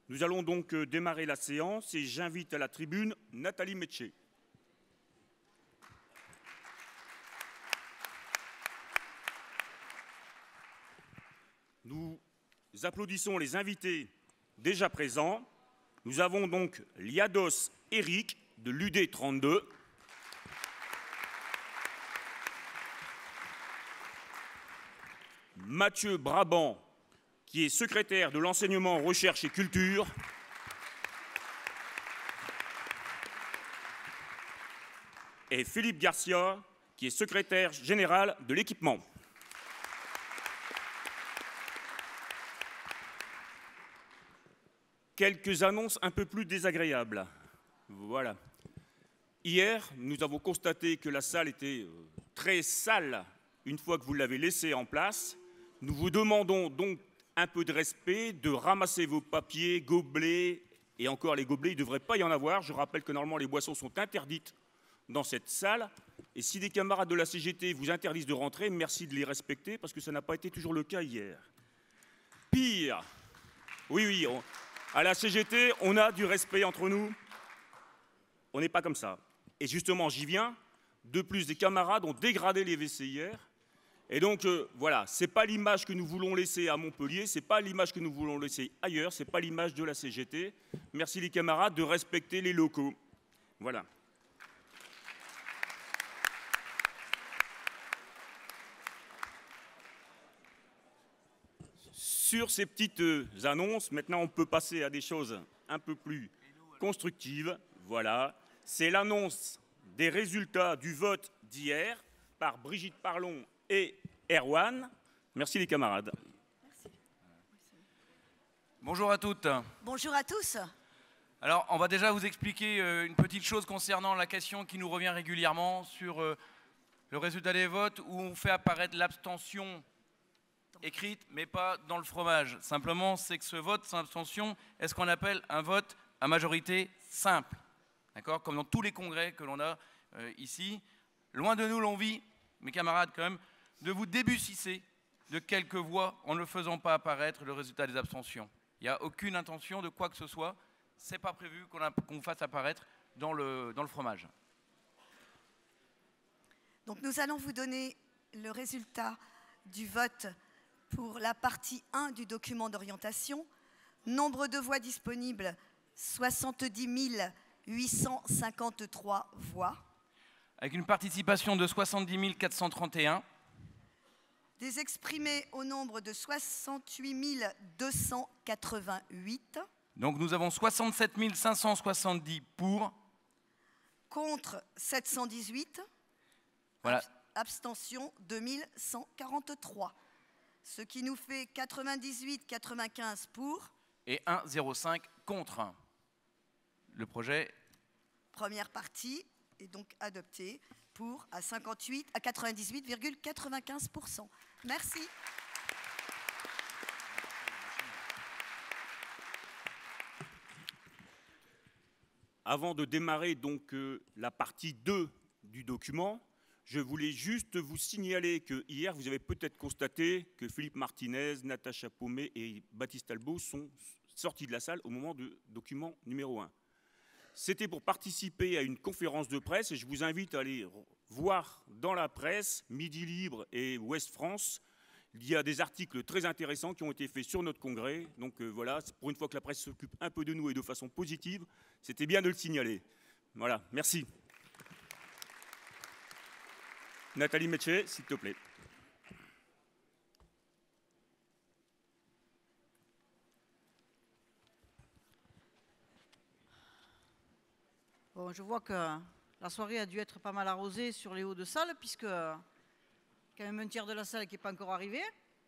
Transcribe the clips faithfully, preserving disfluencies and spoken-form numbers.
Nous allons donc démarrer la séance et j'invite à la tribune Nathalie Metché. Nous applaudissons les invités déjà présents. Nous avons donc Liados Eric de l'U D trente-deux. Mathieu Brabant, qui est secrétaire de l'enseignement, recherche et culture. Et Philippe Garcia, qui est secrétaire général de l'équipement. Quelques annonces un peu plus désagréables. Voilà. Hier, nous avons constaté que la salle était très sale une fois que vous l'avez laissée en place. Nous vous demandons donc un peu de respect, de ramasser vos papiers, gobelets, et encore les gobelets, il ne devrait pas y en avoir. Je rappelle que normalement les boissons sont interdites dans cette salle. Et si des camarades de la C G T vous interdisent de rentrer, merci de les respecter, parce que ça n'a pas été toujours le cas hier. Pire, oui, oui, on, à la C G T, on a du respect entre nous. On n'est pas comme ça. Et justement, j'y viens. De plus, des camarades ont dégradé les W C hier. Et donc, euh, voilà, ce n'est pas l'image que nous voulons laisser à Montpellier, ce n'est pas l'image que nous voulons laisser ailleurs, ce n'est pas l'image de la C G T. Merci les camarades de respecter les locaux. Voilà. Sur ces petites euh, annonces, maintenant on peut passer à des choses un peu plus constructives. Voilà, c'est l'annonce des résultats du vote d'hier par Brigitte Parlon et Erwan. Merci les camarades. Merci. Bonjour à toutes. Bonjour à tous. Alors, on va déjà vous expliquer euh, une petite chose concernant la question qui nous revient régulièrement sur euh, le résultat des votes où on fait apparaître l'abstention écrite, mais pas dans le fromage. Simplement, c'est que ce vote sans abstention est ce qu'on appelle un vote à majorité simple. D'accord ? Comme dans tous les congrès que l'on a euh, ici. Loin de nous l'envie, mes camarades quand même, de vous débussisser de quelques voix en ne faisant pas apparaître le résultat des abstentions. Il n'y a aucune intention de quoi que ce soit. Ce n'est pas prévu qu'on qu'on fasse apparaître dans le, dans le fromage. Donc nous allons vous donner le résultat du vote pour la partie un du document d'orientation. Nombre de voix disponibles, soixante-dix mille huit cent cinquante-trois voix. Avec une participation de soixante-dix mille quatre cent trente et un. Des exprimés au nombre de soixante-huit mille deux cent quatre-vingt-huit. Donc nous avons soixante-sept mille cinq cent soixante-dix pour. Contre sept cent dix-huit. Voilà. Abstention deux mille cent quarante-trois. Ce qui nous fait quatre-vingt-dix-huit virgule quatre-vingt-quinze pour. Et un virgule zéro cinq contre. Le projet. Première partie est donc adopté pour à, cinquante-huit, à quatre-vingt-dix-huit virgule quatre-vingt-quinze pour cent. Merci. Avant de démarrer donc euh, la partie deux du document, je voulais juste vous signaler que hier, vous avez peut-être constaté que Philippe Martinez, Natacha Paumet et Baptiste Albo sont sortis de la salle au moment du document numéro un. C'était pour participer à une conférence de presse et je vous invite à aller voir dans la presse, Midi Libre et Ouest France, il y a des articles très intéressants qui ont été faits sur notre congrès. Donc euh, voilà, pour une fois que la presse s'occupe un peu de nous et de façon positive, c'était bien de le signaler. Voilà, merci. Nathalie Metché, s'il te plaît. Bon, je vois que la soirée a dû être pas mal arrosée sur les hauts de salle, puisque il y a quand même un tiers de la salle qui n'est pas encore arrivé.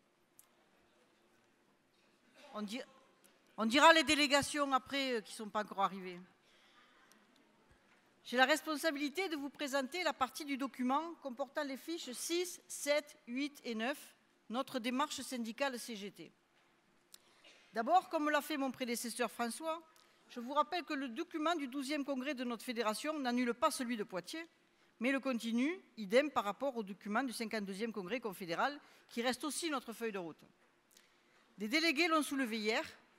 On, di on dira les délégations après euh, qui ne sont pas encore arrivées. J'ai la responsabilité de vous présenter la partie du document comportant les fiches six, sept, huit et neuf, notre démarche syndicale C G T. D'abord, comme l'a fait mon prédécesseur François, je vous rappelle que le document du douzième congrès de notre fédération n'annule pas celui de Poitiers, mais le continue, idem par rapport au document du cinquante-deuxième congrès confédéral, qui reste aussi notre feuille de route. Des délégués l'ont soulevé hier.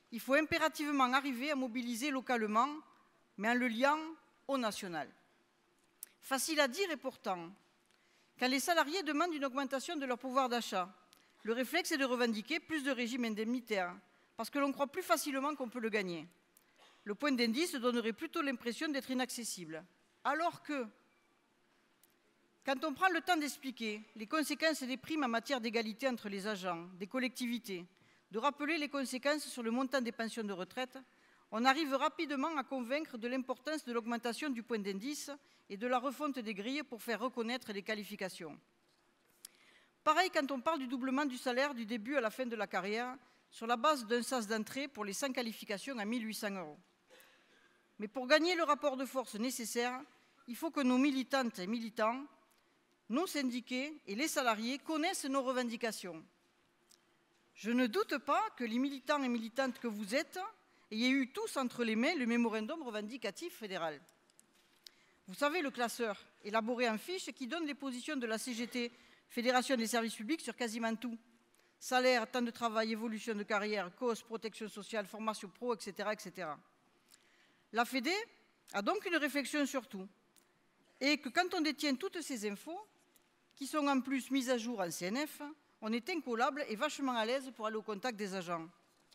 Il faut impérativement arriver à mobiliser localement, mais en le liant au national. Facile à dire et pourtant, quand les salariés demandent une augmentation de leur pouvoir d'achat, le réflexe est de revendiquer plus de régime indemnitaire, parce que l'on croit plus facilement qu'on peut le gagner. Le point d'indice donnerait plutôt l'impression d'être inaccessible. Alors que, quand on prend le temps d'expliquer les conséquences des primes en matière d'égalité entre les agents, des collectivités, de rappeler les conséquences sur le montant des pensions de retraite, on arrive rapidement à convaincre de l'importance de l'augmentation du point d'indice et de la refonte des grilles pour faire reconnaître les qualifications. Pareil quand on parle du doublement du salaire du début à la fin de la carrière sur la base d'un sas d'entrée pour les cent qualifications à mille huit cents euros. Mais pour gagner le rapport de force nécessaire, il faut que nos militantes et militants, nos syndiqués et les salariés connaissent nos revendications. Je ne doute pas que les militants et militantes que vous êtes ayez eu tous entre les mains le mémorandum revendicatif fédéral. Vous savez, le classeur, élaboré en fiche, qui donne les positions de la C G T, Fédération des services publics, sur quasiment tout. Salaire, temps de travail, évolution de carrière, cause, protection sociale, formation pro, et cetera, et cetera. La Fédé a donc une réflexion sur tout. Et que quand on détient toutes ces infos, qui sont en plus mises à jour en C N F, on est incollable et vachement à l'aise pour aller au contact des agents.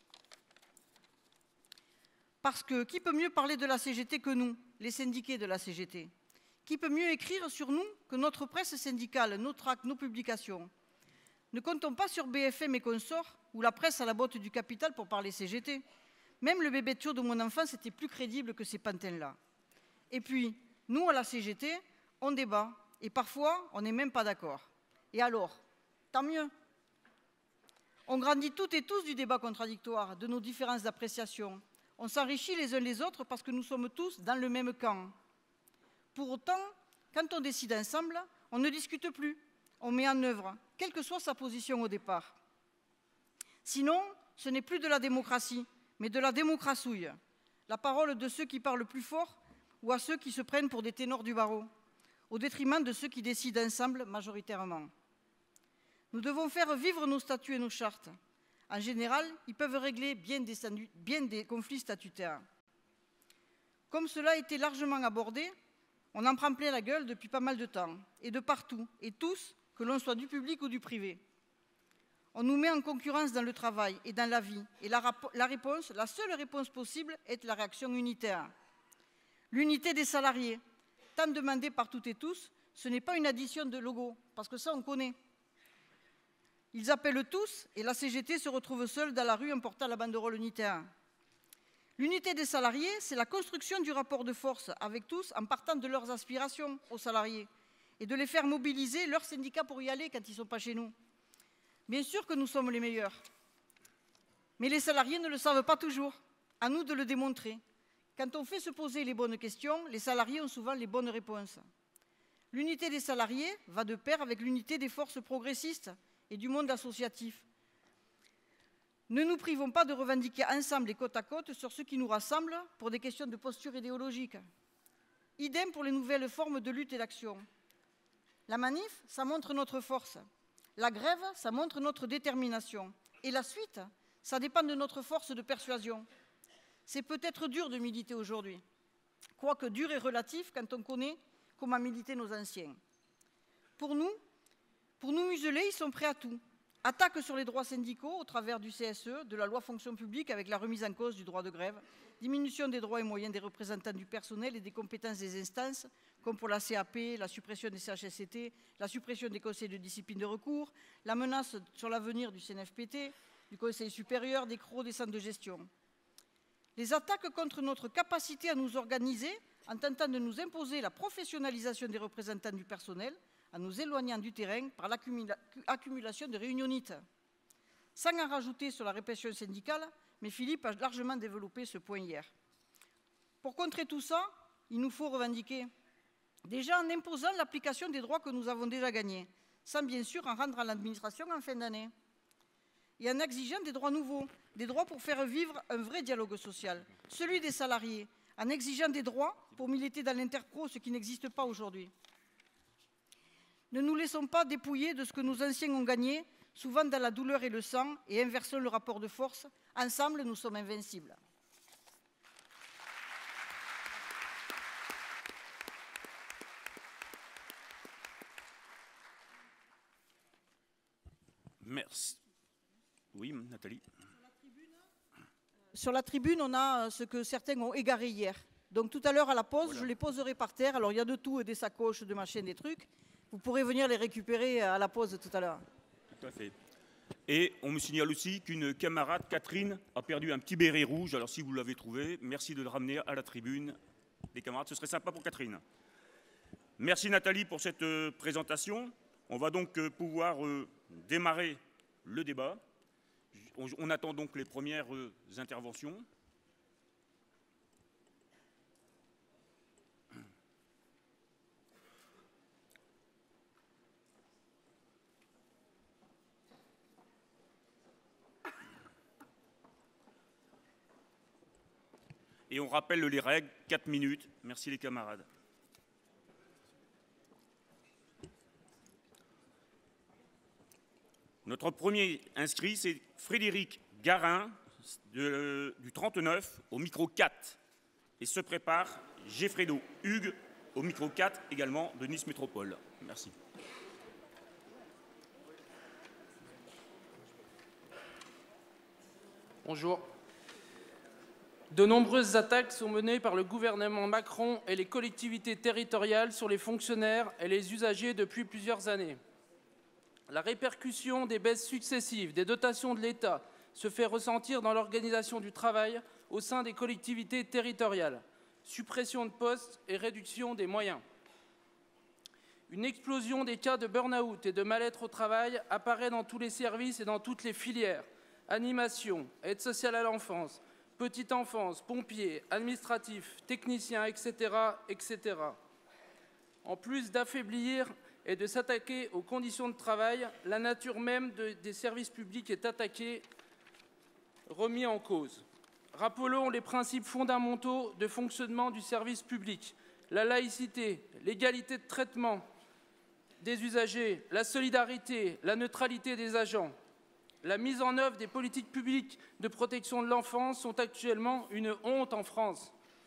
Parce que qui peut mieux parler de la C G T que nous, les syndiqués de la C G T? Qui peut mieux écrire sur nous que notre presse syndicale, nos tracts, nos publications? Ne comptons pas sur B F M et consorts ou la presse à la botte du capital pour parler C G T. Même le bébé de de mon enfance était plus crédible que ces pantins-là. Et puis, nous, à la C G T, on débat. Et parfois, on n'est même pas d'accord. Et alors? Tant mieux. On grandit toutes et tous du débat contradictoire, de nos différences d'appréciation. On s'enrichit les uns les autres parce que nous sommes tous dans le même camp. Pour autant, quand on décide ensemble, on ne discute plus. On met en œuvre, quelle que soit sa position au départ. Sinon, ce n'est plus de la démocratie, mais de la démocrassouille. La parole de ceux qui parlent plus fort ou à ceux qui se prennent pour des ténors du barreau, au détriment de ceux qui décident ensemble majoritairement. Nous devons faire vivre nos statuts et nos chartes. En général, ils peuvent régler bien des, bien des conflits statutaires. Comme cela a été largement abordé, on en prend plein la gueule depuis pas mal de temps, et de partout, et tous, que l'on soit du public ou du privé. On nous met en concurrence dans le travail et dans la vie, et la, la réponse, la seule réponse possible est la réaction unitaire. L'unité des salariés, tant demandée par toutes et tous, ce n'est pas une addition de logos, parce que ça on connaît. Ils appellent tous, et la C G T se retrouve seule dans la rue en portant la banderole unitaire. L'unité des salariés, c'est la construction du rapport de force avec tous en partant de leurs aspirations aux salariés et de les faire mobiliser leurs syndicats pour y aller quand ils ne sont pas chez nous. Bien sûr que nous sommes les meilleurs, mais les salariés ne le savent pas toujours. À nous de le démontrer. Quand on fait se poser les bonnes questions, les salariés ont souvent les bonnes réponses. L'unité des salariés va de pair avec l'unité des forces progressistes et du monde associatif. Ne nous privons pas de revendiquer ensemble et côte à côte sur ce qui nous rassemble pour des questions de posture idéologique. Idem pour les nouvelles formes de lutte et d'action. La manif, ça montre notre force. La grève, ça montre notre détermination. Et la suite, ça dépend de notre force de persuasion. C'est peut-être dur de militer aujourd'hui, quoique dur et relatif quand on connaît comment militaient nos anciens. Pour nous, pour nous museler, ils sont prêts à tout. Attaque sur les droits syndicaux au travers du C S E, de la loi fonction publique avec la remise en cause du droit de grève, diminution des droits et moyens des représentants du personnel et des compétences des instances, comme pour la C A P, la suppression des C H S C T, la suppression des conseils de discipline de recours, la menace sur l'avenir du C N F P T, du Conseil supérieur, des C R O, des centres de gestion. Les attaques contre notre capacité à nous organiser en tentant de nous imposer la professionnalisation des représentants du personnel, en nous éloignant du terrain par l'accumulation de réunionites. Sans en rajouter sur la répression syndicale, mais Philippe a largement développé ce point hier. Pour contrer tout ça, il nous faut revendiquer. Déjà en imposant l'application des droits que nous avons déjà gagnés, sans bien sûr en rendre à l'administration en fin d'année. Et en exigeant des droits nouveaux, des droits pour faire vivre un vrai dialogue social, celui des salariés, en exigeant des droits pour militer dans l'interpro, ce qui n'existe pas aujourd'hui. Ne nous laissons pas dépouiller de ce que nos anciens ont gagné, souvent dans la douleur et le sang, et inversons le rapport de force Ensemble, nous sommes invincibles. Merci. Oui, Nathalie. Sur la tribune, on a ce que certains ont égaré hier. Donc tout à l'heure à la pause, voilà. Je les poserai par terre. Alors il y a de tout, des sacoches, des machines, des trucs. Vous pourrez venir les récupérer à la pause tout à l'heure. Tout à fait. Et on me signale aussi qu'une camarade, Catherine, a perdu un petit béret rouge. Alors si vous l'avez trouvé, merci de le ramener à la tribune. Les camarades, ce serait sympa pour Catherine. Merci Nathalie pour cette euh, présentation. On va donc euh, pouvoir euh, démarrer le débat. On, on attend donc les premières euh, interventions. Et on rappelle les règles, quatre minutes. Merci les camarades. Notre premier inscrit, c'est Frédéric Garin, de, du trente-neuf, au micro quatre. Et se prépare Géfredo Hugues, au micro quatre, également de Nice Métropole. Merci. Bonjour. De nombreuses attaques sont menées par le gouvernement Macron et les collectivités territoriales sur les fonctionnaires et les usagers depuis plusieurs années. La répercussion des baisses successives des dotations de l'État se fait ressentir dans l'organisation du travail au sein des collectivités territoriales. Suppression de postes et réduction des moyens. Une explosion des cas de burn-out et de mal-être au travail apparaît dans tous les services et dans toutes les filières. Animation, aide sociale à l'enfance, petite enfance, pompiers, administratifs, techniciens, et cetera, et cetera. En plus d'affaiblir et de s'attaquer aux conditions de travail, la nature même de, des services publics est attaquée, remis en cause. Rappelons les principes fondamentaux de fonctionnement du service public, la laïcité, l'égalité de traitement des usagers, la solidarité, la neutralité des agents. La mise en œuvre des politiques publiques de protection de l'enfance sont actuellement une honte en France.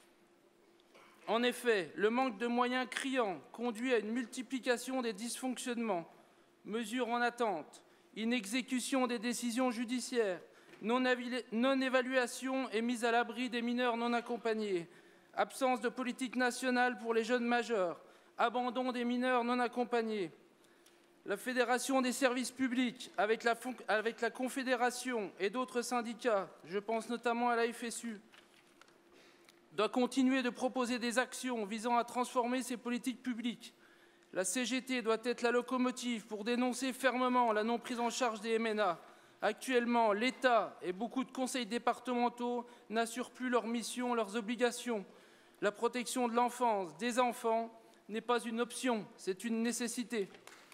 En effet, le manque de moyens criant conduit à une multiplication des dysfonctionnements, mesures en attente, inexécution des décisions judiciaires, non-évaluation et mise à l'abri des mineurs non accompagnés, absence de politique nationale pour les jeunes majeurs, abandon des mineurs non accompagnés. La Fédération des services publics, avec la, avec la Confédération et d'autres syndicats, je pense notamment à la F S U, doit continuer de proposer des actions visant à transformer ces politiques publiques. La C G T doit être la locomotive pour dénoncer fermement la non-prise en charge des M N A. Actuellement, l'État et beaucoup de conseils départementaux n'assurent plus leurs missions, leurs obligations. La protection de l'enfance, des enfants, n'est pas une option, c'est une nécessité.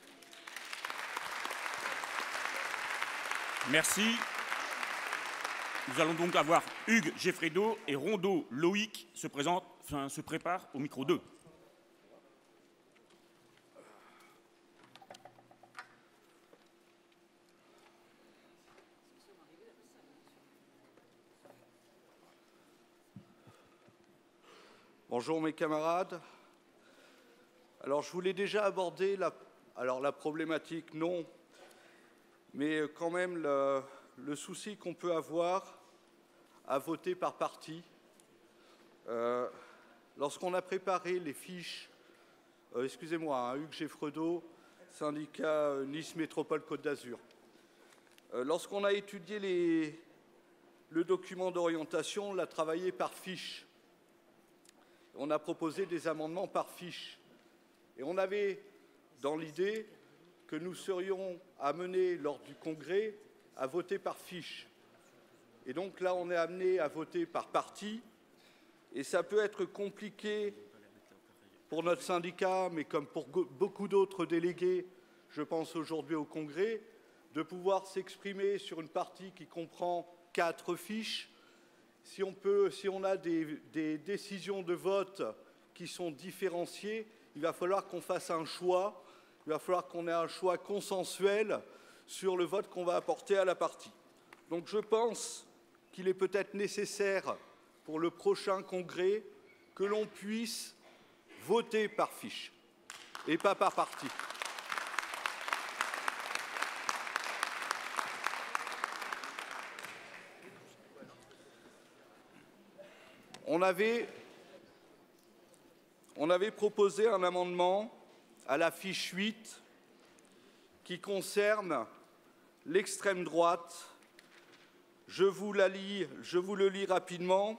Merci. Nous allons donc avoir Hugues Géfredo et Rondeau Loïc se, présente, enfin, se préparent au micro deux. Bonjour mes camarades. Alors je voulais déjà aborder la, alors, la problématique, non, mais quand même le, le souci qu'on peut avoir à voter par parti. Euh, Lorsqu'on a préparé les fiches, euh, excusez-moi, hein, Hugues Géfredo, syndicat euh, Nice Métropole Côte d'Azur. Euh, Lorsqu'on a étudié les, le document d'orientation, on l'a travaillé par fiche. On a proposé des amendements par fiche. Et on avait dans l'idée que nous serions amenés lors du congrès à voter par fiche. Et donc là, on est amené à voter par parti. Et ça peut être compliqué pour notre syndicat, mais comme pour beaucoup d'autres délégués, je pense aujourd'hui au congrès, de pouvoir s'exprimer sur une partie qui comprend quatre fiches. Si on, peut, si on a des, des décisions de vote qui sont différenciées, il va falloir qu'on fasse un choix. Il va falloir qu'on ait un choix consensuel sur le vote qu'on va apporter à la partie. Donc je pense qu'il est peut-être nécessaire pour le prochain congrès que l'on puisse voter par fiche et pas par parti. On avait, on avait proposé un amendement à la fiche huit qui concerne l'extrême droite. Je vous la lis, je vous le lis rapidement.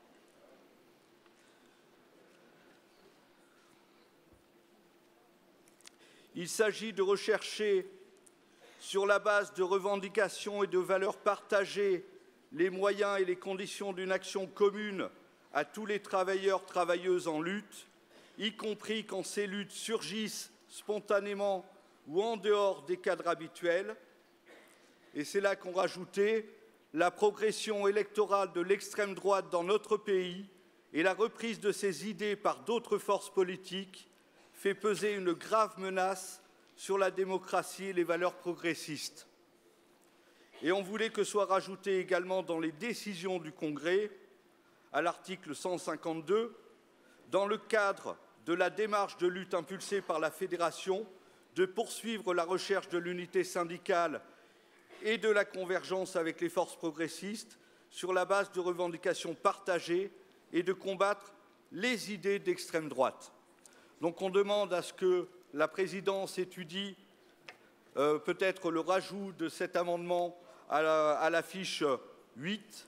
Il s'agit de rechercher, sur la base de revendications et de valeurs partagées, les moyens et les conditions d'une action commune à tous les travailleurs, travailleuses en lutte, y compris quand ces luttes surgissent spontanément ou en dehors des cadres habituels. Et c'est là qu'on rajoutait la progression électorale de l'extrême droite dans notre pays et la reprise de ses idées par d'autres forces politiques fait peser une grave menace sur la démocratie et les valeurs progressistes. Et on voulait que soit rajouté également dans les décisions du Congrès, à l'article cent cinquante-deux, dans le cadre de la démarche de lutte impulsée par la Fédération, de poursuivre la recherche de l'unité syndicale et de la convergence avec les forces progressistes sur la base de revendications partagées et de combattre les idées d'extrême droite. Donc on demande à ce que la présidence étudie euh, peut-être le rajout de cet amendement à la, à la fiche huit.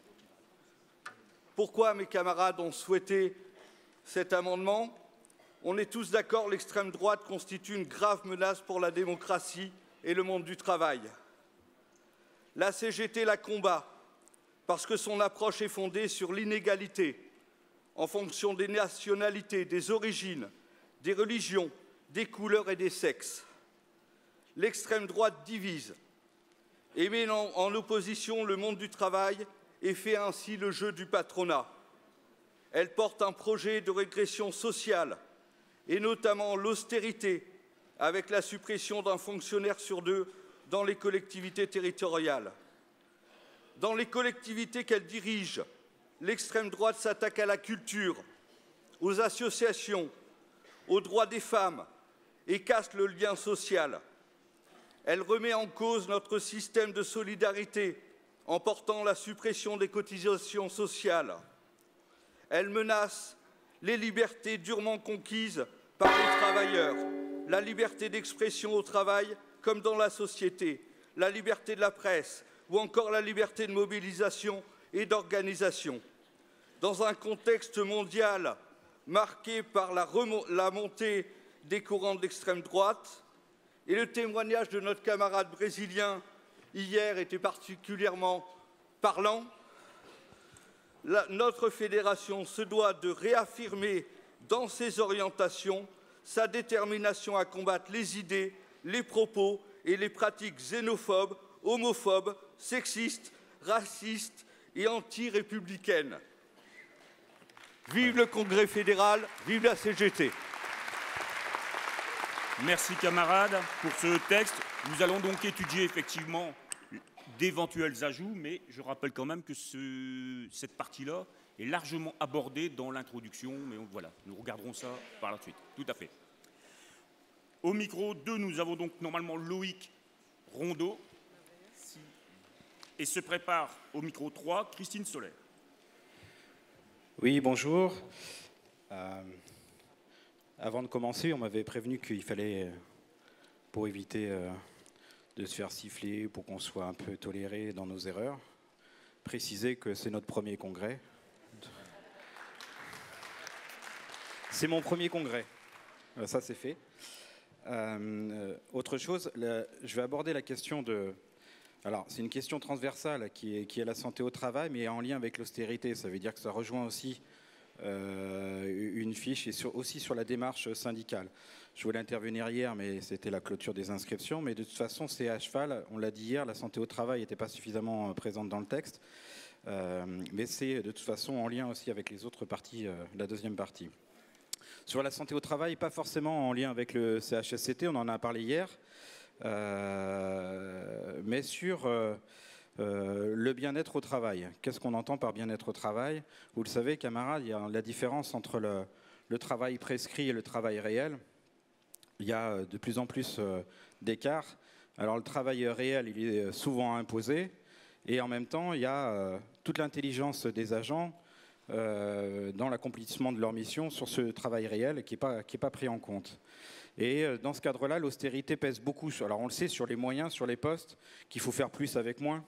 Pourquoi mes camarades ont souhaité cet amendement? On est tous d'accord, l'extrême droite constitue une grave menace pour la démocratie et le monde du travail. La C G T la combat parce que son approche est fondée sur l'inégalité en fonction des nationalités, des origines, des religions, des couleurs et des sexes. L'extrême droite divise et met en, en opposition le monde du travail et fait ainsi le jeu du patronat. Elle porte un projet de régression sociale et notamment l'austérité avec la suppression d'un fonctionnaire sur deux dans les collectivités territoriales. Dans les collectivités qu'elle dirige, l'extrême droite s'attaque à la culture, aux associations, aux droits des femmes et casse le lien social. Elle remet en cause notre système de solidarité en portant la suppression des cotisations sociales. Elle menace les libertés durement conquises par les travailleurs, la liberté d'expression au travail comme dans la société, la liberté de la presse ou encore la liberté de mobilisation et d'organisation. Dans un contexte mondial marqué par la, la montée des courants de l'extrême droite, et le témoignage de notre camarade brésilien hier était particulièrement parlant, la, notre fédération se doit de réaffirmer dans ses orientations sa détermination à combattre les idées, les propos et les pratiques xénophobes, homophobes, sexistes, racistes et anti-républicaines. Vive le Congrès fédéral, vive la C G T. Merci camarades pour ce texte. Nous allons donc étudier effectivement d'éventuels ajouts, mais je rappelle quand même que ce, cette partie-là est largement abordée dans l'introduction, mais on, voilà, nous regarderons ça par la suite. Tout à fait. Au micro deux, nous avons donc normalement Loïc Rondeau, et se prépare au micro trois, Christine Soler. Oui, bonjour. Euh, avant de commencer, on m'avait prévenu qu'il fallait, pour éviter euh, de se faire siffler, pour qu'on soit un peu toléré dans nos erreurs, préciser que c'est notre premier congrès. C'est mon premier congrès. Ça, c'est fait. Euh, autre chose, là, je vais aborder la question de... Alors, c'est une question transversale qui est, qui est la santé au travail, mais en lien avec l'austérité. Ça veut dire que ça rejoint aussi euh, une fiche et sur, aussi sur la démarche syndicale. Je voulais intervenir hier, mais c'était la clôture des inscriptions. Mais de toute façon, c'est à cheval. On l'a dit hier, la santé au travail n'était pas suffisamment présente dans le texte. Euh, mais c'est de toute façon en lien aussi avec les autres parties, euh, la deuxième partie. Sur la santé au travail, pas forcément en lien avec le C H S C T, on en a parlé hier. Euh, mais sur euh, Euh, le bien-être au travail. Qu'est-ce qu'on entend par bien-être au travail? Vous le savez, camarades, il y a la différence entre le, le travail prescrit et le travail réel. Il y a de plus en plus euh, d'écarts. Alors le travail réel, il est souvent imposé, et en même temps, il y a euh, toute l'intelligence des agents euh, dans l'accomplissement de leur mission sur ce travail réel qui n'est pas, qui est pas pris en compte. Et euh, dans ce cadre-là, l'austérité pèse beaucoup. Sur, alors on le sait, sur les moyens, sur les postes, qu'il faut faire plus avec moins.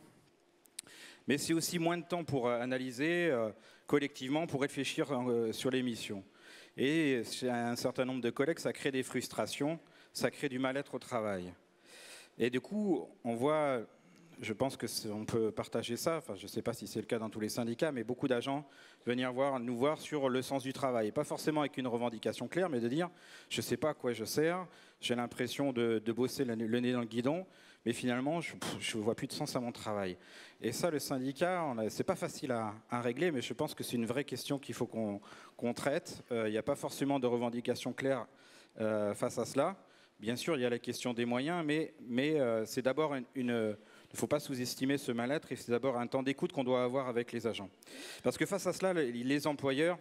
Mais c'est aussi moins de temps pour euh, analyser euh, collectivement, pour réfléchir euh, sur les missions. Et chez un certain nombre de collègues, ça crée des frustrations, ça crée du mal-être au travail. Et du coup, on voit, je pense qu'on peut partager ça, enfin je ne sais pas si c'est le cas dans tous les syndicats, mais beaucoup d'agents venir voir, nous voir sur le sens du travail. Et pas forcément avec une revendication claire, mais de dire, je ne sais pas à quoi je sers, j'ai l'impression de, de bosser le, le nez dans le guidon, mais finalement, je ne vois plus de sens à mon travail. Et ça, le syndicat, ce n'est pas facile à, à régler, mais je pense que c'est une vraie question qu'il faut qu'on qu'on traite. Il euh, n'y a pas forcément de revendication claire euh, face à cela. Bien sûr, il y a la question des moyens, mais, mais euh, c'est d'abord une... une il ne faut pas sous-estimer ce mal-être, et c'est d'abord un temps d'écoute qu'on doit avoir avec les agents. Parce que face à cela, les, les employeurs,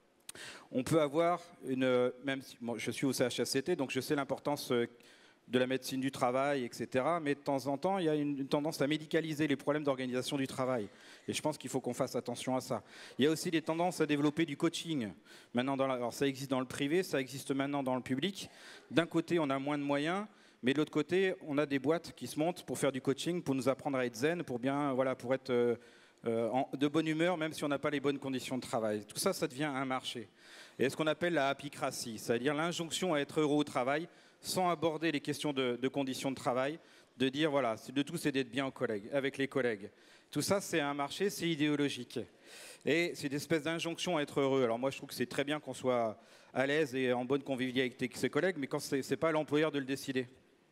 on peut avoir une... Même si, bon, je suis au C H S C T, donc je sais l'importance de la médecine du travail, et cetera. Mais de temps en temps, il y a une, une tendance à médicaliser les problèmes d'organisation du travail. Et je pense qu'il faut qu'on fasse attention à ça. Il y a aussi des tendances à développer du coaching. Maintenant, dans la, alors ça existe dans le privé, ça existe maintenant dans le public. D'un côté, on a moins de moyens, mais de l'autre côté, on a des boîtes qui se montent pour faire du coaching, pour nous apprendre à être zen, pour bien, voilà, pour être euh, euh, en, de bonne humeur, même si on n'a pas les bonnes conditions de travail. Tout ça, ça devient un marché. Et ce qu'on appelle la happycratie, c'est-à-dire l'injonction à être heureux au travail, sans aborder les questions de, de conditions de travail, de dire, voilà, de tout, c'est d'être bien aux collègues, avec les collègues. Tout ça, c'est un marché, c'est idéologique. Et c'est une espèce d'injonction à être heureux. Alors moi, je trouve que c'est très bien qu'on soit à l'aise et en bonne convivialité avec ses collègues, mais quand ce n'est pas à l'employeur de le décider.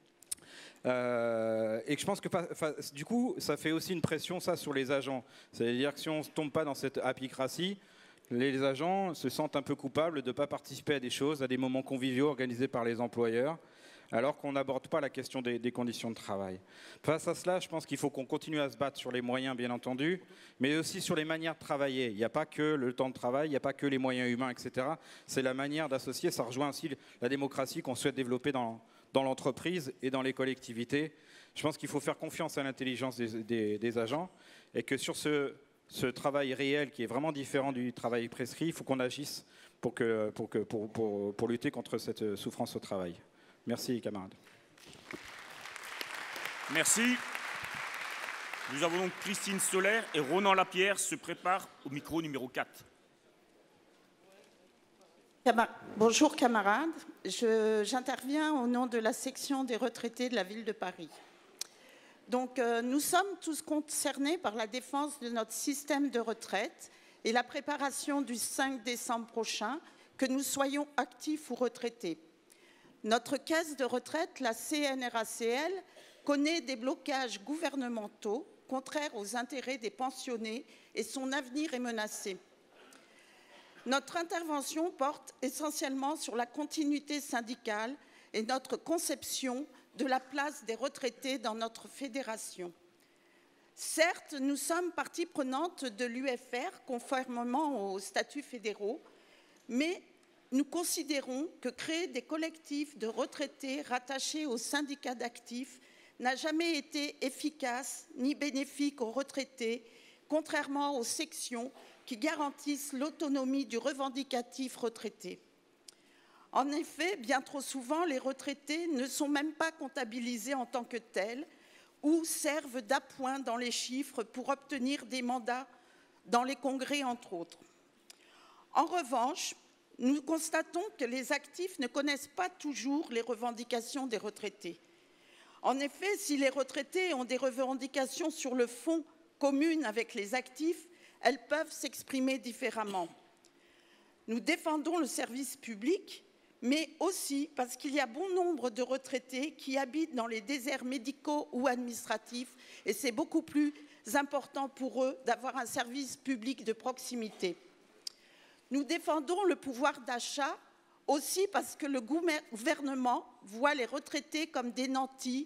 Euh, et que je pense que du coup, ça fait aussi une pression, ça, sur les agents. C'est-à-dire que si on ne tombe pas dans cette happycratie, les agents se sentent un peu coupables de ne pas participer à des choses, à des moments conviviaux organisés par les employeurs, alors qu'on n'aborde pas la question des, des conditions de travail. Face à cela, je pense qu'il faut qu'on continue à se battre sur les moyens, bien entendu, mais aussi sur les manières de travailler. Il n'y a pas que le temps de travail, il n'y a pas que les moyens humains, et cetera. C'est la manière d'associer, ça rejoint aussi la démocratie qu'on souhaite développer dans, dans l'entreprise et dans les collectivités. Je pense qu'il faut faire confiance à l'intelligence des, des, des agents et que sur ce... ce travail réel qui est vraiment différent du travail prescrit, il faut qu'on agisse pour, que, pour, que, pour, pour, pour lutter contre cette souffrance au travail. Merci, camarades. Merci. Nous avons donc Christine Solaire et Ronan Lapierre se préparent au micro numéro quatre. Camar Bonjour camarades, j'interviens au nom de la section des retraités de la ville de Paris. Donc, euh, nous sommes tous concernés par la défense de notre système de retraite et la préparation du cinq décembre prochain, que nous soyons actifs ou retraités. Notre caisse de retraite, la C N R A C L, connaît des blocages gouvernementaux contraires aux intérêts des pensionnés et son avenir est menacé. Notre intervention porte essentiellement sur la continuité syndicale et notre conception de la place des retraités dans notre fédération. Certes, nous sommes partie prenante de l'U F R, conformément aux statuts fédéraux, mais nous considérons que créer des collectifs de retraités rattachés aux syndicats d'actifs n'a jamais été efficace ni bénéfique aux retraités, contrairement aux sections qui garantissent l'autonomie du revendicatif retraité. En effet, bien trop souvent, les retraités ne sont même pas comptabilisés en tant que tels ou servent d'appoint dans les chiffres pour obtenir des mandats dans les congrès, entre autres. En revanche, nous constatons que les actifs ne connaissent pas toujours les revendications des retraités. En effet, si les retraités ont des revendications sur le fond communes avec les actifs, elles peuvent s'exprimer différemment. Nous défendons le service public, mais aussi parce qu'il y a bon nombre de retraités qui habitent dans les déserts médicaux ou administratifs, et c'est beaucoup plus important pour eux d'avoir un service public de proximité. Nous défendons le pouvoir d'achat aussi parce que le gouvernement voit les retraités comme des nantis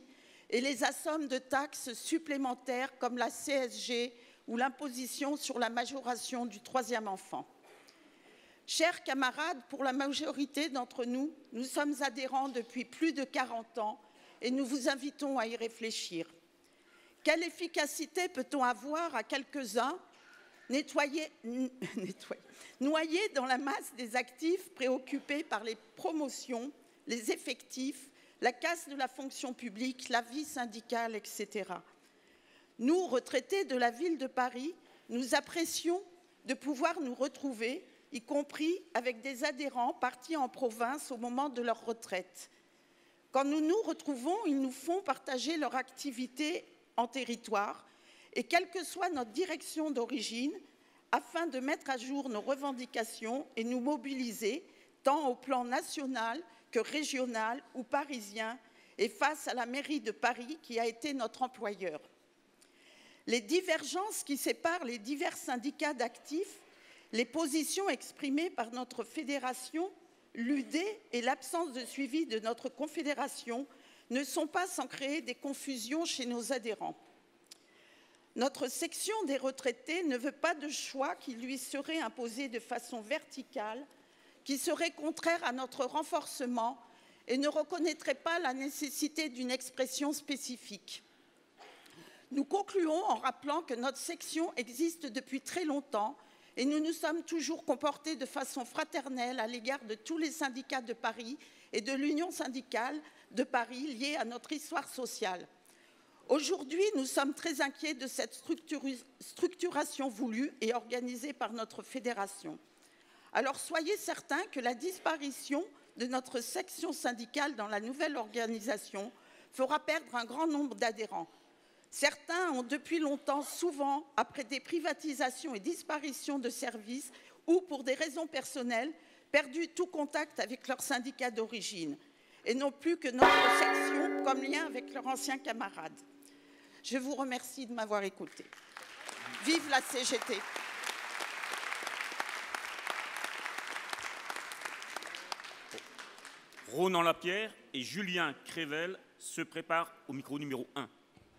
et les assomment de taxes supplémentaires comme la C S G ou l'imposition sur la majoration du troisième enfant. Chers camarades, pour la majorité d'entre nous, nous sommes adhérents depuis plus de quarante ans et nous vous invitons à y réfléchir. Quelle efficacité peut-on avoir à quelques-uns nettoyer, nettoyer, noyés dans la masse des actifs préoccupés par les promotions, les effectifs, la casse de la fonction publique, la vie syndicale, et cetera. Nous, retraités de la ville de Paris, nous apprécions de pouvoir nous retrouver, y compris avec des adhérents partis en province au moment de leur retraite. Quand nous nous retrouvons, ils nous font partager leur activité en territoire et quelle que soit notre direction d'origine, afin de mettre à jour nos revendications et nous mobiliser tant au plan national que régional ou parisien et face à la mairie de Paris qui a été notre employeur. Les divergences qui séparent les divers syndicats d'actifs, les positions exprimées par notre fédération, l'U D et l'absence de suivi de notre confédération ne sont pas sans créer des confusions chez nos adhérents. Notre section des retraités ne veut pas de choix qui lui serait imposé de façon verticale, qui serait contraire à notre renforcement et ne reconnaîtrait pas la nécessité d'une expression spécifique. Nous concluons en rappelant que notre section existe depuis très longtemps et nous nous sommes toujours comportés de façon fraternelle à l'égard de tous les syndicats de Paris et de l'Union syndicale de Paris liée à notre histoire sociale. Aujourd'hui, nous sommes très inquiets de cette structuration voulue et organisée par notre fédération. Alors soyez certains que la disparition de notre section syndicale dans la nouvelle organisation fera perdre un grand nombre d'adhérents. Certains ont depuis longtemps, souvent après des privatisations et disparitions de services ou pour des raisons personnelles, perdu tout contact avec leur syndicat d'origine et n'ont plus que notre section comme lien avec leurs anciens camarades. Je vous remercie de m'avoir écouté. Vive la C G T. Ronan Lapierre et Julien Crével se préparent au micro numéro un.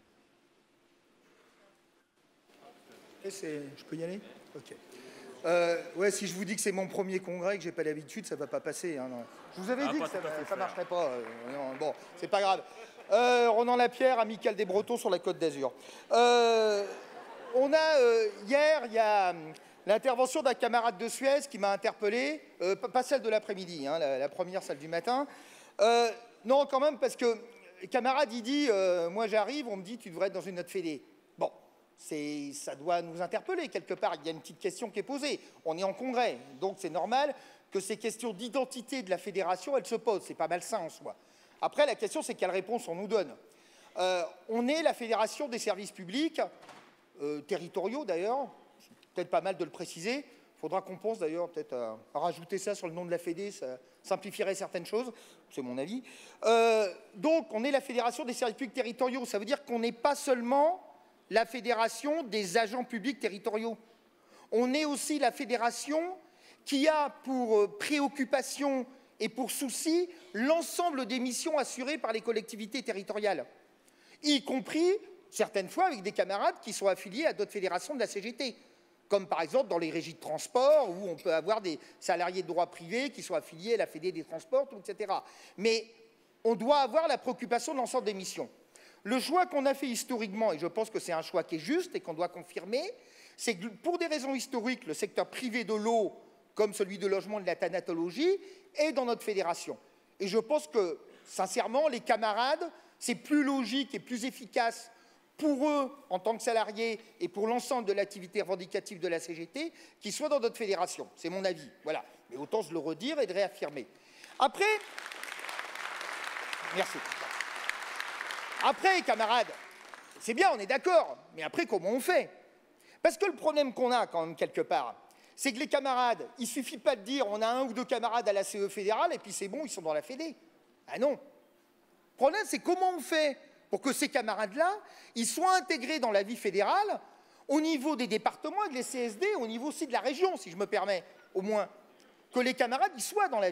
Et je peux y aller? Ok. Euh, ouais, si je vous dis que c'est mon premier congrès, que j'ai pas l'habitude, ça va pas passer. Hein, non. Je vous avais ah, dit que ça, ça marcherait pas. Euh, non, bon, c'est pas grave. Euh, Ronan Lapierre, amical des Bretons sur la Côte d'Azur. Euh, on a euh, hier, il y a l'intervention d'un camarade de Suez qui m'a interpellé, euh, pas celle de l'après-midi, hein, la, la première, celle du matin. Euh, non, quand même, parce que le camarade, il dit, euh, moi j'arrive, on me dit, tu devrais être dans une autre fédé. Bon. Ça doit nous interpeller quelque part. Il y a une petite question qui est posée. On est en congrès, donc c'est normal que ces questions d'identité de la fédération, elles se posent. C'est pas malsain en soi. Après, la question, c'est quelle réponse on nous donne. Euh, on est la fédération des services publics, euh, territoriaux d'ailleurs. C'est peut-être pas mal de le préciser. Il faudra qu'on pense d'ailleurs peut-être à, à rajouter ça sur le nom de la fédé. Ça simplifierait certaines choses. C'est mon avis. Euh, donc, on est la fédération des services publics territoriaux. Ça veut dire qu'on n'est pas seulement la fédération des agents publics territoriaux. On est aussi la fédération qui a pour préoccupation et pour souci l'ensemble des missions assurées par les collectivités territoriales, y compris certaines fois avec des camarades qui sont affiliés à d'autres fédérations de la C G T, comme par exemple dans les régies de transport, où on peut avoir des salariés de droit privé qui sont affiliés à la Fédé des transports, et cetera. Mais on doit avoir la préoccupation de l'ensemble des missions. Le choix qu'on a fait historiquement, et je pense que c'est un choix qui est juste et qu'on doit confirmer, c'est que pour des raisons historiques, le secteur privé de l'eau, comme celui de logement et de la thanatologie, est dans notre fédération. Et je pense que, sincèrement, les camarades, c'est plus logique et plus efficace pour eux, en tant que salariés, et pour l'ensemble de l'activité revendicative de la C G T, qu'ils soient dans notre fédération. C'est mon avis. Voilà. Mais autant se le redire et de réaffirmer. Après... Merci. Après, camarades, c'est bien, on est d'accord, mais après, comment on fait? Parce que le problème qu'on a, quand même, quelque part, c'est que les camarades, il ne suffit pas de dire on a un ou deux camarades à la C E fédérale et puis c'est bon, ils sont dans la Fédé. Ah non. Le problème, c'est comment on fait pour que ces camarades-là, ils soient intégrés dans la vie fédérale au niveau des départements et des C S D, au niveau aussi de la région, si je me permets, au moins. Que les camarades, ils soient dans la vie.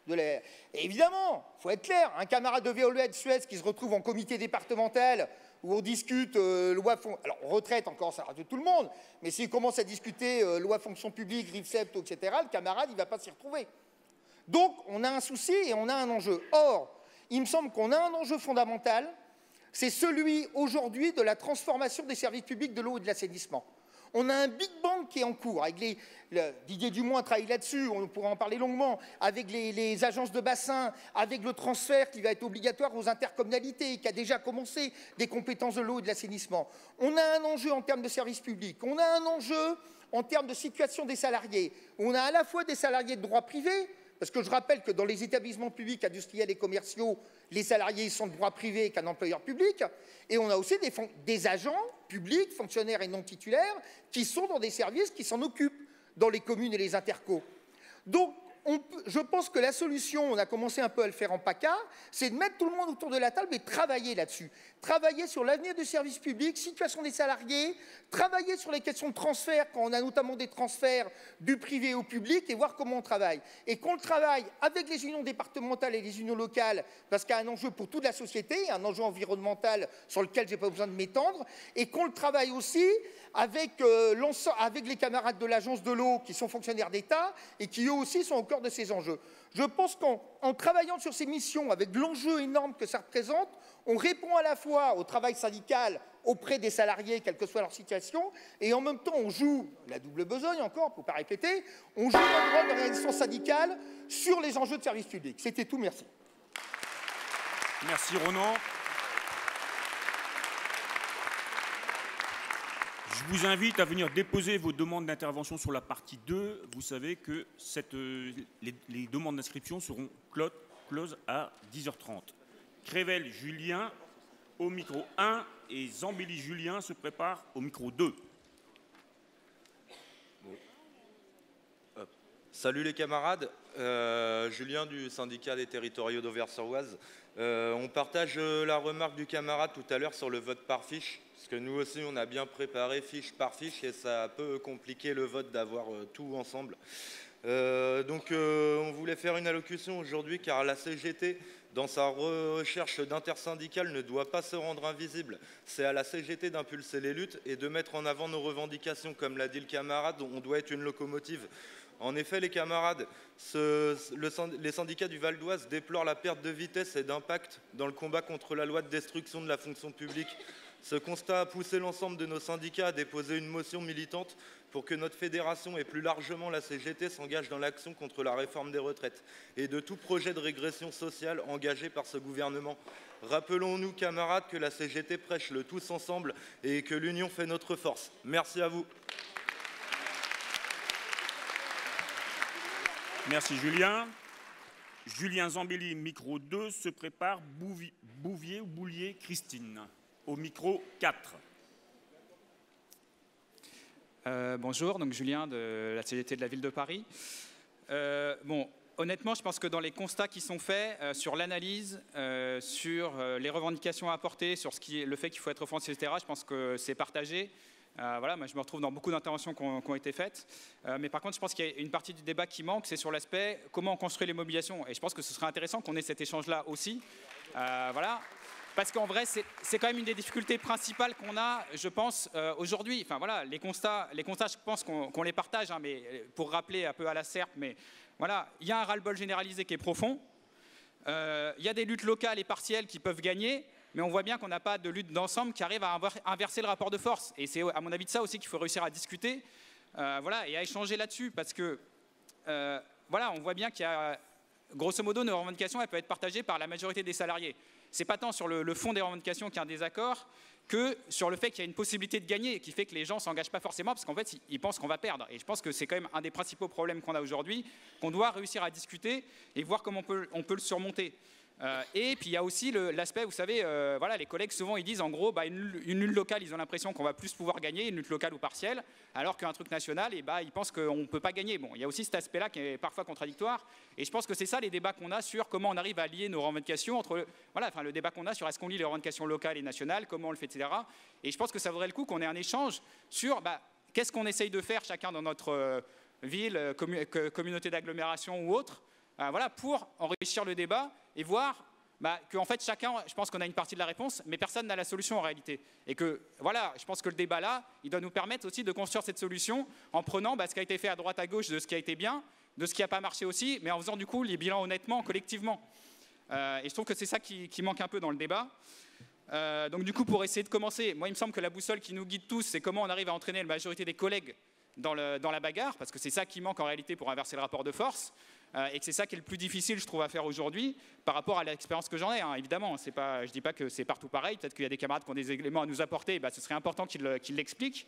de la... Évidemment, il faut être clair, un camarade de Veolia de Suez qui se retrouve en comité départemental où on discute euh, loi... Fon... Alors, retraite, encore, ça rate de tout le monde, mais s'il commence à discuter euh, loi fonction publique, Rifsept, et cetera, le camarade, il ne va pas s'y retrouver. Donc, on a un souci et on a un enjeu. Or, il me semble qu'on a un enjeu fondamental, c'est celui, aujourd'hui, de la transformation des services publics de l'eau et de l'assainissement. On a un Big Bang qui est en cours. Avec les, le, Didier Dumont travaille là-dessus, on pourra en parler longuement, avec les, les agences de bassin, avec le transfert qui va être obligatoire aux intercommunalités, qui a déjà commencé des compétences de l'eau et de l'assainissement. On a un enjeu en termes de services publics. On a un enjeu en termes de situation des salariés. On a à la fois des salariés de droit privé, parce que je rappelle que dans les établissements publics, industriels et commerciaux, les salariés sont de droit privé qu'un employeur public, et on a aussi des, des agents publics, fonctionnaires et non titulaires, qui sont dans des services qui s'en occupent dans les communes et les intercos. Donc, on peut, je pense que la solution, on a commencé un peu à le faire en PACA, c'est de mettre tout le monde autour de la table et travailler là-dessus. Travailler sur l'avenir du service public, situation des salariés, travailler sur les questions de transfert, quand on a notamment des transferts du privé au public, et voir comment on travaille. Et qu'on le travaille avec les unions départementales et les unions locales, parce qu'il y a un enjeu pour toute la société, un enjeu environnemental sur lequel je n'ai pas besoin de m'étendre, et qu'on le travaille aussi avec, euh, avec les camarades de l'agence de l'eau qui sont fonctionnaires d'État et qui eux aussi sont au cœur de ces enjeux. Je pense qu'en en travaillant sur ces missions, avec l'enjeu énorme que ça représente, on répond à la fois au travail syndical auprès des salariés, quelle que soit leur situation, et en même temps on joue la double besogne encore, pour ne pas répéter, on joue le droit d'organisation syndicale sur les enjeux de service public. C'était tout, merci. Merci Ronan. Je vous invite à venir déposer vos demandes d'intervention sur la partie deux. Vous savez que cette, euh, les, les demandes d'inscription seront closes à dix heures trente. Crével Julien au micro un et Zambelli Julien se prépare au micro deux. Bon. Hop. Salut les camarades, euh, Julien du syndicat des territoriaux d'Auvers-sur-Oise. Euh, on partage euh, la remarque du camarade tout à l'heure sur le vote par fiche. Parce que nous aussi, on a bien préparé fiche par fiche et ça peut compliquer le vote d'avoir euh, tout ensemble. Euh, donc, euh, on voulait faire une allocution aujourd'hui car la C G T, dans sa recherche d'intersyndicale, ne doit pas se rendre invisible. C'est à la C G T d'impulser les luttes et de mettre en avant nos revendications. Comme l'a dit le camarade, on doit être une locomotive. En effet, les camarades, ce, le, les syndicats du Val d'Oise déplorent la perte de vitesse et d'impact dans le combat contre la loi de destruction de la fonction publique. Ce constat a poussé l'ensemble de nos syndicats à déposer une motion militante pour que notre fédération et plus largement la C G T s'engagent dans l'action contre la réforme des retraites et de tout projet de régression sociale engagé par ce gouvernement. Rappelons-nous, camarades, que la C G T prêche le tous ensemble et que l'union fait notre force. Merci à vous. Merci Julien. Julien Zambelli, micro deux, se prépare Bouvier, Bouvier ou Boulier Christine. Au micro quatre. Euh, bonjour, donc Julien de la C G T de la Ville de Paris. Euh, bon, honnêtement, je pense que dans les constats qui sont faits euh, sur l'analyse, euh, sur euh, les revendications à apporter, sur ce qui est, le fait qu'il faut être offensif, et cetera, je pense que c'est partagé. Euh, voilà, moi je me retrouve dans beaucoup d'interventions qui ont, qui ont été faites. Euh, mais par contre, je pense qu'il y a une partie du débat qui manque, c'est sur l'aspect comment on construit les mobilisations. Et je pense que ce serait intéressant qu'on ait cet échange-là aussi. Euh, voilà. Parce qu'en vrai, c'est quand même une des difficultés principales qu'on a, je pense, euh, aujourd'hui. Enfin voilà, les constats, les constats, je pense qu'on qu'on les partage, hein, mais pour rappeler un peu à la S E R P, mais voilà, il y a un ras-le-bol généralisé qui est profond. Euh, il y a des luttes locales et partielles qui peuvent gagner, mais on voit bien qu'on n'a pas de lutte d'ensemble qui arrive à inverser le rapport de force. Et c'est à mon avis de ça aussi qu'il faut réussir à discuter, euh, voilà, et à échanger là-dessus, parce que euh, voilà, on voit bien qu'il y a, grosso modo, nos revendications, elles peuvent être partagées par la majorité des salariés. C'est pas tant sur le, le fond des revendications qu'il y a un désaccord que sur le fait qu'il y a une possibilité de gagner et qui fait que les gens ne s'engagent pas forcément parce qu'en fait, ils pensent qu'on va perdre. Et je pense que c'est quand même un des principaux problèmes qu'on a aujourd'hui, qu'on doit réussir à discuter et voir comment on peut, on peut le surmonter. Euh, et puis il y a aussi l'aspect, vous savez, euh, voilà, les collègues souvent ils disent en gros bah, une, une lutte locale, ils ont l'impression qu'on va plus pouvoir gagner, une lutte locale ou partielle, alors qu'un truc national, et bah, ils pensent qu'on ne peut pas gagner. Bon, il y a aussi cet aspect-là qui est parfois contradictoire, et je pense que c'est ça les débats qu'on a sur comment on arrive à lier nos revendications entre, voilà, enfin le débat qu'on a sur est-ce qu'on lie les revendications locales et nationales, comment on le fait, et cetera. Et je pense que ça vaudrait le coup qu'on ait un échange sur bah, qu'est-ce qu'on essaye de faire chacun dans notre euh, ville, commu communauté d'agglomération ou autre, euh, voilà, pour enrichir le débat et voir bah, qu'en fait chacun, je pense qu'on a une partie de la réponse, mais personne n'a la solution en réalité. Et que voilà, je pense que le débat là, il doit nous permettre aussi de construire cette solution en prenant bah, ce qui a été fait à droite à gauche de ce qui a été bien, de ce qui n'a pas marché aussi, mais en faisant du coup les bilans honnêtement, collectivement. Euh, et je trouve que c'est ça qui, qui manque un peu dans le débat. Euh, donc du coup, pour essayer de commencer, moi il me semble que la boussole qui nous guide tous, c'est comment on arrive à entraîner la majorité des collègues dans, le, dans la bagarre, parce que c'est ça qui manque en réalité pour inverser le rapport de force, euh, et que c'est ça qui est le plus difficile, je trouve, à faire aujourd'hui, par rapport à l'expérience que j'en ai, hein, évidemment. C'est pas, je ne dis pas que c'est partout pareil, peut-être qu'il y a des camarades qui ont des éléments à nous apporter, bah, ce serait important qu'ils qu'ils l'expliquent.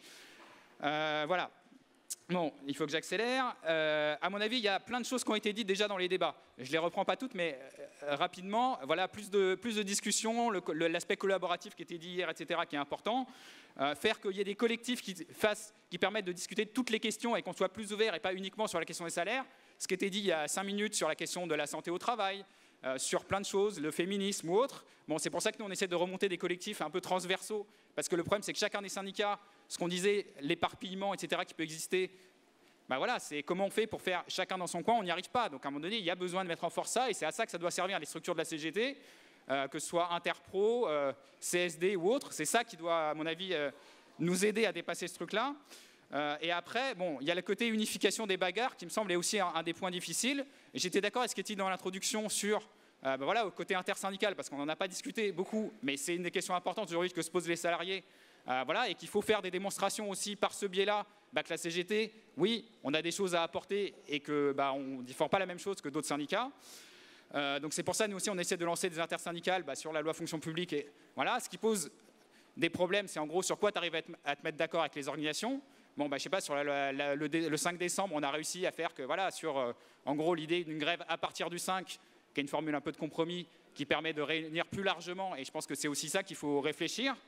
Euh, voilà. Bon, il faut que j'accélère. Euh, à mon avis, il y a plein de choses qui ont été dites déjà dans les débats. Je ne les reprends pas toutes, mais euh, rapidement, voilà, plus de, plus de discussions, l'aspect collaboratif qui était dit hier, et cetera, qui est important. Euh, faire qu'il y ait des collectifs qui, fassent, qui permettent de discuter de toutes les questions et qu'on soit plus ouvert et pas uniquement sur la question des salaires. Ce qui était dit il y a cinq minutes sur la question de la santé au travail, euh, sur plein de choses, le féminisme ou autre. Bon, c'est pour ça que nous, on essaie de remonter des collectifs un peu transversaux, parce que le problème, c'est que chacun des syndicats, ce qu'on disait, l'éparpillement, et cetera, qui peut exister, ben voilà, c'est comment on fait pour faire chacun dans son coin, on n'y arrive pas. Donc à un moment donné, il y a besoin de mettre en force ça, et c'est à ça que ça doit servir les structures de la C G T, euh, que ce soit Interpro, euh, C S D ou autre. C'est ça qui doit, à mon avis, euh, nous aider à dépasser ce truc-là. Euh, et après, bon, il y a le côté unification des bagarres qui me semble est aussi un, un des points difficiles. Et j'étais d'accord avec ce qui était dit dans l'introduction sur euh, ben voilà, au côté intersyndical, parce qu'on n'en a pas discuté beaucoup, mais c'est une des questions importantes aujourd'hui que se posent les salariés. Euh, voilà, et qu'il faut faire des démonstrations aussi par ce biais-là, bah, que la C G T, oui, on a des choses à apporter et qu'on bah, ne défend pas la même chose que d'autres syndicats. Euh, donc c'est pour ça, nous aussi, on essaie de lancer des intersyndicales bah, sur la loi fonction publique. Et voilà, ce qui pose des problèmes, c'est en gros sur quoi tu arrives à te, à te mettre d'accord avec les organisations. Bon, bah, je sais pas, sur la, la, le, le cinq décembre, on a réussi à faire que, voilà, sur, euh, en gros, l'idée d'une grève à partir du cinq, qui est une formule un peu de compromis, qui permet de réunir plus largement, et je pense que c'est aussi ça qu'il faut réfléchir.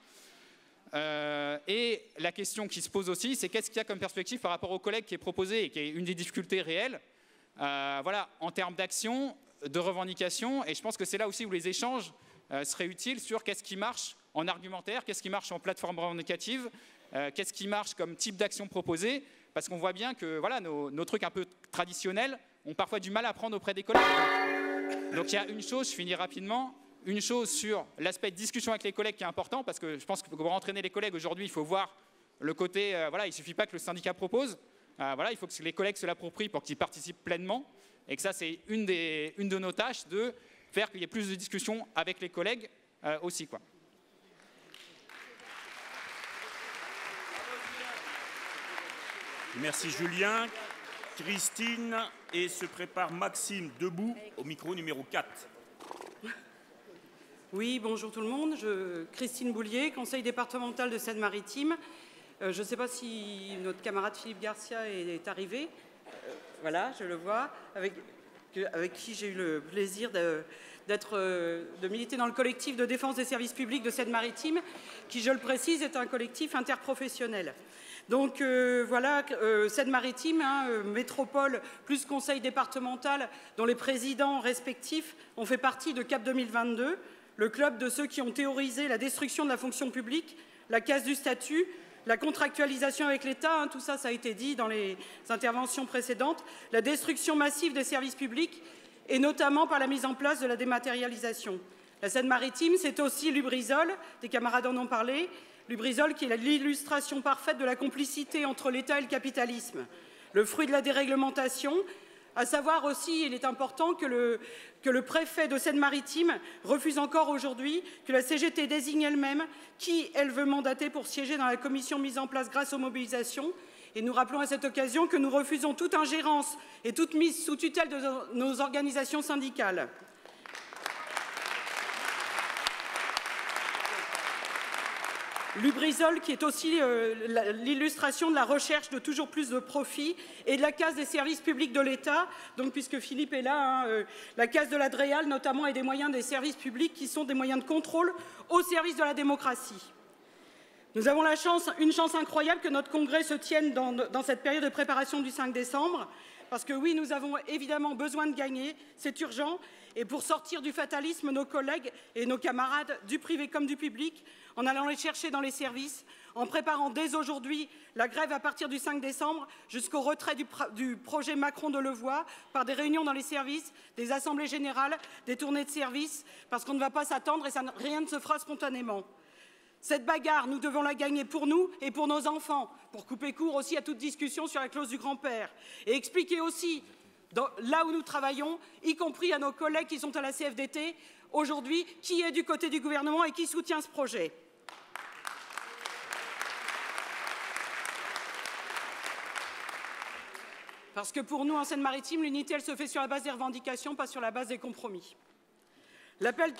Euh, et la question qui se pose aussi, c'est qu'est-ce qu'il y a comme perspective par rapport aux collègues qui est proposé et qui est une des difficultés réelles, euh, voilà, en termes d'action, de revendication, et je pense que c'est là aussi où les échanges euh, seraient utiles sur qu'est-ce qui marche en argumentaire, qu'est-ce qui marche en plateforme revendicative, euh, qu'est-ce qui marche comme type d'action proposée, parce qu'on voit bien que voilà, nos, nos trucs un peu traditionnels ont parfois du mal à prendre auprès des collègues. Donc il y a une chose, je finis rapidement, une chose sur l'aspect de discussion avec les collègues qui est important, parce que je pense que pour entraîner les collègues aujourd'hui, il faut voir le côté, euh, voilà, il ne suffit pas que le syndicat propose, euh, voilà, il faut que les collègues se l'approprient pour qu'ils participent pleinement, et que ça c'est une, des, une de nos tâches, de faire qu'il y ait plus de discussions avec les collègues euh, aussi, quoi. Merci Julien. Christine, et se prépare Maxime debout au micro numéro quatre. Oui, bonjour tout le monde. Je, Christine Boulier, conseil départemental de Seine-Maritime. Euh, je ne sais pas si notre camarade Philippe Garcia est, est arrivé. Euh, voilà, je le vois, avec, avec qui j'ai eu le plaisir de, d'être, de militer dans le collectif de défense des services publics de Seine-Maritime, qui, je le précise, est un collectif interprofessionnel. Donc euh, voilà, euh, Seine-Maritime, hein, euh, métropole plus conseil départemental, dont les présidents respectifs ont fait partie de Cap deux mille vingt-deux, le club de ceux qui ont théorisé la destruction de la fonction publique, la casse du statut, la contractualisation avec l'État, hein, tout ça, ça a été dit dans les interventions précédentes, la destruction massive des services publics, et notamment par la mise en place de la dématérialisation. La Seine-Maritime, c'est aussi Lubrizol, des camarades en ont parlé, Lubrizol qui est l'illustration parfaite de la complicité entre l'État et le capitalisme, le fruit de la déréglementation, à savoir aussi, il est important que le, que le préfet de Seine-Maritime refuse encore aujourd'hui que la C G T désigne elle-même qui elle veut mandater pour siéger dans la commission mise en place grâce aux mobilisations. Et nous rappelons à cette occasion que nous refusons toute ingérence et toute mise sous tutelle de nos organisations syndicales. Lubrizol, qui est aussi euh, l'illustration de la recherche de toujours plus de profits et de la casse des services publics de l'État. Donc, puisque Philippe est là, hein, euh, la casse de la DREAL, notamment, et des moyens des services publics qui sont des moyens de contrôle au service de la démocratie. Nous avons la chance, une chance incroyable que notre congrès se tienne dans, dans cette période de préparation du cinq décembre. Parce que oui, nous avons évidemment besoin de gagner, c'est urgent. Et pour sortir du fatalisme, nos collègues et nos camarades, du privé comme du public, en allant les chercher dans les services, en préparant dès aujourd'hui la grève à partir du cinq décembre jusqu'au retrait du, du projet Macron de Levoix par des réunions dans les services, des assemblées générales, des tournées de service, parce qu'on ne va pas s'attendre et ça, rien ne se fera spontanément. Cette bagarre, nous devons la gagner pour nous et pour nos enfants, pour couper court aussi à toute discussion sur la clause du grand-père et expliquer aussi, dans, là où nous travaillons, y compris à nos collègues qui sont à la C F D T, aujourd'hui, qui est du côté du gouvernement et qui soutient ce projet. Parce que pour nous, en Seine-Maritime, l'unité, elle se fait sur la base des revendications, pas sur la base des compromis. L'appel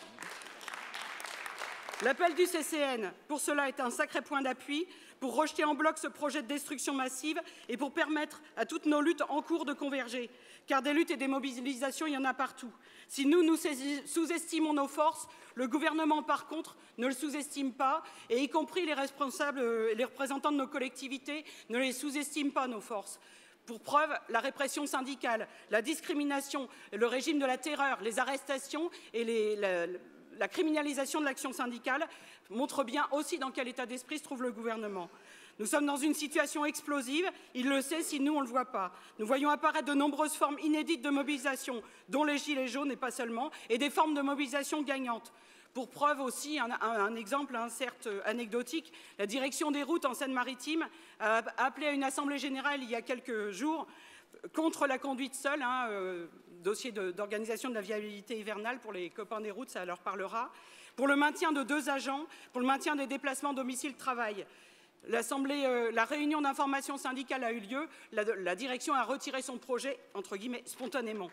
L'appel du C C N, pour cela, est un sacré point d'appui pour rejeter en bloc ce projet de destruction massive et pour permettre à toutes nos luttes en cours de converger. Car des luttes et des mobilisations, il y en a partout. Si nous, nous sous-estimons nos forces, le gouvernement, par contre, ne le sous-estime pas, et y compris les responsables, les représentants de nos collectivités, ne les sous-estiment pas, nos forces. Pour preuve, la répression syndicale, la discrimination, le régime de la terreur, les arrestations et les, la, la criminalisation de l'action syndicale montrent bien aussi dans quel état d'esprit se trouve le gouvernement. Nous sommes dans une situation explosive, il le sait si nous on ne le voit pas. Nous voyons apparaître de nombreuses formes inédites de mobilisation, dont les gilets jaunes et pas seulement, et des formes de mobilisation gagnantes. Pour preuve aussi, un, un, un exemple hein, certes anecdotique, la direction des routes en Seine-Maritime a appelé à une assemblée générale il y a quelques jours contre la conduite seule, hein, euh, dossier d'organisation de, de la viabilité hivernale pour les copains des routes, ça leur parlera, pour le maintien de deux agents, pour le maintien des déplacements domicile-travail. L'assemblée, euh, la réunion d'information syndicale a eu lieu, la, la direction a retiré son projet, entre guillemets, spontanément.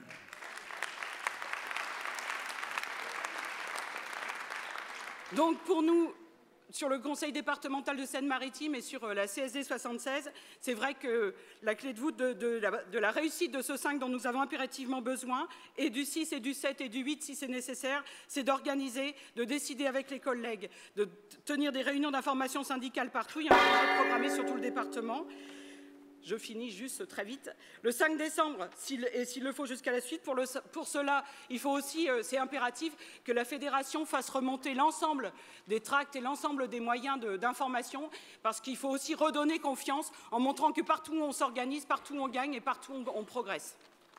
Donc pour nous, sur le conseil départemental de Seine-Maritime et sur la C S D soixante-seize, c'est vrai que la clé de voûte de, de, la, de la réussite de ce cinq dont nous avons impérativement besoin, et du six et du sept et du huit si c'est nécessaire, c'est d'organiser, de décider avec les collègues, de tenir des réunions d'information syndicale partout. Il y a un projet programmé sur tout le département. Je finis juste très vite. Le cinq décembre, et s'il le faut jusqu'à la suite, pour, le, pour cela, il faut aussi, euh, c'est impératif, que la fédération fasse remonter l'ensemble des tracts et l'ensemble des moyens d'information, parce qu'il faut aussi redonner confiance en montrant que partout où on s'organise, partout où on gagne et partout où on, on progresse.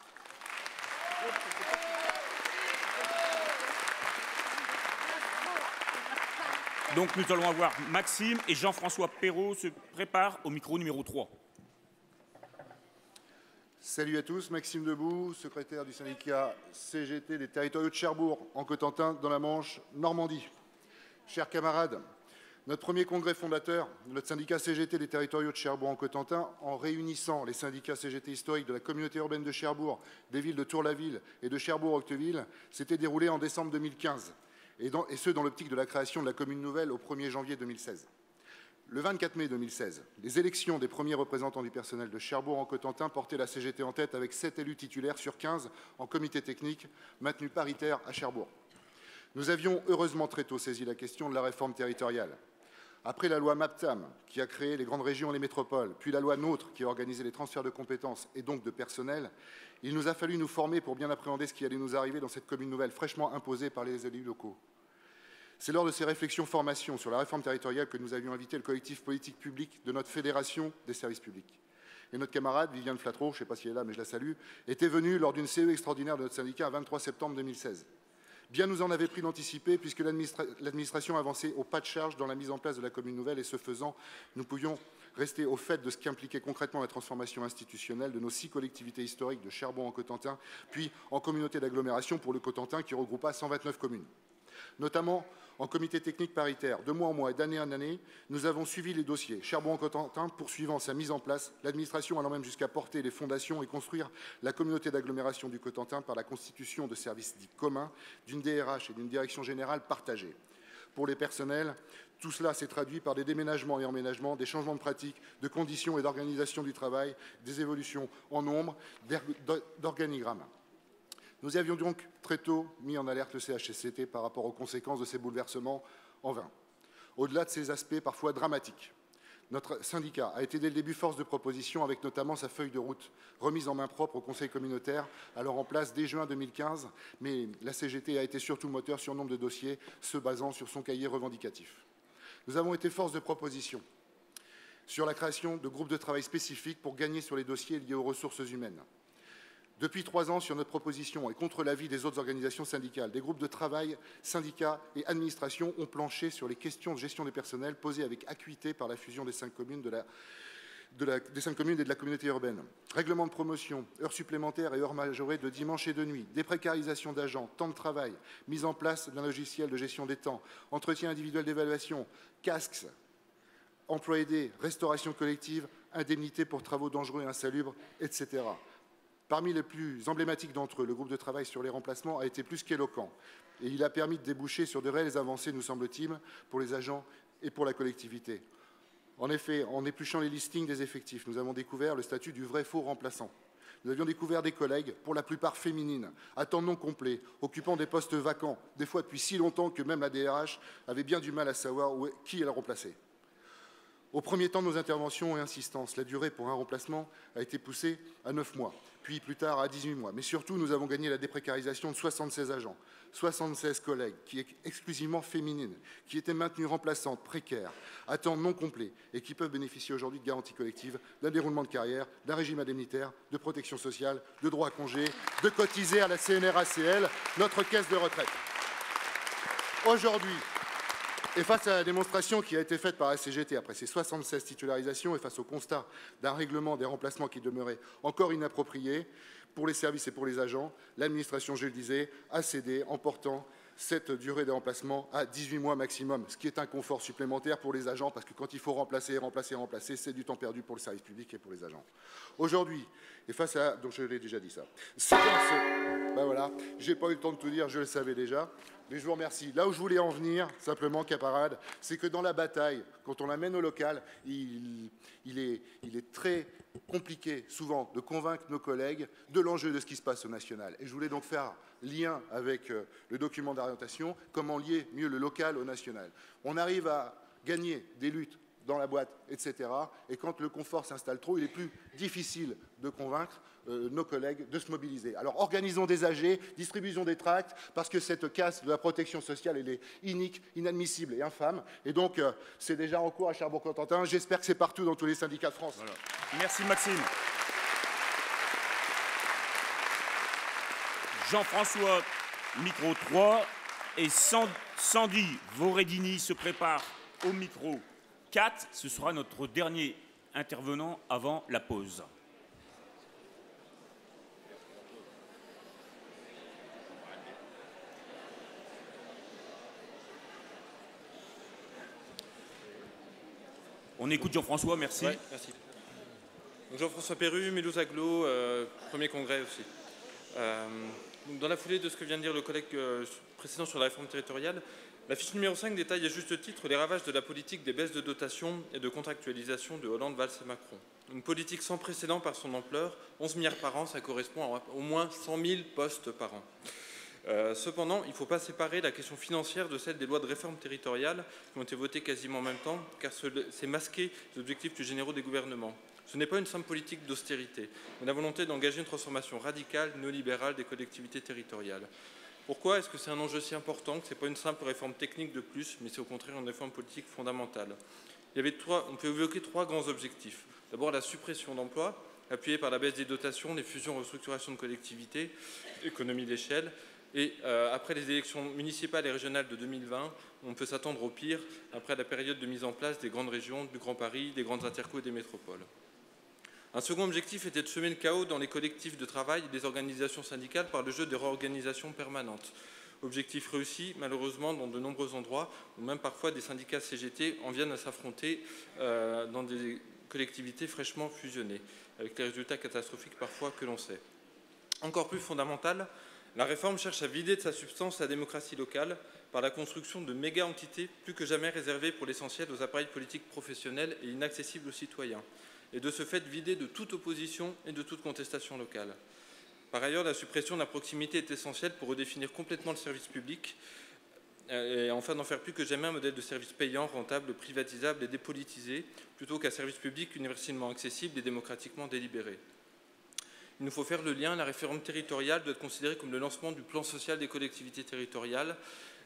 Donc nous allons avoir Maxime et Jean-François Perrault se préparent au micro numéro trois. Salut à tous, Maxime Debout, secrétaire du syndicat C G T des territoriaux de Cherbourg, en Cotentin, dans la Manche, Normandie. Chers camarades, notre premier congrès fondateur, notre syndicat C G T des territoriaux de Cherbourg en Cotentin, en réunissant les syndicats C G T historiques de la communauté urbaine de Cherbourg, des villes de Tour-la-Ville et de Cherbourg-Octeville, s'était déroulé en décembre deux mille quinze, et, dans, et ce dans l'optique de la création de la commune nouvelle au premier janvier deux mille seize. Le vingt-quatre mai deux mille seize, les élections des premiers représentants du personnel de Cherbourg en Cotentin portaient la C G T en tête avec sept élus titulaires sur quinze en comité technique, maintenu paritaire à Cherbourg. Nous avions heureusement très tôt saisi la question de la réforme territoriale. Après la loi MAPTAM, qui a créé les grandes régions et les métropoles, puis la loi NOTRe, qui a organisé les transferts de compétences et donc de personnel, il nous a fallu nous former pour bien appréhender ce qui allait nous arriver dans cette commune nouvelle fraîchement imposée par les élus locaux. C'est lors de ces réflexions formation sur la réforme territoriale que nous avions invité le collectif politique public de notre fédération des services publics. Et notre camarade, Viviane Flatreau, je ne sais pas si elle est là, mais je la salue, était venue lors d'une C E extraordinaire de notre syndicat le vingt-trois septembre deux mille seize. Bien nous en avait pris d'anticiper, puisque l'administration avançait au pas de charge dans la mise en place de la commune nouvelle, et ce faisant, nous pouvions rester au fait de ce qu'impliquait concrètement la transformation institutionnelle de nos six collectivités historiques de Cherbourg en Cotentin, puis en communauté d'agglomération pour le Cotentin, qui regroupa cent vingt-neuf communes. Notamment en comité technique paritaire, de mois en mois et d'année en année, nous avons suivi les dossiers. Cherbourg-en-Cotentin poursuivant sa mise en place, l'administration allant même jusqu'à porter les fondations et construire la communauté d'agglomération du Cotentin par la constitution de services dits communs, d'une D R H et d'une direction générale partagée. Pour les personnels, tout cela s'est traduit par des déménagements et emménagements, des changements de pratiques, de conditions et d'organisation du travail, des évolutions en nombre, d'organigrammes. Nous avions donc très tôt mis en alerte le C H C C T par rapport aux conséquences de ces bouleversements en vain. Au-delà de ces aspects parfois dramatiques, notre syndicat a été dès le début force de proposition avec notamment sa feuille de route remise en main propre au conseil communautaire, alors en place dès juin deux mille quinze, mais la C G T a été surtout moteur sur nombre de dossiers se basant sur son cahier revendicatif. Nous avons été force de proposition sur la création de groupes de travail spécifiques pour gagner sur les dossiers liés aux ressources humaines. Depuis trois ans, sur notre proposition et contre l'avis des autres organisations syndicales, des groupes de travail, syndicats et administrations ont planché sur les questions de gestion des personnels posées avec acuité par la fusion des cinq communes, de la, de la, des cinq communes et de la communauté urbaine. Règlement de promotion, heures supplémentaires et heures majorées de dimanche et de nuit, déprécarisation d'agents, temps de travail, mise en place d'un logiciel de gestion des temps, entretien individuel d'évaluation, casques, emploi aidé, restauration collective, indemnités pour travaux dangereux et insalubres, et cetera. Parmi les plus emblématiques d'entre eux, le groupe de travail sur les remplacements a été plus qu'éloquent et il a permis de déboucher sur de réelles avancées, nous semble-t-il, pour les agents et pour la collectivité. En effet, en épluchant les listings des effectifs, nous avons découvert le statut du vrai faux remplaçant. Nous avions découvert des collègues, pour la plupart féminines, à temps non complet, occupant des postes vacants, des fois depuis si longtemps que même la D R H avait bien du mal à savoir où, qui elle remplaçait. Au premier temps de nos interventions et insistances, la durée pour un remplacement a été poussée à neuf mois, puis plus tard à dix-huit mois. Mais surtout, nous avons gagné la déprécarisation de soixante-seize agents, soixante-seize collègues, qui est exclusivement féminines, qui étaient maintenues remplaçantes, précaires, à temps non complet, et qui peuvent bénéficier aujourd'hui de garanties collectives, d'un déroulement de carrière, d'un régime indemnitaire, de protection sociale, de droit à congé, de cotiser à la C N R A C L, notre caisse de retraite. Aujourd'hui, et face à la démonstration qui a été faite par la C G T après ces soixante-seize titularisations et face au constat d'un règlement des remplacements qui demeurait encore inapproprié pour les services et pour les agents, l'administration, je le disais, a cédé en portant cette durée de remplacement à dix-huit mois maximum, ce qui est un confort supplémentaire pour les agents parce que quand il faut remplacer, remplacer, remplacer, c'est du temps perdu pour le service public et pour les agents. Aujourd'hui, et face à... donc je l'ai déjà dit ça. C'est dans ce... Ben voilà, j'ai pas eu le temps de tout dire, je le savais déjà. Mais je vous remercie. Là où je voulais en venir, simplement, camarades, c'est que dans la bataille, quand on la mène au local, il, il, est, il est très compliqué, souvent, de convaincre nos collègues de l'enjeu de ce qui se passe au national. Et je voulais donc faire lien avec euh, le document d'orientation, comment lier mieux le local au national. On arrive à gagner des luttes dans la boîte, et cetera. Et quand le confort s'installe trop, il est plus difficile de convaincre euh, nos collègues de se mobiliser. Alors organisons des A G, distribution des tracts, parce que cette casse de la protection sociale, elle est inique, inadmissible et infâme. Et donc, euh, c'est déjà en cours à Cherbourg-Cotentin. J'espère que c'est partout dans tous les syndicats de France. Voilà. Merci Maxime. Jean-François, micro trois, et Sandy Voredini se prépare au micro quatre. Ce sera notre dernier intervenant avant la pause. On écoute Jean-François, merci. Ouais, merci. Jean-François Perru, Mulhouse Agglo, euh, premier congrès aussi. Euh, dans la foulée de ce que vient de dire le collègue euh, précédent sur la réforme territoriale, la fiche numéro cinq détaille à juste titre les ravages de la politique des baisses de dotation et de contractualisation de Hollande, Valls et Macron. Une politique sans précédent par son ampleur, onze milliards par an, ça correspond à au moins cent mille postes par an. Euh, cependant, il ne faut pas séparer la question financière de celle des lois de réforme territoriale qui ont été votées quasiment en même temps, car c'est masquer les objectifs plus généraux des gouvernements. Ce n'est pas une simple politique d'austérité, mais la volonté d'engager une transformation radicale, néolibérale des collectivités territoriales. Pourquoi est-ce que c'est un enjeu si important que ce n'est pas une simple réforme technique de plus, mais c'est au contraire une réforme politique fondamentale? Il y avait trois, on peut évoquer trois grands objectifs. D'abord, la suppression d'emplois, appuyée par la baisse des dotations, les fusions, restructurations de collectivités, économie d'échelle. Et euh, après les élections municipales et régionales de deux mille vingt, on peut s'attendre au pire après la période de mise en place des grandes régions, du Grand Paris, des grandes interco et des métropoles. Un second objectif était de semer le chaos dans les collectifs de travail et des organisations syndicales par le jeu des réorganisations permanentes. Objectif réussi, malheureusement, dans de nombreux endroits, où même parfois des syndicats C G T en viennent à s'affronter euh, dans des collectivités fraîchement fusionnées, avec les résultats catastrophiques parfois que l'on sait. Encore plus fondamental, la réforme cherche à vider de sa substance la démocratie locale par la construction de méga-entités plus que jamais réservées pour l'essentiel aux appareils politiques professionnels et inaccessibles aux citoyens, et de ce fait vider de toute opposition et de toute contestation locale. Par ailleurs, la suppression de la proximité est essentielle pour redéfinir complètement le service public et enfin d'en faire plus que jamais un modèle de service payant, rentable, privatisable et dépolitisé, plutôt qu'un service public universellement accessible et démocratiquement délibéré. Il nous faut faire le lien, la réforme territoriale doit être considérée comme le lancement du plan social des collectivités territoriales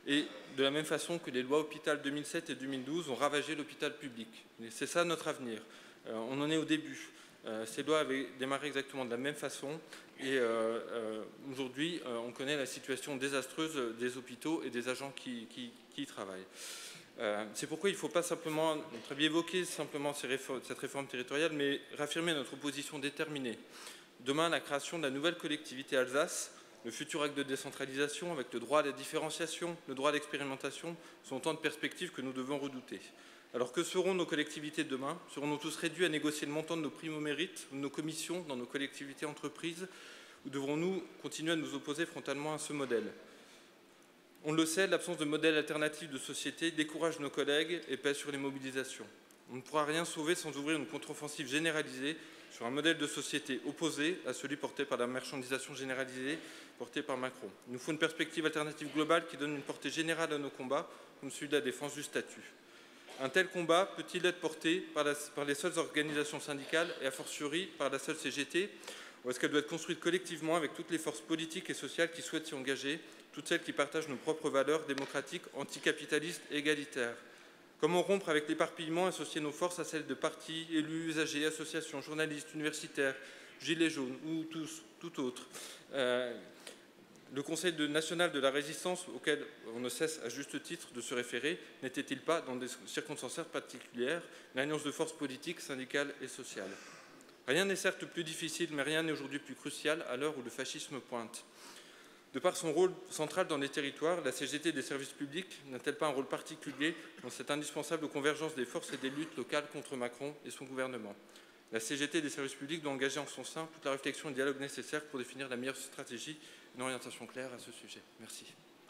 et de la même façon que les lois hôpital deux mille sept et deux mille douze ont ravagé l'hôpital public. C'est ça notre avenir. Euh, on en est au début. Euh, ces lois avaient démarré exactement de la même façon et euh, euh, aujourd'hui, euh, on connaît la situation désastreuse des hôpitaux et des agents qui, qui, qui y travaillent. Euh, c'est pourquoi il ne faut pas simplement, très bien évoquer simplement ces réformes, cette réforme territoriale, mais réaffirmer notre opposition déterminée. Demain, la création de la nouvelle collectivité Alsace, le futur acte de décentralisation avec le droit à la différenciation, le droit à l'expérimentation, sont autant de perspectives que nous devons redouter. Alors que seront nos collectivités demain? Serons-nous tous réduits à négocier le montant de nos primes au mérite, de nos commissions dans nos collectivités entreprises, ou devrons-nous continuer à nous opposer frontalement à ce modèle? On le sait, l'absence de modèle alternatif de société décourage nos collègues et pèse sur les mobilisations. On ne pourra rien sauver sans ouvrir une contre-offensive généralisée sur un modèle de société opposé à celui porté par la marchandisation généralisée portée par Macron. Il nous faut une perspective alternative globale qui donne une portée générale à nos combats, comme celui de la défense du statut. Un tel combat peut-il être porté par, la, par les seules organisations syndicales et a fortiori par la seule C G T, ou est-ce qu'elle doit être construite collectivement avec toutes les forces politiques et sociales qui souhaitent s'y engager, toutes celles qui partagent nos propres valeurs démocratiques, anticapitalistes et égalitaires? Comment rompre avec l'éparpillement, associer nos forces à celles de partis, élus, usagers, associations, journalistes, universitaires, gilets jaunes ou tous, tout autre? euh, Le Conseil de, national de la résistance, auquel on ne cesse à juste titre de se référer, n'était-il pas, dans des circonstances particulières, une alliance de forces politiques, syndicales et sociales? Rien n'est certes plus difficile, mais rien n'est aujourd'hui plus crucial à l'heure où le fascisme pointe. De par son rôle central dans les territoires, la C G T des services publics n'a-t-elle pas un rôle particulier dans cette indispensable convergence des forces et des luttes locales contre Macron et son gouvernement? La C G T des services publics doit engager en son sein toute la réflexion et le dialogue nécessaires pour définir la meilleure stratégie, une orientation claire à ce sujet. Merci.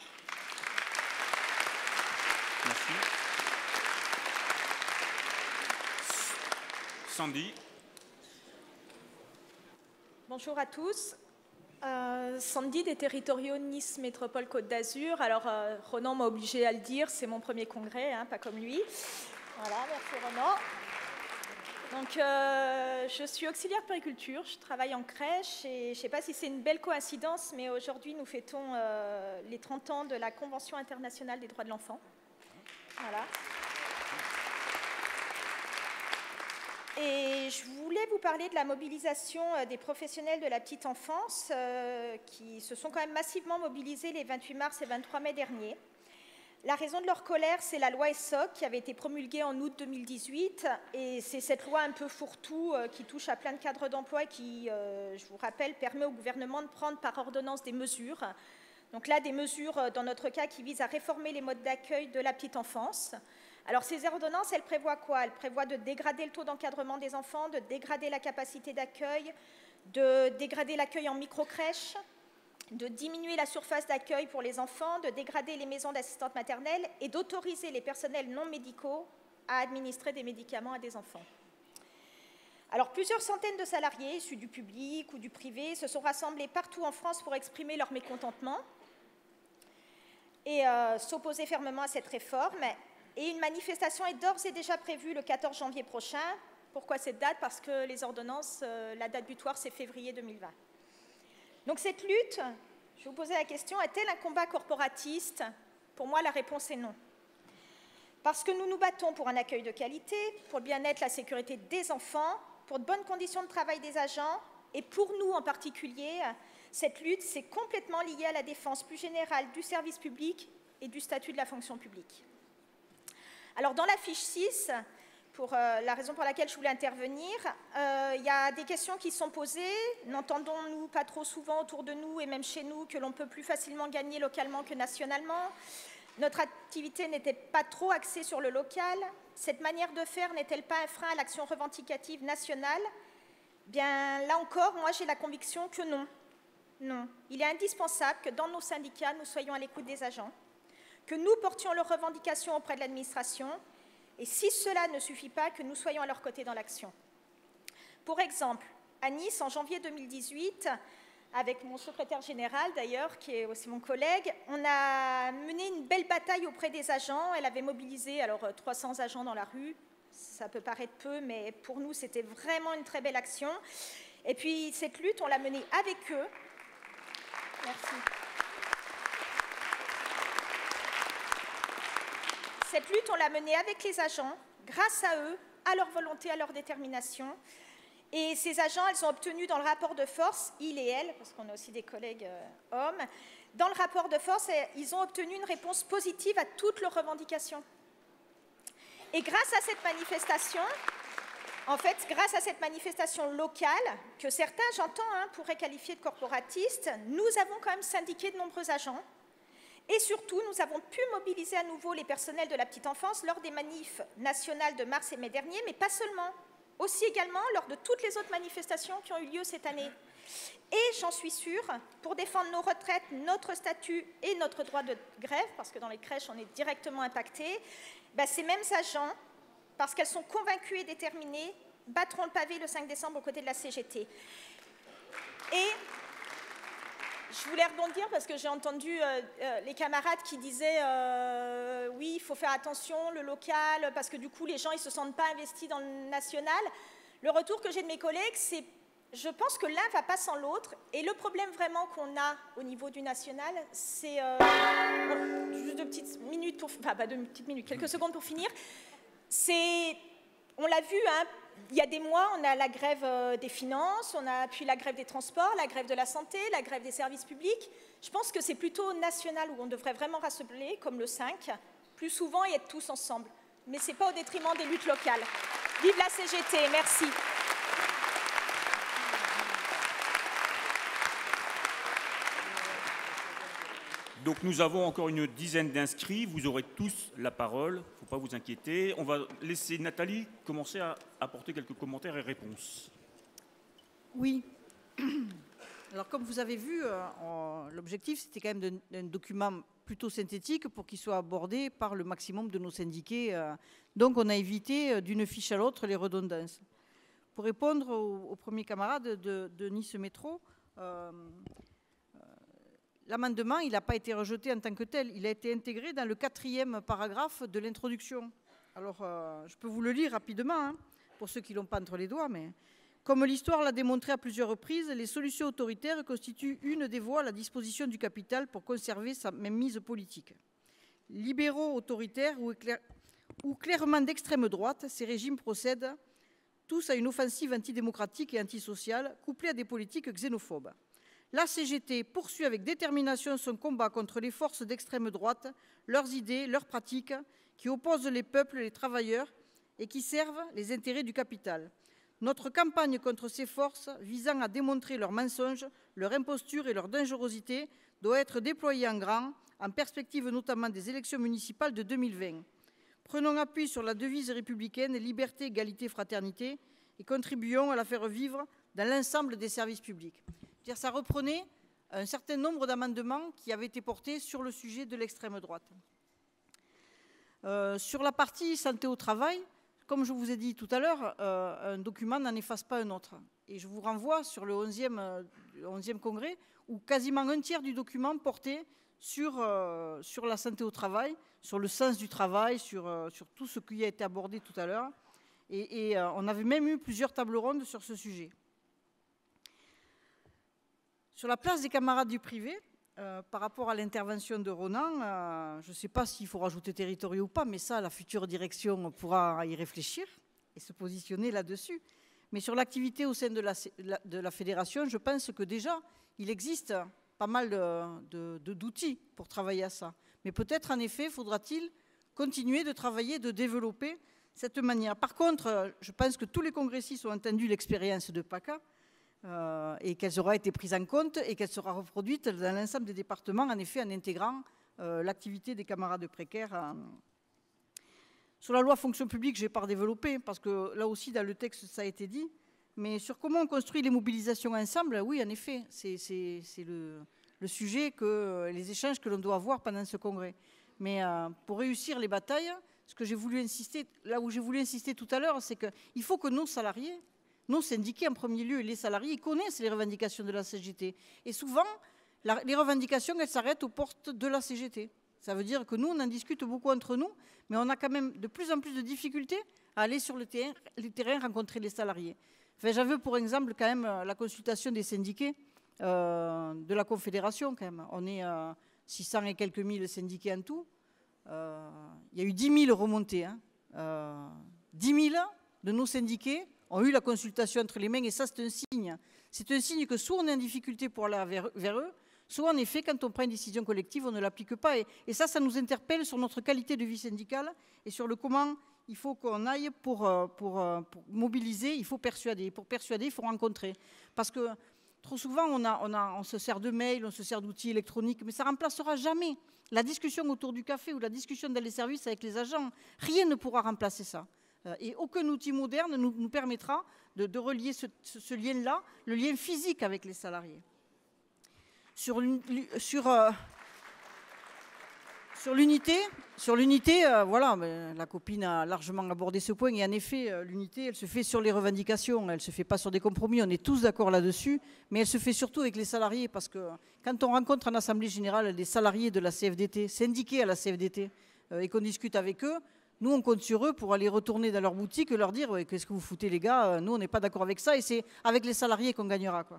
Merci. Sandy. Bonjour à tous. Euh, Sandy des territoriaux Nice Métropole Côte d'Azur. Alors, euh, Ronan m'a obligé à le dire, c'est mon premier congrès, hein, pas comme lui. Voilà, merci Ronan. Donc, euh, je suis auxiliaire de périculture, je travaille en crèche et je ne sais pas si c'est une belle coïncidence, mais aujourd'hui nous fêtons euh, les trente ans de la Convention internationale des droits de l'enfant. Voilà. Et je voulais vous parler de la mobilisation des professionnels de la petite enfance euh, qui se sont quand même massivement mobilisés les vingt-huit mars et vingt-trois mai dernier. La raison de leur colère, c'est la loi ESSOC qui avait été promulguée en août deux mille dix-huit. Et c'est cette loi un peu fourre-tout euh, qui touche à plein de cadres d'emploi et qui, euh, je vous rappelle, permet au gouvernement de prendre par ordonnance des mesures. Donc là, des mesures, dans notre cas, qui visent à réformer les modes d'accueil de la petite enfance. Alors ces ordonnances, elles prévoient quoi? Elles prévoient de dégrader le taux d'encadrement des enfants, de dégrader la capacité d'accueil, de dégrader l'accueil en micro-crèche, de diminuer la surface d'accueil pour les enfants, de dégrader les maisons d'assistantes maternelles et d'autoriser les personnels non médicaux à administrer des médicaments à des enfants. Alors, plusieurs centaines de salariés issus du public ou du privé se sont rassemblés partout en France pour exprimer leur mécontentement et euh, s'opposer fermement à cette réforme. Et une manifestation est d'ores et déjà prévue le quatorze janvier prochain. Pourquoi cette date? Parce que les ordonnances, euh, la date butoir, c'est février deux mille vingt. Donc cette lutte, je vais vous poser la question, est-elle un combat corporatiste? Pour moi, la réponse est non. Parce que nous nous battons pour un accueil de qualité, pour le bien-être, la sécurité des enfants, pour de bonnes conditions de travail des agents, et pour nous en particulier, cette lutte, c'est complètement lié à la défense plus générale du service public et du statut de la fonction publique. Alors dans la fiche six, pour euh, la raison pour laquelle je voulais intervenir, euh, il y a des questions qui sont posées. N'entendons-nous pas trop souvent autour de nous et même chez nous que l'on peut plus facilement gagner localement que nationalement? Notre activité n'était pas trop axée sur le local. Cette manière de faire n'est-elle pas un frein à l'action revendicative nationale? Bien, là encore, moi j'ai la conviction que non. Non. Il est indispensable que dans nos syndicats, nous soyons à l'écoute des agents, que nous portions leurs revendications auprès de l'administration, et si cela ne suffit pas, que nous soyons à leur côté dans l'action. Pour exemple, à Nice, en janvier deux mille dix-huit, avec mon secrétaire général d'ailleurs, qui est aussi mon collègue, on a mené une belle bataille auprès des agents. Elle avait mobilisé alors trois cents agents dans la rue. Ça peut paraître peu, mais pour nous, c'était vraiment une très belle action. Et puis, cette lutte, on l'a menée avec eux. Merci. Cette lutte, on l'a menée avec les agents, grâce à eux, à leur volonté, à leur détermination. Et ces agents, elles ont obtenu dans le rapport de force, ils et elles, parce qu'on a aussi des collègues euh, hommes, dans le rapport de force, ils ont obtenu une réponse positive à toutes leurs revendications. Et grâce à cette manifestation, en fait, grâce à cette manifestation locale, que certains, j'entends, hein, pourraient qualifier de corporatiste, nous avons quand même syndiqué de nombreux agents. Et surtout, nous avons pu mobiliser à nouveau les personnels de la petite enfance lors des manifs nationales de mars et mai dernier, mais pas seulement. Aussi également lors de toutes les autres manifestations qui ont eu lieu cette année. Et j'en suis sûre, pour défendre nos retraites, notre statut et notre droit de grève, parce que dans les crèches, on est directement impacté, ben, ces mêmes agents, parce qu'elles sont convaincues et déterminées, battront le pavé le cinq décembre aux côtés de la C G T. Et je voulais rebondir parce que j'ai entendu euh, euh, les camarades qui disaient euh, oui, il faut faire attention, le local, parce que du coup, les gens ne se sentent pas investis dans le national. Le retour que j'ai de mes collègues, c'est je pense que l'un ne va pas sans l'autre. Et le problème vraiment qu'on a au niveau du national, c'est euh, juste deux petites minutes, pour, enfin pas deux petites minutes, quelques secondes pour finir. C'est, on l'a vu, hein, il y a des mois, on a la grève des finances, on a puis la grève des transports, la grève de la santé, la grève des services publics. Je pense que c'est plutôt national où on devrait vraiment rassembler, comme le cinq, plus souvent et être tous ensemble. Mais ce n'est pas au détriment des luttes locales. Vive la C G T, merci. Donc nous avons encore une dizaine d'inscrits, vous aurez tous la parole, il ne faut pas vous inquiéter. On va laisser Nathalie commencer à apporter quelques commentaires et réponses. Oui. Alors comme vous avez vu, euh, l'objectif c'était quand même d'un document plutôt synthétique pour qu'il soit abordé par le maximum de nos syndiqués. Euh, donc on a évité d'une fiche à l'autre les redondances. Pour répondre au, au premier camarade de, de Nice Métro, euh, l'amendement, il n'a pas été rejeté en tant que tel. Il a été intégré dans le quatrième paragraphe de l'introduction. Alors, euh, je peux vous le lire rapidement, hein, pour ceux qui ne l'ont pas entre les doigts. Mais comme l'histoire l'a démontré à plusieurs reprises, les solutions autoritaires constituent une des voies à la disposition du capital pour conserver sa mainmise politique. Libéraux, autoritaires ou, éclair... ou clairement d'extrême droite, ces régimes procèdent tous à une offensive antidémocratique et antisociale, couplée à des politiques xénophobes. La C G T poursuit avec détermination son combat contre les forces d'extrême droite, leurs idées, leurs pratiques, qui opposent les peuples et les travailleurs et qui servent les intérêts du capital. Notre campagne contre ces forces, visant à démontrer leurs mensonges, leur imposture et leur dangerosité, doit être déployée en grand, en perspective notamment des élections municipales de deux mille vingt. Prenons appui sur la devise républicaine « Liberté, égalité, fraternité » et contribuons à la faire vivre dans l'ensemble des services publics. C'est-à-dire, ça reprenait un certain nombre d'amendements qui avaient été portés sur le sujet de l'extrême droite. Euh, sur la partie santé au travail, comme je vous ai dit tout à l'heure, euh, un document n'en efface pas un autre. Et je vous renvoie sur le onzième, euh, onzième congrès, où quasiment un tiers du document portait sur, euh, sur la santé au travail, sur le sens du travail, sur, euh, sur tout ce qui a été abordé tout à l'heure. Et, et euh, on avait même eu plusieurs tables rondes sur ce sujet. Sur la place des camarades du privé, euh, par rapport à l'intervention de Ronan, euh, je ne sais pas s'il faut rajouter territoriaux ou pas, mais ça, la future direction pourra y réfléchir et se positionner là-dessus. Mais sur l'activité au sein de la, de la fédération, je pense que déjà, il existe pas mal de, de, d'outils pour travailler à ça. Mais peut-être, en effet, faudra-t-il continuer de travailler, de développer cette manière. Par contre, je pense que tous les congressistes ont entendu l'expérience de PACA, Euh, et qu'elle aura été prise en compte et qu'elle sera reproduite dans l'ensemble des départements, en effet, en intégrant euh, l'activité des camarades précaires. Euh. Sur la loi fonction publique, je n'ai pas développé, parce que là aussi, dans le texte, ça a été dit. Mais sur comment on construit les mobilisations ensemble, oui, en effet, c'est le, le sujet, que les échanges que l'on doit avoir pendant ce congrès. Mais euh, pour réussir les batailles, ce que j'ai voulu insister, là où j'ai voulu insister tout à l'heure, c'est qu'il faut que nos salariés, nos syndiqués en premier lieu et les salariés, ils connaissent les revendications de la C G T. Et souvent, la, les revendications, elles s'arrêtent aux portes de la C G T. Ça veut dire que nous, on en discute beaucoup entre nous, mais on a quand même de plus en plus de difficultés à aller sur le terrain, les terrains rencontrer les salariés. Enfin, j'avais pour exemple quand même la consultation des syndiqués euh, de la Confédération quand même. On est euh, six cents et quelques mille syndiqués en tout. euh, il y a eu dix mille remontées. Hein. Euh, dix mille de nos syndiqués ont eu la consultation entre les mains et ça, c'est un signe. C'est un signe que soit on est en difficulté pour aller vers, vers eux, soit en effet, quand on prend une décision collective, on ne l'applique pas. Et, et ça, ça nous interpelle sur notre qualité de vie syndicale et sur le comment il faut qu'on aille pour, pour, pour mobiliser, il faut persuader. Pour persuader, il faut rencontrer. Parce que trop souvent, on, a, on, a, on se sert de mails, on se sert d'outils électroniques, mais ça ne remplacera jamais la discussion autour du café ou la discussion dans les services avec les agents. Rien ne pourra remplacer ça. Et aucun outil moderne nous, nous permettra de, de relier ce, ce, ce lien-là, le lien physique avec les salariés. Sur, sur, euh, sur l'unité, sur l'unité, euh, voilà, la copine a largement abordé ce point. Et en effet, euh, l'unité, elle se fait sur les revendications, elle ne se fait pas sur des compromis. On est tous d'accord là-dessus, mais elle se fait surtout avec les salariés, parce que quand on rencontre en assemblée générale des salariés de la C F D T, syndiqués à la C F D T, euh, et qu'on discute avec eux, nous, on compte sur eux pour aller retourner dans leur boutique et leur dire ouais, « Qu'est-ce que vous foutez, les gars? Nous, on n'est pas d'accord avec ça. » Et c'est avec les salariés qu'on gagnera, quoi.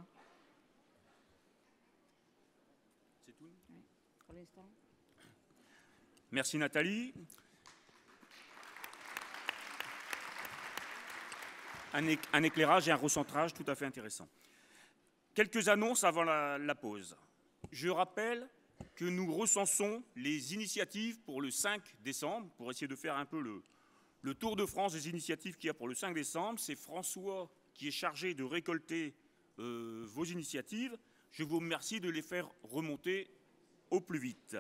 C'est tout? Oui, pour l'instant. Merci, Nathalie. Un, é un éclairage et un recentrage tout à fait intéressant. Quelques annonces avant la, la pause. Je rappelle que nous recensons les initiatives pour le cinq décembre, pour essayer de faire un peu le, le tour de France des initiatives qu'il y a pour le cinq décembre. C'est François qui est chargé de récolter euh, vos initiatives. Je vous remercie de les faire remonter au plus vite.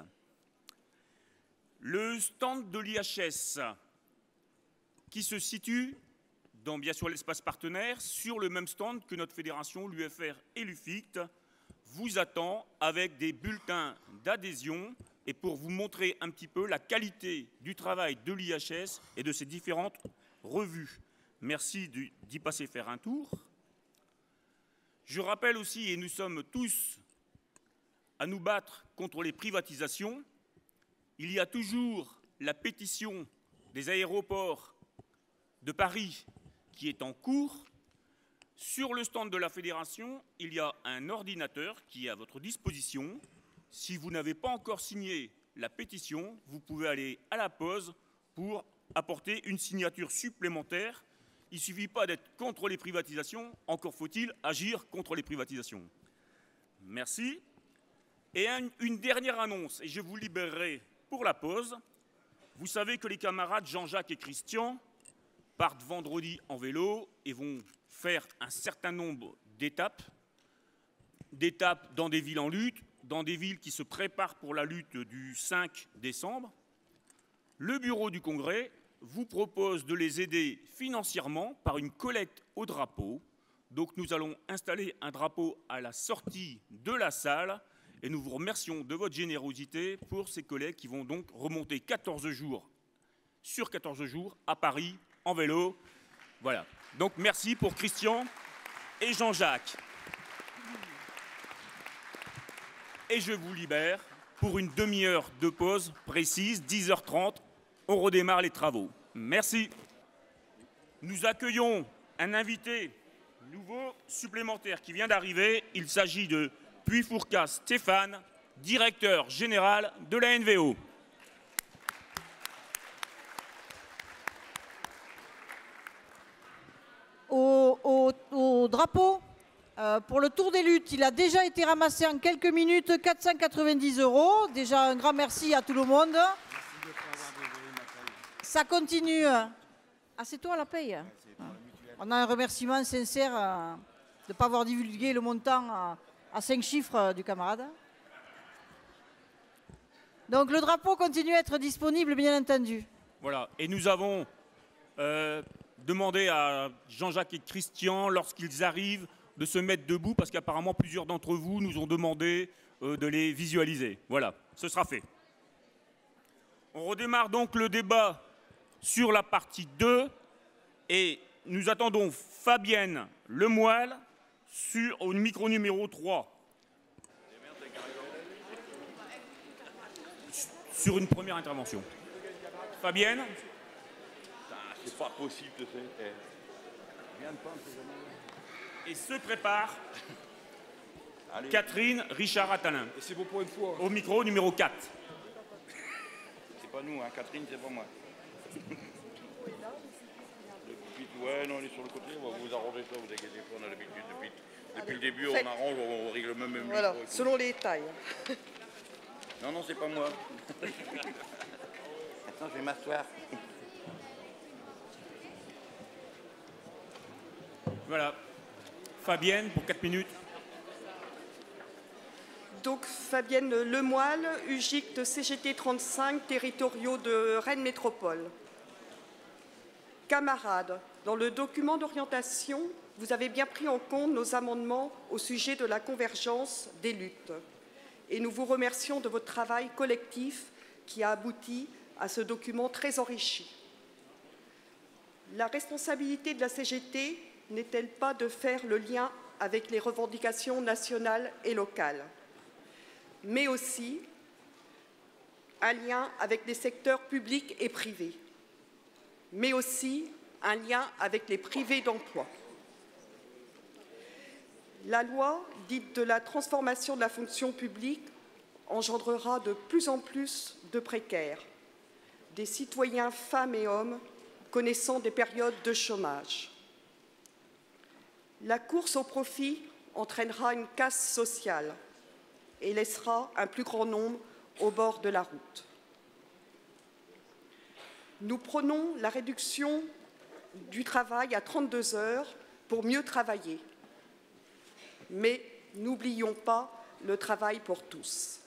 Le stand de l'I H S, qui se situe dans, bien sûr, l'espace partenaire, sur le même stand que notre fédération, l'U F R et l'U F I C T, vous attend avec des bulletins d'adhésion et pour vous montrer un petit peu la qualité du travail de l'I H S et de ses différentes revues. Merci d'y passer faire un tour. Je rappelle aussi, et nous sommes tous à nous battre contre les privatisations, il y a toujours la pétition des aéroports de Paris qui est en cours. Sur le stand de la fédération, il y a un ordinateur qui est à votre disposition. Si vous n'avez pas encore signé la pétition, vous pouvez aller à la pause pour apporter une signature supplémentaire. Il ne suffit pas d'être contre les privatisations, encore faut-il agir contre les privatisations. Merci. Et un, une dernière annonce, et je vous libérerai pour la pause. Vous savez que les camarades Jean-Jacques et Christian partent vendredi en vélo et vont faire un certain nombre d'étapes, d'étapes dans des villes en lutte, dans des villes qui se préparent pour la lutte du cinq décembre. Le bureau du Congrès vous propose de les aider financièrement par une collecte au drapeau. Donc nous allons installer un drapeau à la sortie de la salle et nous vous remercions de votre générosité pour ces collègues qui vont donc remonter quatorze jours sur quatorze jours à Paris en vélo. Voilà. Donc merci pour Christian et Jean-Jacques. Et je vous libère pour une demi-heure de pause précise, dix heures trente. On redémarre les travaux. Merci. Nous accueillons un invité nouveau supplémentaire qui vient d'arriver. Il s'agit de Puyfourcas Stéphane, directeur général de la N V O. Au, au, au drapeau, euh, pour le Tour des luttes, il a déjà été ramassé en quelques minutes, quatre cent quatre-vingt-dix euros. Déjà un grand merci à tout le monde. Ça continue. Ah, c'est toi la paye? On a un remerciement sincère euh, de ne pas avoir divulgué le montant à, à cinq chiffres euh, du camarade. Donc le drapeau continue à être disponible, bien entendu. Voilà, et nous avons euh, demandé à Jean-Jacques et Christian, lorsqu'ils arrivent, de se mettre debout, parce qu'apparemment plusieurs d'entre vous nous ont demandé euh, de les visualiser. Voilà, ce sera fait. On redémarre donc le débat sur la partie deux, et nous attendons Fabienne Lemoyle sur, au micro numéro trois. Sur une première intervention. Fabienne. C'est pas possible de faire. Et se prépare Allez. Catherine Richard-Attalin. Et c'est bon pour une fois. Au micro numéro quatre. pas nous, hein. Catherine, c'est pas moi. Ouais, non, on est sur le côté, on va vous arranger ça, vous inquiétez pas, on a l'habitude depuis, depuis le début, faites... on arrange, on règle même le Voilà, micro. selon les tailles. Non, non, c'est pas moi. Attends, je vais m'asseoir. Voilà. Fabienne, pour quatre minutes. Donc, Fabienne Lemoyle, U G I C de C G T trente-cinq, territoriaux de Rennes Métropole. Camarades, dans le document d'orientation, vous avez bien pris en compte nos amendements au sujet de la convergence des luttes. Et nous vous remercions de votre travail collectif qui a abouti à ce document très enrichi. La responsabilité de la C G T n'est-elle pas de faire le lien avec les revendications nationales et locales, mais aussi un lien avec les secteurs publics et privés, mais aussi un lien avec les privés d'emploi. La loi dite de la transformation de la fonction publique engendrera de plus en plus de précaires, des citoyens femmes et hommes connaissant des périodes de chômage. La course au profit entraînera une casse sociale et laissera un plus grand nombre au bord de la route. Nous prônons la réduction du travail à trente-deux heures pour mieux travailler. Mais n'oublions pas le travail pour tous.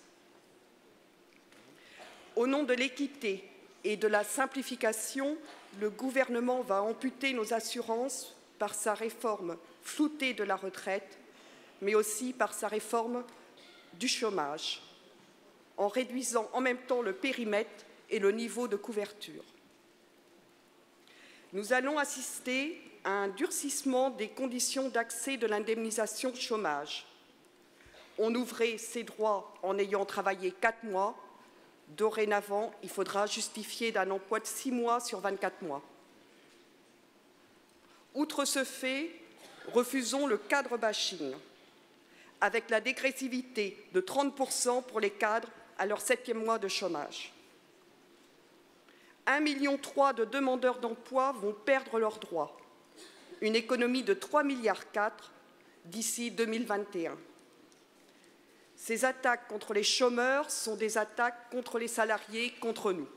Au nom de l'équité et de la simplification, le gouvernement va amputer nos assurances par sa réforme floutée de la retraite, mais aussi par sa réforme du chômage, en réduisant en même temps le périmètre et le niveau de couverture. Nous allons assister à un durcissement des conditions d'accès de l'indemnisation chômage. On ouvrait ses droits en ayant travaillé quatre mois. Dorénavant, il faudra justifier d'un emploi de six mois sur vingt-quatre mois. Outre ce fait, refusons le cadre bashing, avec la dégressivité de trente pour cent pour les cadres à leur septième mois de chômage. un virgule trois million de demandeurs d'emploi vont perdre leurs droits, une économie de trois virgule quatre milliards d'ici deux mille vingt et un. Ces attaques contre les chômeurs sont des attaques contre les salariés, contre nous.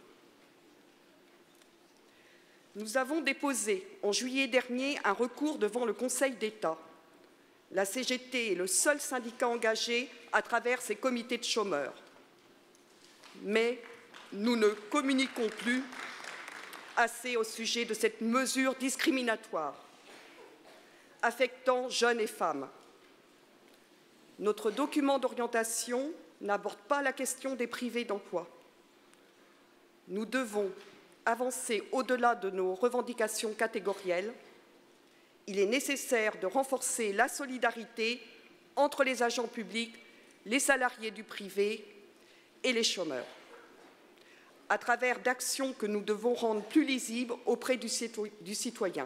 Nous avons déposé en juillet dernier un recours devant le Conseil d'État. La C G T est le seul syndicat engagé à travers ses comités de chômeurs. Mais nous ne communiquons plus assez au sujet de cette mesure discriminatoire affectant jeunes et femmes. Notre document d'orientation n'aborde pas la question des privés d'emploi. Nous devons avancer au-delà de nos revendications catégorielles. Il est nécessaire de renforcer la solidarité entre les agents publics, les salariés du privé et les chômeurs, à travers d'actions que nous devons rendre plus lisibles auprès du citoyen.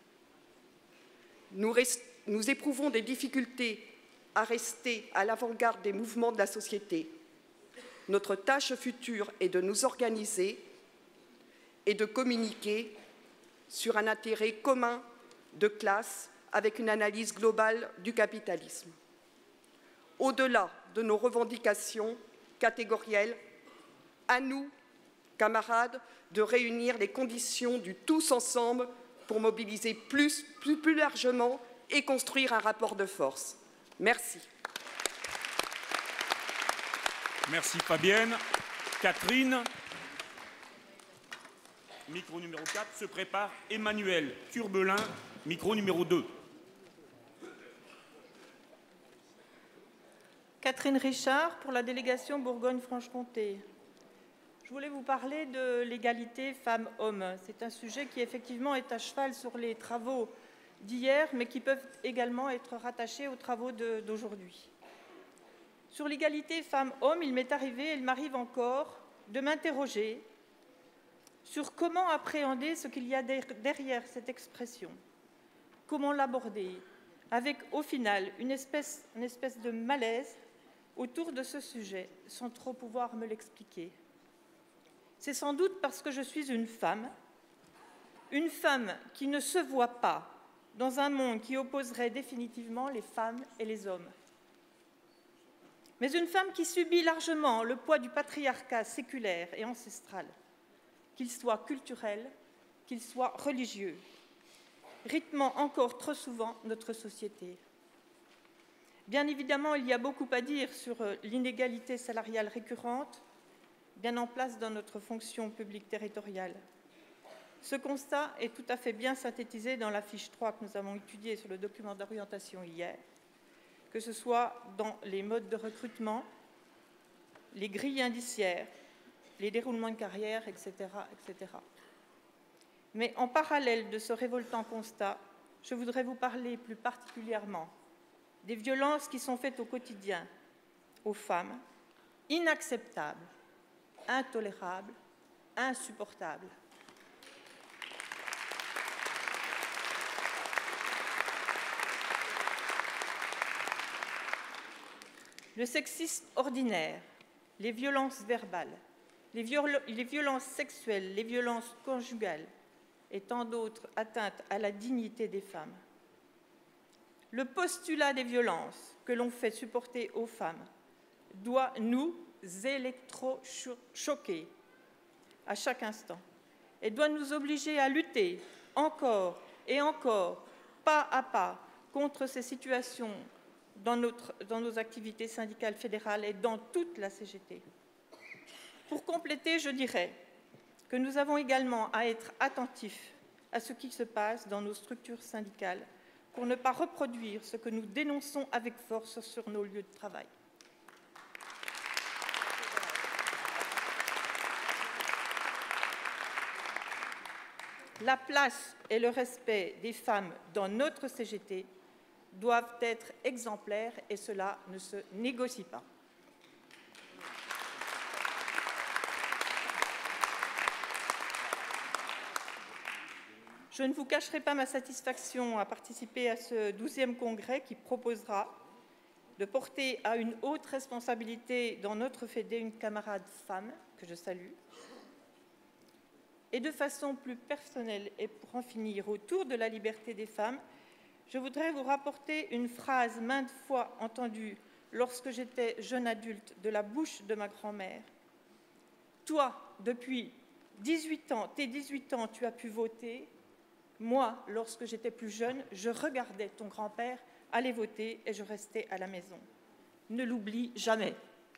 Nous, rest... nous éprouvons des difficultés à rester à l'avant-garde des mouvements de la société. Notre tâche future est de nous organiser et de communiquer sur un intérêt commun de classe avec une analyse globale du capitalisme. Au-delà de nos revendications catégorielles, à nous, camarades, de réunir les conditions du tous ensemble pour mobiliser plus, plus, plus largement et construire un rapport de force. Merci. Merci Fabienne. Catherine. Micro numéro quatre, se prépare Emmanuel Turbelin, micro numéro deux. Catherine Richard pour la délégation Bourgogne-Franche-Comté. Je voulais vous parler de l'égalité femmes-hommes. C'est un sujet qui effectivement est à cheval sur les travaux d'hier, mais qui peuvent également être rattachés aux travaux d'aujourd'hui. Sur l'égalité femmes-hommes, il m'est arrivé, et il m'arrive encore, de m'interroger sur comment appréhender ce qu'il y a derrière cette expression, comment l'aborder, avec au final une espèce, une espèce de malaise autour de ce sujet, sans trop pouvoir me l'expliquer. C'est sans doute parce que je suis une femme, une femme qui ne se voit pas dans un monde qui opposerait définitivement les femmes et les hommes. Mais une femme qui subit largement le poids du patriarcat séculaire et ancestral, qu'il soit culturel, qu'il soit religieux, rythmant encore trop souvent notre société. Bien évidemment, il y a beaucoup à dire sur l'inégalité salariale récurrente, bien en place dans notre fonction publique territoriale. Ce constat est tout à fait bien synthétisé dans la fiche trois que nous avons étudiée sur le document d'orientation hier, que ce soit dans les modes de recrutement, les grilles indiciaires, les déroulements de carrière, et cetera, et cetera. Mais en parallèle de ce révoltant constat, je voudrais vous parler plus particulièrement des violences qui sont faites au quotidien aux femmes, inacceptables, intolérables, insupportables. Le sexisme ordinaire, les violences verbales, les, viol les violences sexuelles, les violences conjugales et tant d'autres atteintes à la dignité des femmes. Le postulat des violences que l'on fait supporter aux femmes doit nous électrochoquer à chaque instant et doit nous obliger à lutter encore et encore, pas à pas, contre ces situations dans, notre, dans nos activités syndicales fédérales et dans toute la C G T. Pour compléter, je dirais que nous avons également à être attentifs à ce qui se passe dans nos structures syndicales pour ne pas reproduire ce que nous dénonçons avec force sur nos lieux de travail. La place et le respect des femmes dans notre C G T doivent être exemplaires et cela ne se négocie pas. Je ne vous cacherai pas ma satisfaction à participer à ce douzième congrès qui proposera de porter à une haute responsabilité dans notre fédé une camarade femme, que je salue, et de façon plus personnelle et pour en finir autour de la liberté des femmes, je voudrais vous rapporter une phrase maintes fois entendue lorsque j'étais jeune adulte de la bouche de ma grand-mère. « Toi, depuis dix-huit ans, tes dix-huit ans, tu as pu voter. Moi, lorsque j'étais plus jeune, je regardais ton grand-père aller voter et je restais à la maison. Ne l'oublie jamais. »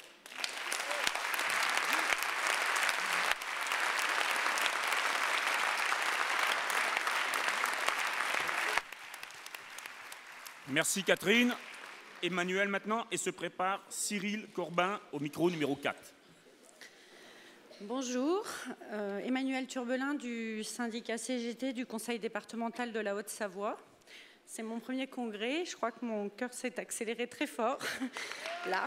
Merci Catherine. Emmanuel maintenant, et se prépare Cyril Corbin au micro numéro quatre. Bonjour, euh, Emmanuel Turbelin du syndicat C G T du Conseil départemental de la Haute-Savoie. C'est mon premier congrès, je crois que mon cœur s'est accéléré très fort, là.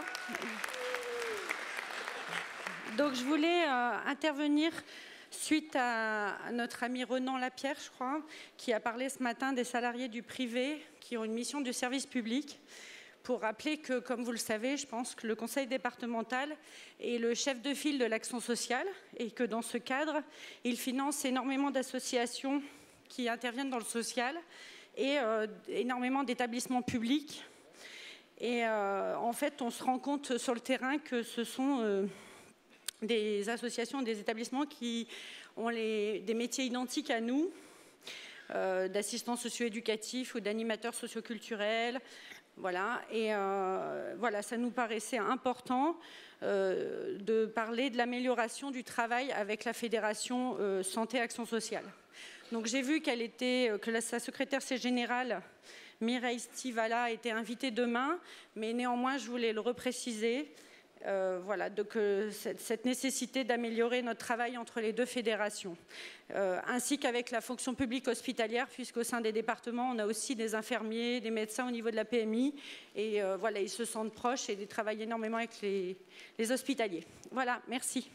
Donc je voulais euh, intervenir suite à notre ami Renan Lapierre, je crois, qui a parlé ce matin des salariés du privé qui ont une mission du service public, pour rappeler que, comme vous le savez, je pense que le conseil départemental est le chef de file de l'action sociale et que dans ce cadre, il finance énormément d'associations qui interviennent dans le social et euh, énormément d'établissements publics. Et euh, en fait, on se rend compte sur le terrain que ce sont euh, des associations, des établissements qui ont les, des métiers identiques à nous, euh, d'assistants socio-éducatifs ou d'animateurs socioculturels. Voilà, et euh, voilà, ça nous paraissait important euh, de parler de l'amélioration du travail avec la Fédération euh, Santé Action Sociale. Donc j'ai vu qu'elle était, que la, sa secrétaire générale, Mireille Stivala, était invitée demain, mais néanmoins je voulais le repréciser. Euh, voilà, donc euh, cette, cette nécessité d'améliorer notre travail entre les deux fédérations, euh, ainsi qu'avec la fonction publique hospitalière, puisqu'au sein des départements, on a aussi des infirmiers, des médecins au niveau de la P M I, et euh, voilà, ils se sentent proches et ils travaillent énormément avec les, les hospitaliers. Voilà, merci.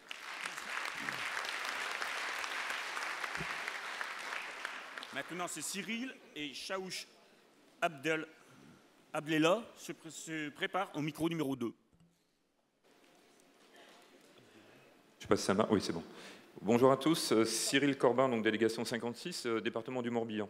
Maintenant, c'est Cyril et Chaouch Abdel Abdelah se, pré se préparent au micro numéro deux. Je sais pas si ça marche. Oui, c'est bon. Bonjour à tous. Cyril Corbin, donc délégation cinquante-six, euh, département du Morbihan.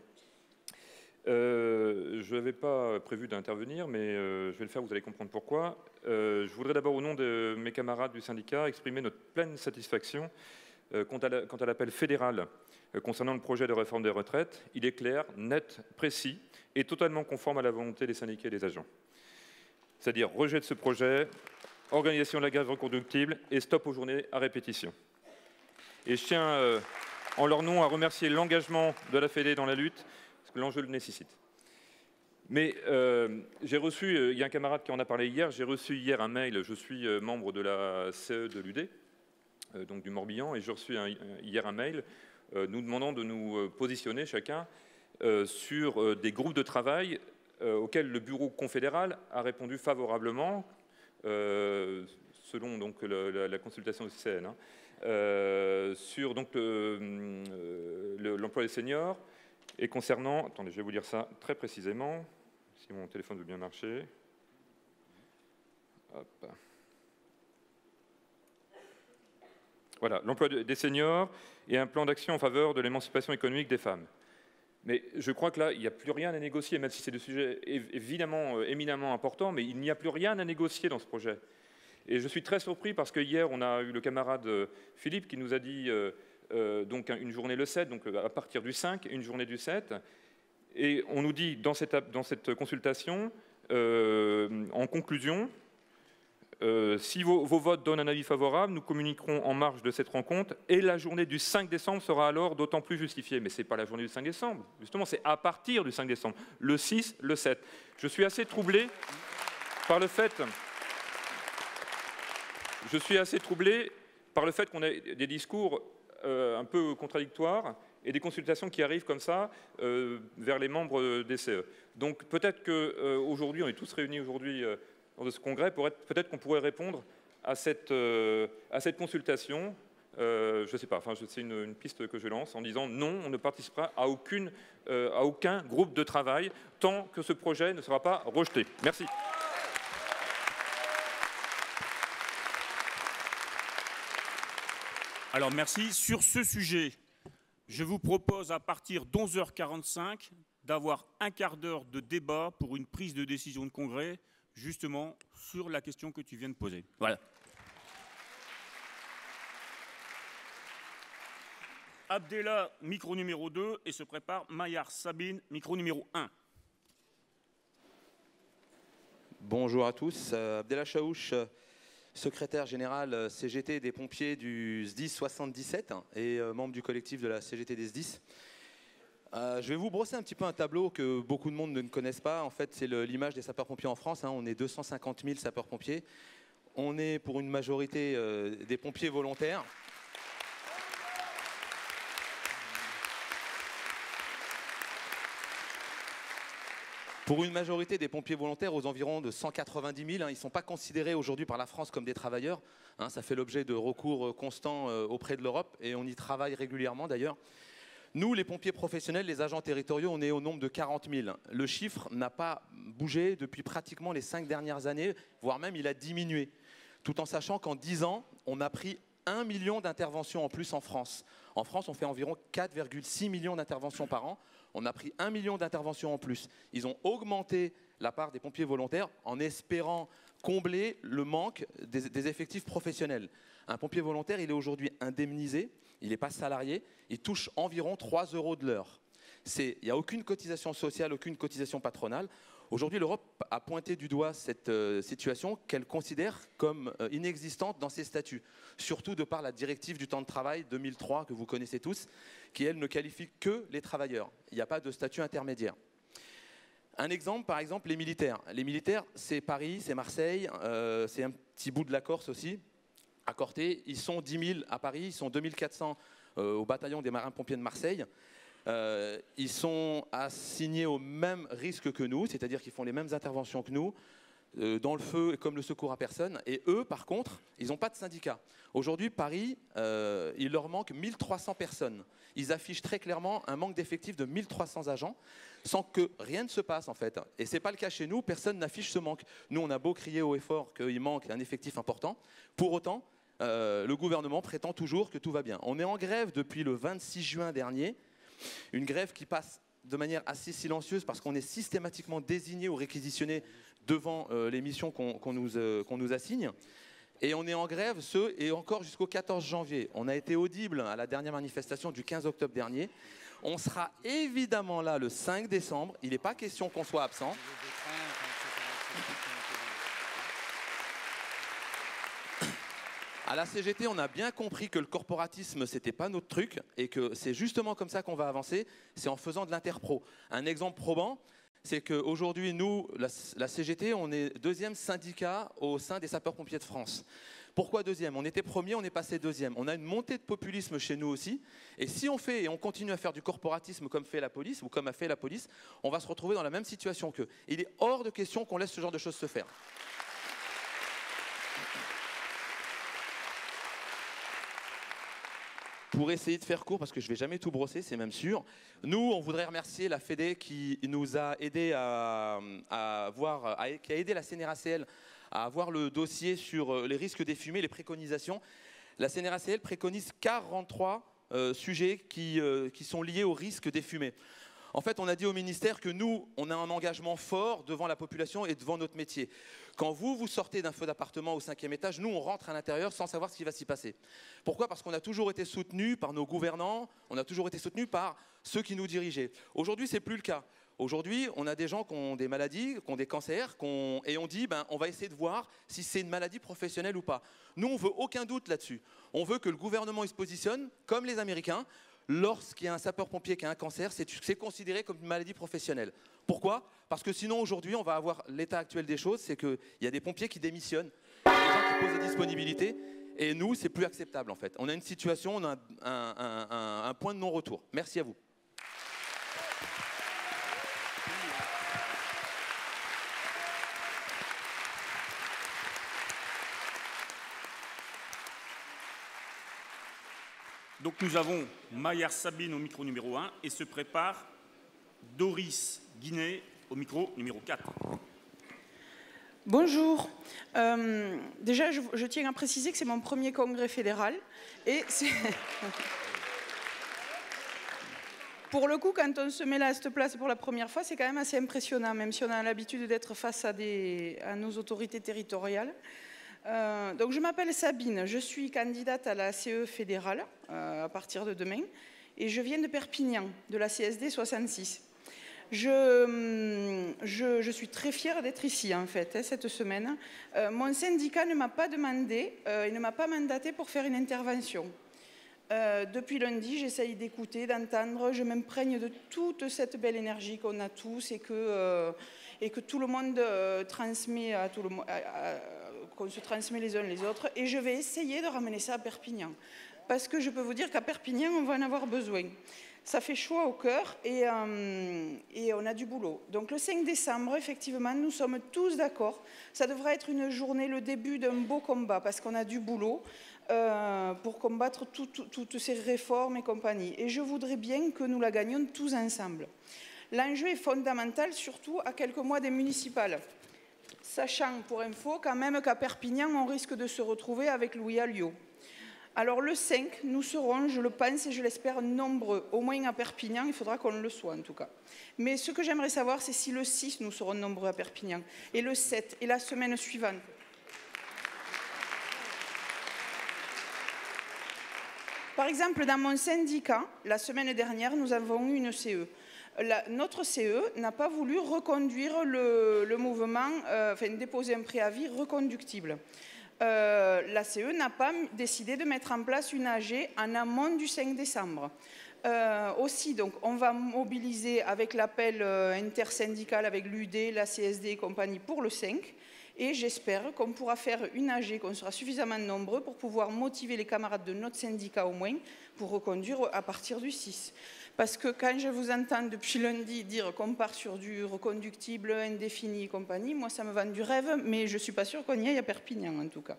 Euh, je n'avais pas prévu d'intervenir, mais euh, je vais le faire, vous allez comprendre pourquoi. Euh, je voudrais d'abord, au nom de mes camarades du syndicat, exprimer notre pleine satisfaction euh, quant à l'appel fédéral euh, concernant le projet de réforme des retraites. Il est clair, net, précis et totalement conforme à la volonté des syndiqués et des agents. C'est-à-dire rejet de ce projet, organisation de la grève reconductible et stop aux journées à répétition. Et je tiens, euh, en leur nom, à remercier l'engagement de la Fédé dans la lutte, parce que l'enjeu le nécessite. Mais euh, j'ai reçu, euh, il y a un camarade qui en a parlé hier, j'ai reçu hier un mail, je suis euh, membre de la C E de l'U D, euh, donc du Morbihan, et j'ai reçu un, hier un mail euh, nous demandant de nous euh, positionner chacun euh, sur euh, des groupes de travail euh, auxquels le bureau confédéral a répondu favorablement, euh, selon donc, le, la, la consultation du C N. Hein. Euh, sur donc l'emploi le, le, des seniors et concernant, attendez, je vais vous dire ça très précisément, si mon téléphone veut bien marcher. Hop. Voilà, l'emploi des seniors et un plan d'action en faveur de l'émancipation économique des femmes. Mais je crois que là, il n'y a plus rien à négocier, même si c'est des sujets évidemment euh, éminemment importants, mais il n'y a plus rien à négocier dans ce projet. Et je suis très surpris parce que hier, on a eu le camarade Philippe qui nous a dit euh, euh, donc une journée le sept, donc à partir du cinq, une journée du sept. Et on nous dit dans cette, dans cette consultation, euh, en conclusion, euh, si vos, vos votes donnent un avis favorable, nous communiquerons en marge de cette rencontre et la journée du cinq décembre sera alors d'autant plus justifiée. Mais ce n'est pas la journée du cinq décembre, justement, c'est à partir du cinq décembre, le six, le sept. Je suis assez troublé par le fait... Je suis assez troublé par le fait qu'on ait des discours euh, un peu contradictoires et des consultations qui arrivent comme ça euh, vers les membres des C E. Donc peut-être qu'aujourd'hui, euh, on est tous réunis aujourd'hui euh, dans ce congrès, peut-être qu'on pourrait répondre à cette, euh, à cette consultation. Euh, je ne sais pas, enfin, c'est une, une piste que je lance en disant non, on ne participera à, aucune, euh, à aucun groupe de travail tant que ce projet ne sera pas rejeté. Merci. Alors merci. Sur ce sujet, je vous propose à partir d'onze heures quarante-cinq d'avoir un quart d'heure de débat pour une prise de décision de congrès, justement sur la question que tu viens de poser. Voilà. Abdellah, micro numéro deux, et se prépare Maillard Sabine, micro numéro un. Bonjour à tous. Euh, Abdellah Chaouch, secrétaire général C G T des pompiers du S D I S soixante-dix-sept et euh, membre du collectif de la C G T des S D I S. Euh, je vais vous brosser un petit peu un tableau que beaucoup de monde ne connaissent pas. En fait, c'est l'image des sapeurs-pompiers en France. Hein. On est deux cent cinquante mille sapeurs-pompiers. On est pour une majorité euh, des pompiers volontaires. Pour une majorité des pompiers volontaires, aux environs de cent quatre-vingt-dix mille, hein, ils ne sont pas considérés aujourd'hui par la France comme des travailleurs. Hein, ça fait l'objet de recours constants euh, auprès de l'Europe et on y travaille régulièrement d'ailleurs. Nous, les pompiers professionnels, les agents territoriaux, on est au nombre de quarante mille. Le chiffre n'a pas bougé depuis pratiquement les cinq dernières années, voire même il a diminué. Tout en sachant qu'en dix ans, on a pris un million d'interventions en plus en France. En France, on fait environ quatre virgule six millions d'interventions par an. On a pris un million d'interventions en plus. Ils ont augmenté la part des pompiers volontaires en espérant combler le manque des, des effectifs professionnels. Un pompier volontaire, il est aujourd'hui indemnisé, il n'est pas salarié, il touche environ trois euros de l'heure. Il n'y a aucune cotisation sociale, aucune cotisation patronale. Aujourd'hui, l'Europe a pointé du doigt cette euh, situation qu'elle considère comme euh, inexistante dans ses statuts, surtout de par la directive du temps de travail deux mille trois que vous connaissez tous, qui, elle, ne qualifie que les travailleurs. Il n'y a pas de statut intermédiaire. Un exemple, par exemple, les militaires. Les militaires, c'est Paris, c'est Marseille, euh, c'est un petit bout de la Corse aussi. À Corté, ils sont dix mille à Paris, ils sont deux mille quatre cents euh, au bataillon des marins-pompiers de Marseille. Euh, ils sont assignés au même risque que nous, c'est-à-dire qu'ils font les mêmes interventions que nous, euh, dans le feu comme le secours à personne. Et eux, par contre, ils n'ont pas de syndicat. Aujourd'hui, Paris, euh, il leur manque mille trois cents personnes. Ils affichent très clairement un manque d'effectifs de mille trois cents agents, sans que rien ne se passe en fait. Et ce n'est pas le cas chez nous, personne n'affiche ce manque. Nous, on a beau crier haut et fort qu'il manque un effectif important. Pour autant, euh, le gouvernement prétend toujours que tout va bien. On est en grève depuis le vingt-six juin dernier, une grève qui passe de manière assez silencieuse parce qu'on est systématiquement désigné ou réquisitionné devant euh, les missions qu'on qu'on nous, euh, qu'on nous assigne. Et on est en grève, ce, et encore jusqu'au quatorze janvier. On a été audible à la dernière manifestation du quinze octobre dernier. On sera évidemment là le cinq décembre. Il n'est pas question qu'on soit absent. À la C G T, on a bien compris que le corporatisme, ce n'était pas notre truc et que c'est justement comme ça qu'on va avancer, c'est en faisant de l'interpro. Un exemple probant, c'est qu'aujourd'hui, nous, la, la C G T, on est deuxième syndicat au sein des sapeurs-pompiers de France. Pourquoi deuxième? On était premier, on est passé deuxième. On a une montée de populisme chez nous aussi. Et si on fait et on continue à faire du corporatisme comme fait la police, ou comme a fait la police, on va se retrouver dans la même situation qu'eux. Il est hors de question qu'on laisse ce genre de choses se faire. Pour essayer de faire court, parce que je ne vais jamais tout brosser, c'est même sûr, nous, on voudrait remercier la Fédé qui nous a aidé à, à voir, à, qui a aidé la C N R A C L à avoir le dossier sur les risques des fumées, les préconisations. La C N R A C L préconise quarante-trois euh, sujets qui, euh, qui sont liés au risque des fumées. En fait, on a dit au ministère que nous, on a un engagement fort devant la population et devant notre métier. Quand vous, vous sortez d'un feu d'appartement au cinquième étage, nous, on rentre à l'intérieur sans savoir ce qui va s'y passer. Pourquoi? Parce qu'on a toujours été soutenus par nos gouvernants, on a toujours été soutenus par ceux qui nous dirigeaient. Aujourd'hui, ce n'est plus le cas. Aujourd'hui, on a des gens qui ont des maladies, qui ont des cancers, qui ont... et on dit, ben, on va essayer de voir si c'est une maladie professionnelle ou pas. Nous, on ne veut aucun doute là-dessus. On veut que le gouvernement il se positionne, comme les Américains. Lorsqu'il y a un sapeur-pompier qui a un cancer, c'est considéré comme une maladie professionnelle. Pourquoi? Parce que sinon, aujourd'hui, on va avoir l'état actuel des choses, c'est qu'il y a des pompiers qui démissionnent, des gens qui posent des disponibilités, et nous, c'est plus acceptable en fait. On a une situation, on a un, un, un, un point de non-retour. Merci à vous. Donc nous avons Maillard Sabine au micro numéro un et se prépare Doris Guinet au micro numéro quatre. Bonjour. Euh, déjà, je, je tiens à préciser que c'est mon premier congrès fédéral. Et c'est... Pour le coup, quand on se met là à cette place pour la première fois, c'est quand même assez impressionnant, même si on a l'habitude d'être face à, des, à nos autorités territoriales. Euh, donc je m'appelle Sabine, je suis candidate à la C E fédérale euh, à partir de demain et je viens de Perpignan, de la C S D soixante-six. Je, je, je suis très fière d'être ici en fait, hein, cette semaine. Euh, mon syndicat ne m'a pas demandé, euh, il ne m'a pas mandaté pour faire une intervention. Euh, depuis lundi, j'essaye d'écouter, d'entendre, je m'imprègne de toute cette belle énergie qu'on a tous et que, euh, et que tout le monde euh, transmet à tout le monde. qu'on se transmet les uns les autres, et je vais essayer de ramener ça à Perpignan. Parce que je peux vous dire qu'à Perpignan, on va en avoir besoin. Ça fait chaud au cœur et, euh, et on a du boulot. Donc le cinq décembre, effectivement, nous sommes tous d'accord. Ça devrait être une journée, le début d'un beau combat, parce qu'on a du boulot euh, pour combattre tout, tout, toutes ces réformes et compagnie. Et je voudrais bien que nous la gagnions tous ensemble. L'enjeu est fondamental, surtout à quelques mois des municipales. Sachant, pour info, quand même qu'à Perpignan, on risque de se retrouver avec Louis Alliot. Alors le cinq, nous serons, je le pense et je l'espère, nombreux. Au moins à Perpignan, il faudra qu'on le soit en tout cas. Mais ce que j'aimerais savoir, c'est si le six, nous serons nombreux à Perpignan, et le sept, et la semaine suivante. Par exemple, dans mon syndicat, la semaine dernière, nous avons eu une C E. La, notre C E n'a pas voulu reconduire le, le mouvement, euh, enfin déposer un préavis reconductible. Euh, la C E n'a pas décidé de mettre en place une A G en amont du cinq décembre. Euh, aussi, donc, on va mobiliser avec l'appel euh, intersyndical avec l'U D, la C S D et compagnie pour le cinq. Et j'espère qu'on pourra faire une A G, qu'on sera suffisamment nombreux pour pouvoir motiver les camarades de notre syndicat au moins pour reconduire à partir du six. Parce que quand je vous entends depuis lundi dire qu'on part sur du reconductible, indéfini et compagnie, moi ça me vend du rêve, mais je ne suis pas sûre qu'on y aille à Perpignan en tout cas.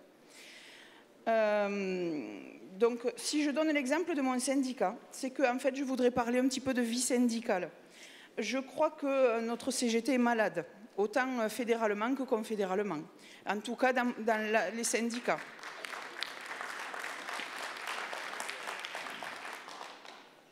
Euh, donc si je donne l'exemple de mon syndicat, c'est qu'en fait je voudrais parler un petit peu de vie syndicale. Je crois que notre C G T est malade, autant fédéralement que confédéralement, en tout cas dans, dans la, les syndicats.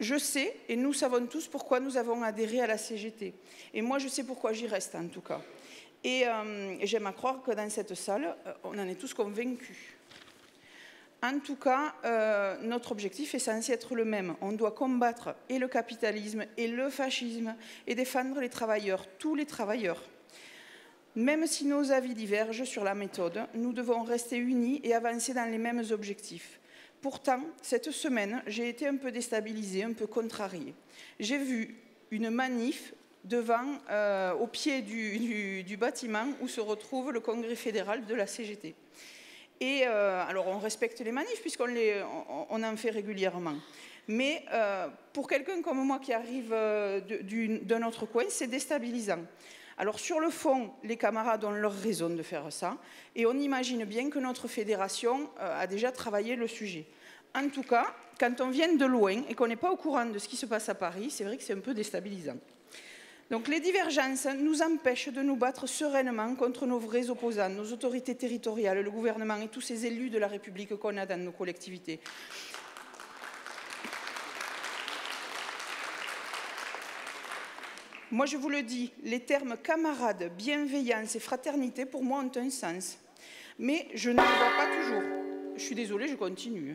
je sais, et nous savons tous pourquoi nous avons adhéré à la C G T. Et moi, je sais pourquoi j'y reste, en tout cas. Et, euh, et j'aime à croire que dans cette salle, on en est tous convaincus. En tout cas, euh, notre objectif est censé être le même. On doit combattre et le capitalisme et le fascisme et défendre les travailleurs, tous les travailleurs. Même si nos avis divergent sur la méthode, nous devons rester unis et avancer dans les mêmes objectifs. Pourtant, cette semaine, j'ai été un peu déstabilisée, un peu contrariée. J'ai vu une manif devant, euh, au pied du, du, du bâtiment où se retrouve le congrès fédéral de la C G T. Et euh, alors, on respecte les manifs puisqu'on les, on, on en fait régulièrement. Mais euh, pour quelqu'un comme moi qui arrive euh, d'un autre coin, c'est déstabilisant. Alors, sur le fond, les camarades ont leur raison de faire ça. Et on imagine bien que notre fédération euh, a déjà travaillé le sujet. En tout cas, quand on vient de loin et qu'on n'est pas au courant de ce qui se passe à Paris, c'est vrai que c'est un peu déstabilisant. Donc les divergences nous empêchent de nous battre sereinement contre nos vrais opposants, nos autorités territoriales, le gouvernement et tous ces élus de la République qu'on a dans nos collectivités. Moi, je vous le dis, les termes camarades, bienveillance et fraternité, pour moi, ont un sens. Mais je ne le vois pas toujours. Je suis désolée, je continue.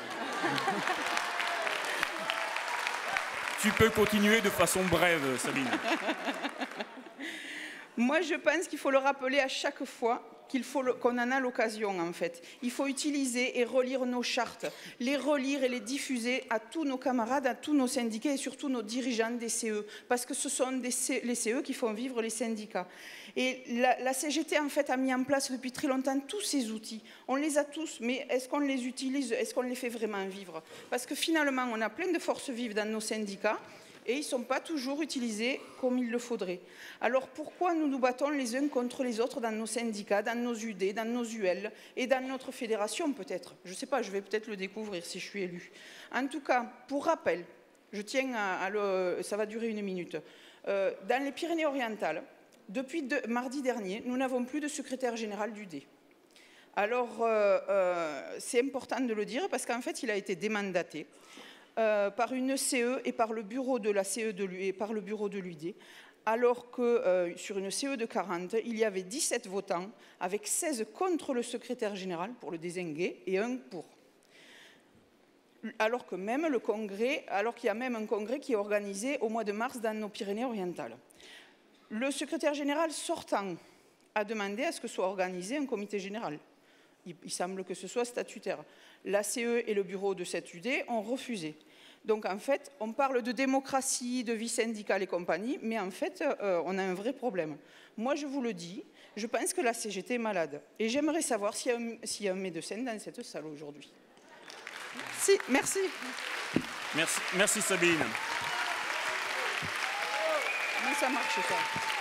Tu peux continuer de façon brève, Sabine. Moi, je pense qu'il faut le rappeler à chaque fois qu'il faut qu'on en a l'occasion, en fait. Il faut utiliser et relire nos chartes, les relire et les diffuser à tous nos camarades, à tous nos syndicats et surtout nos dirigeants des C E, parce que ce sont des C les C E qui font vivre les syndicats. Et la, la C G T, en fait, a mis en place depuis très longtemps tous ces outils. On les a tous, mais est-ce qu'on les utilise? Est-ce qu'on les fait vraiment vivre? Parce que finalement, on a plein de forces vives dans nos syndicats, et ils ne sont pas toujours utilisés comme il le faudrait. Alors pourquoi nous nous battons les uns contre les autres dans nos syndicats, dans nos U D, dans nos U L et dans notre fédération peut-être? Je ne sais pas, je vais peut-être le découvrir si je suis élue. En tout cas, pour rappel, je tiens à, à le... ça va durer une minute. Euh, dans les Pyrénées-Orientales, depuis de, mardi dernier, nous n'avons plus de secrétaire général d'U D. Alors, euh, euh, c'est important de le dire parce qu'en fait, il a été démandaté. Euh, par une C E et par le bureau de la C E de l'U, et par le bureau de l'U D, alors que euh, sur une C E de quarante, il y avait dix-sept votants, avec seize contre le secrétaire général pour le dézinguer et un pour. Alors que même le congrès, alors qu'il y a même un congrès qui est organisé au mois de mars dans nos Pyrénées-Orientales. Le secrétaire général sortant a demandé à ce que soit organisé un comité général. Il, il semble que ce soit statutaire. La C E et le bureau de cette U D ont refusé. Donc en fait, on parle de démocratie, de vie syndicale et compagnie, mais en fait, euh, on a un vrai problème. Moi, je vous le dis, je pense que la C G T est malade. Et j'aimerais savoir s'il y, s'il y a un médecin dans cette salle aujourd'hui. Si, merci. Merci, merci Sabine. Mais ça marche pas.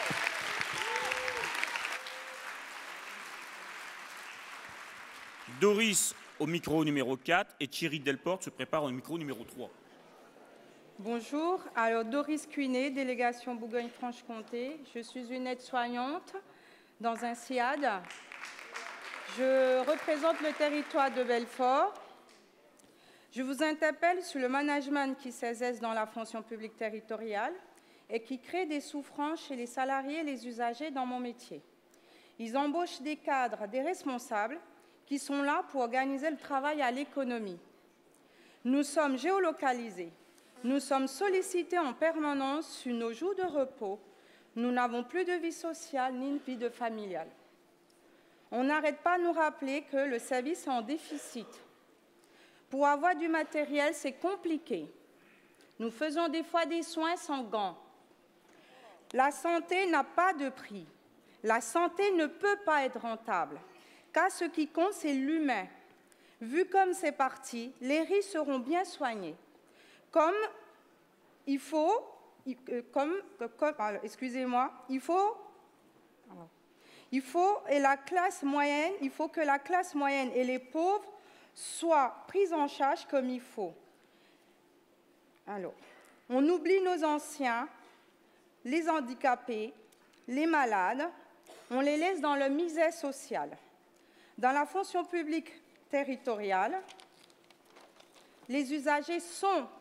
Doris au micro numéro quatre et Thierry Delporte se prépare au micro numéro trois. Bonjour, alors Doris Cuinet, délégation Bourgogne-Franche-Comté. Je suis une aide-soignante dans un S I A D. Je représente le territoire de Belfort. Je vous interpelle sur le management qui s'exerce dans la fonction publique territoriale et qui crée des souffrances chez les salariés et les usagers dans mon métier. Ils embauchent des cadres, des responsables, qui sont là pour organiser le travail à l'économie. Nous sommes géolocalisés, nous sommes sollicités en permanence sur nos jours de repos, nous n'avons plus de vie sociale ni une vie de familiale. On n'arrête pas de nous rappeler que le service est en déficit. Pour avoir du matériel, c'est compliqué. Nous faisons des fois des soins sans gants. La santé n'a pas de prix. La santé ne peut pas être rentable. Car ce qui compte, c'est l'humain. Vu comme c'est parti, les riches seront bien soignés. Comme il faut, comme, comme excusez-moi, il faut, il faut et la classe moyenne, il faut que la classe moyenne et les pauvres soient pris en charge comme il faut. Alors, on oublie nos anciens, les handicapés, les malades, on les laisse dans leur misère sociale. Dans la fonction publique territoriale, les usagers sont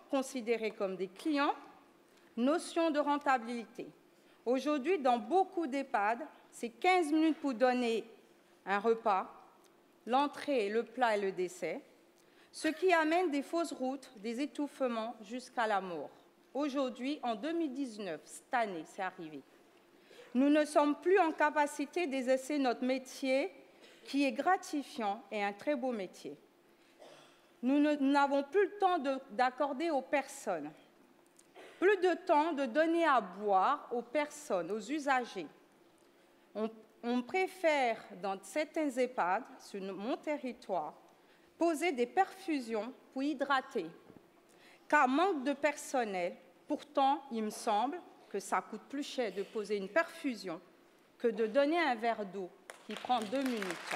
considérés comme des clients. Notion de rentabilité. Aujourd'hui, dans beaucoup d'EHPAD, c'est quinze minutes pour donner un repas, l'entrée, le plat et le dessert, ce qui amène des fausses routes, des étouffements jusqu'à la mort. Aujourd'hui, en deux mille dix-neuf, cette année, c'est arrivé. Nous ne sommes plus en capacité d'exercer notre métier qui est gratifiant et un très beau métier. Nous n'avons plus le temps d'accorder aux personnes, plus de temps de donner à boire aux personnes, aux usagers. On, on préfère, dans certains EHPAD, sur mon territoire, poser des perfusions pour hydrater. Car manque de personnel, pourtant, il me semble que ça coûte plus cher de poser une perfusion que de donner un verre d'eau qui prend deux minutes.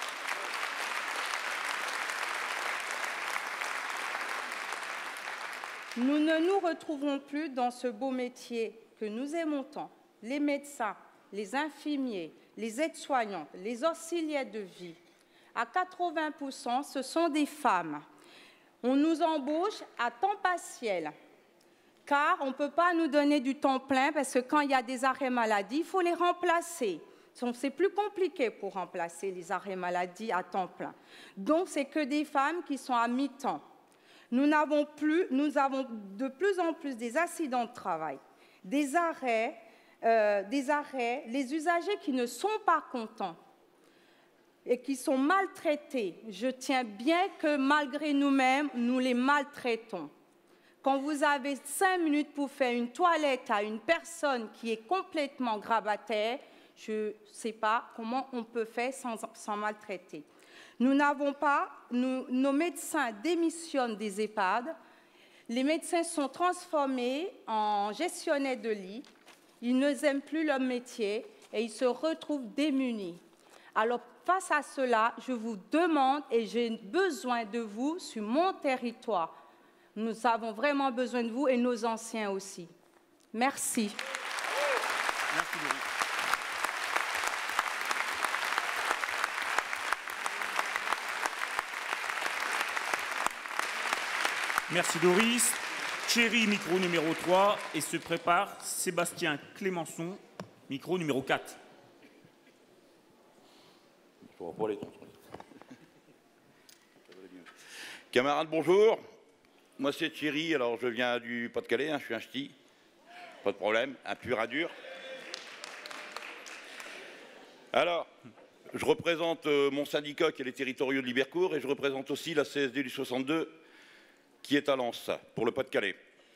Nous ne nous retrouvons plus dans ce beau métier que nous aimons tant. Les médecins, les infirmiers, les aides-soignantes, les auxiliaires de vie. À quatre-vingts pour cent, ce sont des femmes. On nous embauche à temps partiel, car on ne peut pas nous donner du temps plein, parce que quand il y a des arrêts maladie, il faut les remplacer. C'est plus compliqué pour remplacer les arrêts maladie à temps plein. Donc, c'est que des femmes qui sont à mi-temps. Nous n'avons plus, nous avons de plus en plus des accidents de travail, des arrêts, euh, des arrêts, les usagers qui ne sont pas contents et qui sont maltraités. Je tiens bien que malgré nous-mêmes, nous les maltraitons. Quand vous avez cinq minutes pour faire une toilette à une personne qui est complètement grabataire, je ne sais pas comment on peut faire sans, sans maltraiter. Nous n'avons pas, nous, nos médecins démissionnent des EHPAD, les médecins sont transformés en gestionnaires de lits, ils n'aiment plus leur métier et ils se retrouvent démunis. Alors, face à cela, je vous demande et j'ai besoin de vous sur mon territoire. Nous avons vraiment besoin de vous et nos anciens aussi. Merci. Merci, Doris. Merci Doris. Thierry, micro numéro trois, et se prépare Sébastien Clémençon, micro numéro quatre. Camarades, bonjour. Moi, c'est Thierry. Alors, je viens du Pas-de-Calais, hein, je suis un ch'ti. Pas de problème, un pur à dur. Alors, je représente euh, mon syndicat qui est les territoriaux de Libercourt et je représente aussi la C S D du soixante-deux qui est à Lens, pour le Pas-de-Calais.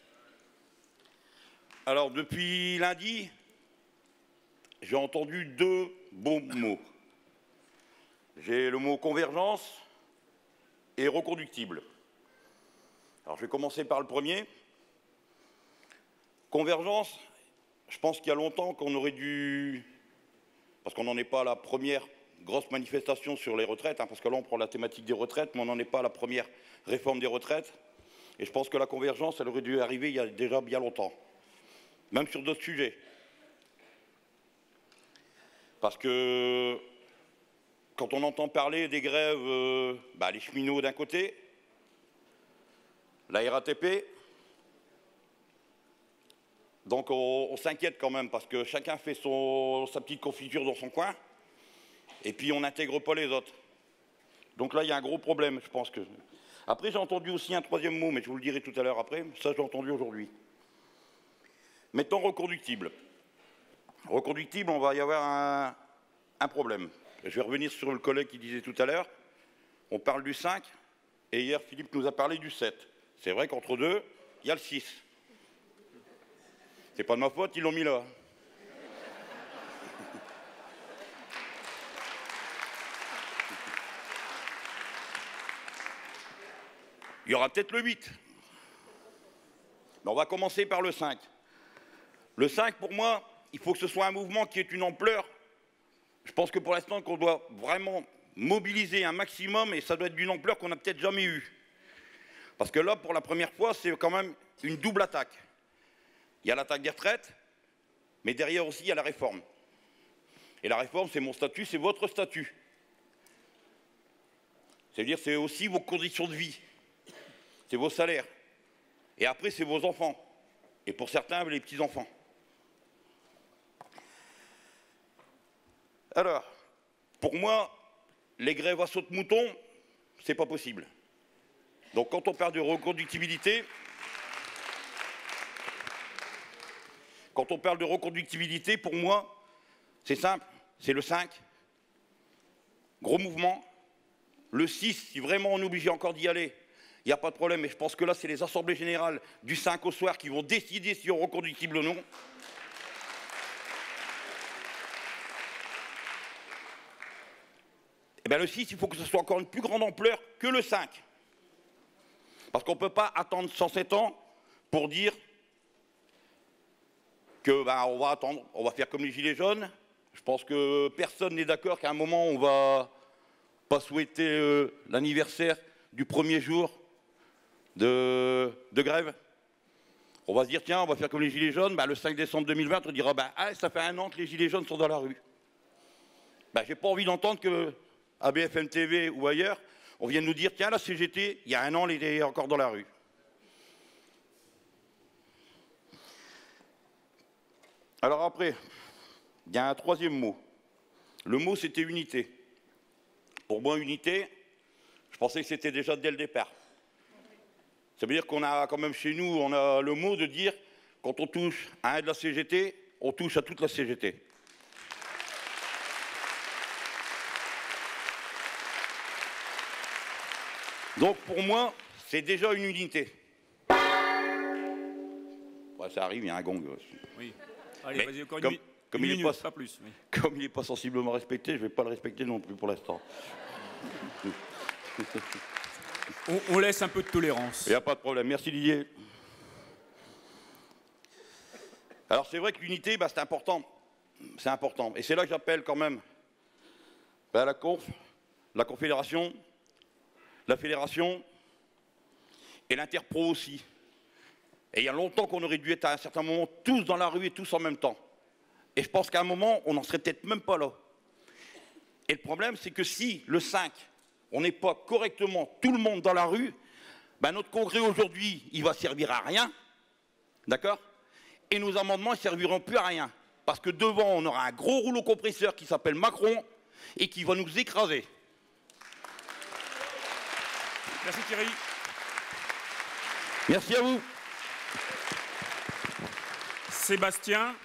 Alors, depuis lundi, j'ai entendu deux beaux mots. J'ai le mot convergence et reconductible. Alors, je vais commencer par le premier. Convergence, je pense qu'il y a longtemps qu'on aurait dû, parce qu'on n'en est pas à la première grosse manifestation sur les retraites, hein, parce que là, on prend la thématique des retraites, mais on n'en est pas à la première réforme des retraites. Et je pense que la convergence, elle aurait dû arriver il y a déjà bien longtemps, même sur d'autres sujets. Parce que quand on entend parler des grèves, euh, bah, les cheminots d'un côté, la R A T P, donc on, on s'inquiète quand même parce que chacun fait son, sa petite confiture dans son coin et puis on n'intègre pas les autres. Donc là, il y a un gros problème, je pense que... Après, j'ai entendu aussi un troisième mot, mais je vous le dirai tout à l'heure après. Ça, j'ai entendu aujourd'hui. Mettons reconductible. Reconductible, on va y avoir un, un problème. Je vais revenir sur le collègue qui disait tout à l'heure. On parle du cinq, et hier, Philippe nous a parlé du sept. C'est vrai qu'entre deux, il y a le six. C'est pas de ma faute, ils l'ont mis là. Il y aura peut-être le huit. Mais on va commencer par le cinq. Le cinq, pour moi, il faut que ce soit un mouvement qui ait une ampleur. Je pense que pour l'instant, qu'on doit vraiment mobiliser un maximum, et ça doit être d'une ampleur qu'on n'a peut-être jamais eue. Parce que là, pour la première fois, c'est quand même une double attaque. Il y a l'attaque des retraites, mais derrière aussi, il y a la réforme. Et la réforme, c'est mon statut, c'est votre statut. C'est-à-dire, c'est aussi vos conditions de vie. C'est vos salaires. Et après, c'est vos enfants. Et pour certains, les petits-enfants. Alors, pour moi, les grèves à saute-mouton, c'est pas possible. Donc quand on parle de reconductibilité, quand on parle de reconductibilité, pour moi, c'est simple, c'est le cinq, gros mouvement. Le six, si vraiment on est obligé encore d'y aller, il n'y a pas de problème, mais je pense que là, c'est les assemblées générales du cinq au soir qui vont décider si on est reconductible ou non. Eh bien, le six, il faut que ce soit encore une plus grande ampleur que le cinq. Parce qu'on ne peut pas attendre cent sept ans pour dire que ben, on va attendre, on va faire comme les Gilets jaunes. Je pense que personne n'est d'accord qu'à un moment, on ne va pas souhaiter euh, l'anniversaire du premier jour de, de grève. On va se dire, tiens, on va faire comme les Gilets jaunes. Ben, le cinq décembre deux mille vingt, on dira, ben, ah, ça fait un an que les Gilets jaunes sont dans la rue. Ben, je n'ai pas envie d'entendre que à B F M T V ou ailleurs, on vient de nous dire, tiens, la C G T, il y a un an, elle était encore dans la rue. Alors après, il y a un troisième mot. Le mot, c'était unité. Pour moi, unité, je pensais que c'était déjà dès le départ. Ça veut dire qu'on a quand même chez nous, on a le mot de dire, quand on touche à un de la C G T, on touche à toute la C G T. Donc pour moi, c'est déjà une unité. Ouais, ça arrive, il y a un gong. Oui. Allez, vas-y, encore une, comme, une comme minute, il pas, pas plus. Oui. Comme il n'est pas sensiblement respecté, je ne vais pas le respecter non plus pour l'instant. on, on laisse un peu de tolérance. Il n'y a pas de problème. Merci Didier. Alors c'est vrai que l'unité, bah, c'est important. C'est important. Et c'est là que j'appelle quand même bah, la conf, la confédération, la fédération et l'interpro aussi. Et il y a longtemps qu'on aurait dû être à un certain moment tous dans la rue et tous en même temps. Et je pense qu'à un moment, on n'en serait peut-être même pas là. Et le problème, c'est que si le cinq, on n'est pas correctement tout le monde dans la rue, ben notre congrès aujourd'hui, il va servir à rien. D'accord? Et nos amendements ne serviront plus à rien. Parce que devant, on aura un gros rouleau compresseur qui s'appelle Macron et qui va nous écraser. Merci Thierry. Merci à vous. Sébastien.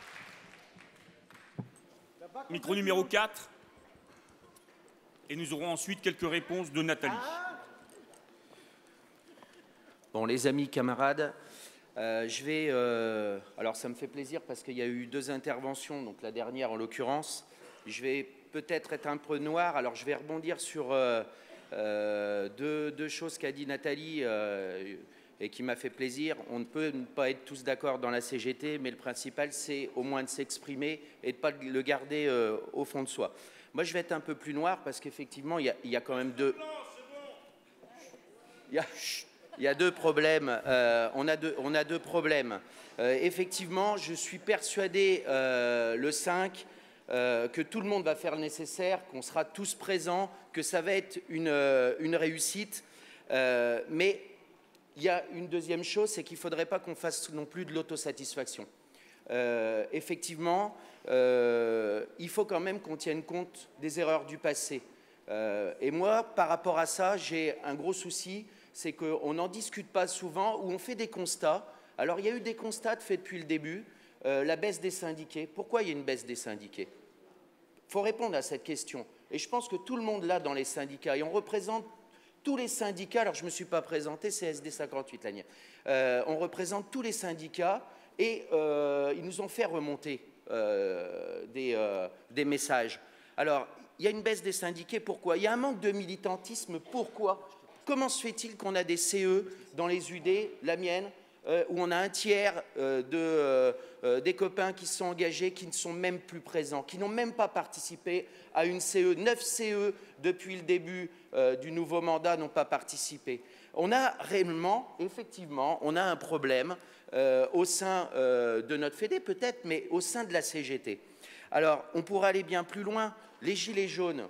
Micro numéro quatre. Et nous aurons ensuite quelques réponses de Nathalie. Bon, les amis, camarades, euh, je vais... Euh, alors, ça me fait plaisir parce qu'il y a eu deux interventions, donc la dernière en l'occurrence. Je vais peut-être être un peu noir, alors je vais rebondir sur... Euh, Euh, deux, deux choses qu'a dit Nathalie euh, et qui m'a fait plaisir. On ne peut pas être tous d'accord dans la C G T, mais le principal, c'est au moins de s'exprimer et de ne pas le garder euh, au fond de soi. Moi, je vais être un peu plus noir parce qu'effectivement, il y, y a quand même deux... Il y a, il y a deux problèmes. Euh, on, a deux, on a deux problèmes. Euh, effectivement, je suis persuadé, euh, le cinq... Euh, que tout le monde va faire le nécessaire, qu'on sera tous présents, que ça va être une, euh, une réussite. Euh, mais il y a une deuxième chose, c'est qu'il ne faudrait pas qu'on fasse non plus de l'autosatisfaction. Euh, effectivement, euh, il faut quand même qu'on tienne compte des erreurs du passé. Euh, et moi, par rapport à ça, j'ai un gros souci, c'est qu'on n'en discute pas souvent, ou on fait des constats. Alors, il y a eu des constats faits depuis le début. Euh, la baisse des syndiqués. Pourquoi il y a une baisse des syndiqués? Il faut répondre à cette question. Et je pense que tout le monde l'a dans les syndicats. Et on représente tous les syndicats. Alors, je ne me suis pas présenté, c'est S D cinquante-huit, l'année. Euh, on représente tous les syndicats et euh, ils nous ont fait remonter euh, des, euh, des messages. Alors, il y a une baisse des syndiqués. Pourquoi? Il y a un manque de militantisme. Pourquoi? Comment se fait-il qu'on a des C E dans les U D, la mienne, Euh, où on a un tiers euh, de, euh, euh, des copains qui se sont engagés, qui ne sont même plus présents, qui n'ont même pas participé à une C E. Neuf C E, depuis le début euh, du nouveau mandat, n'ont pas participé. On a réellement, effectivement, on a un problème euh, au sein euh, de notre Fédé, peut-être, mais au sein de la C G T. Alors, on pourra aller bien plus loin. Les Gilets jaunes,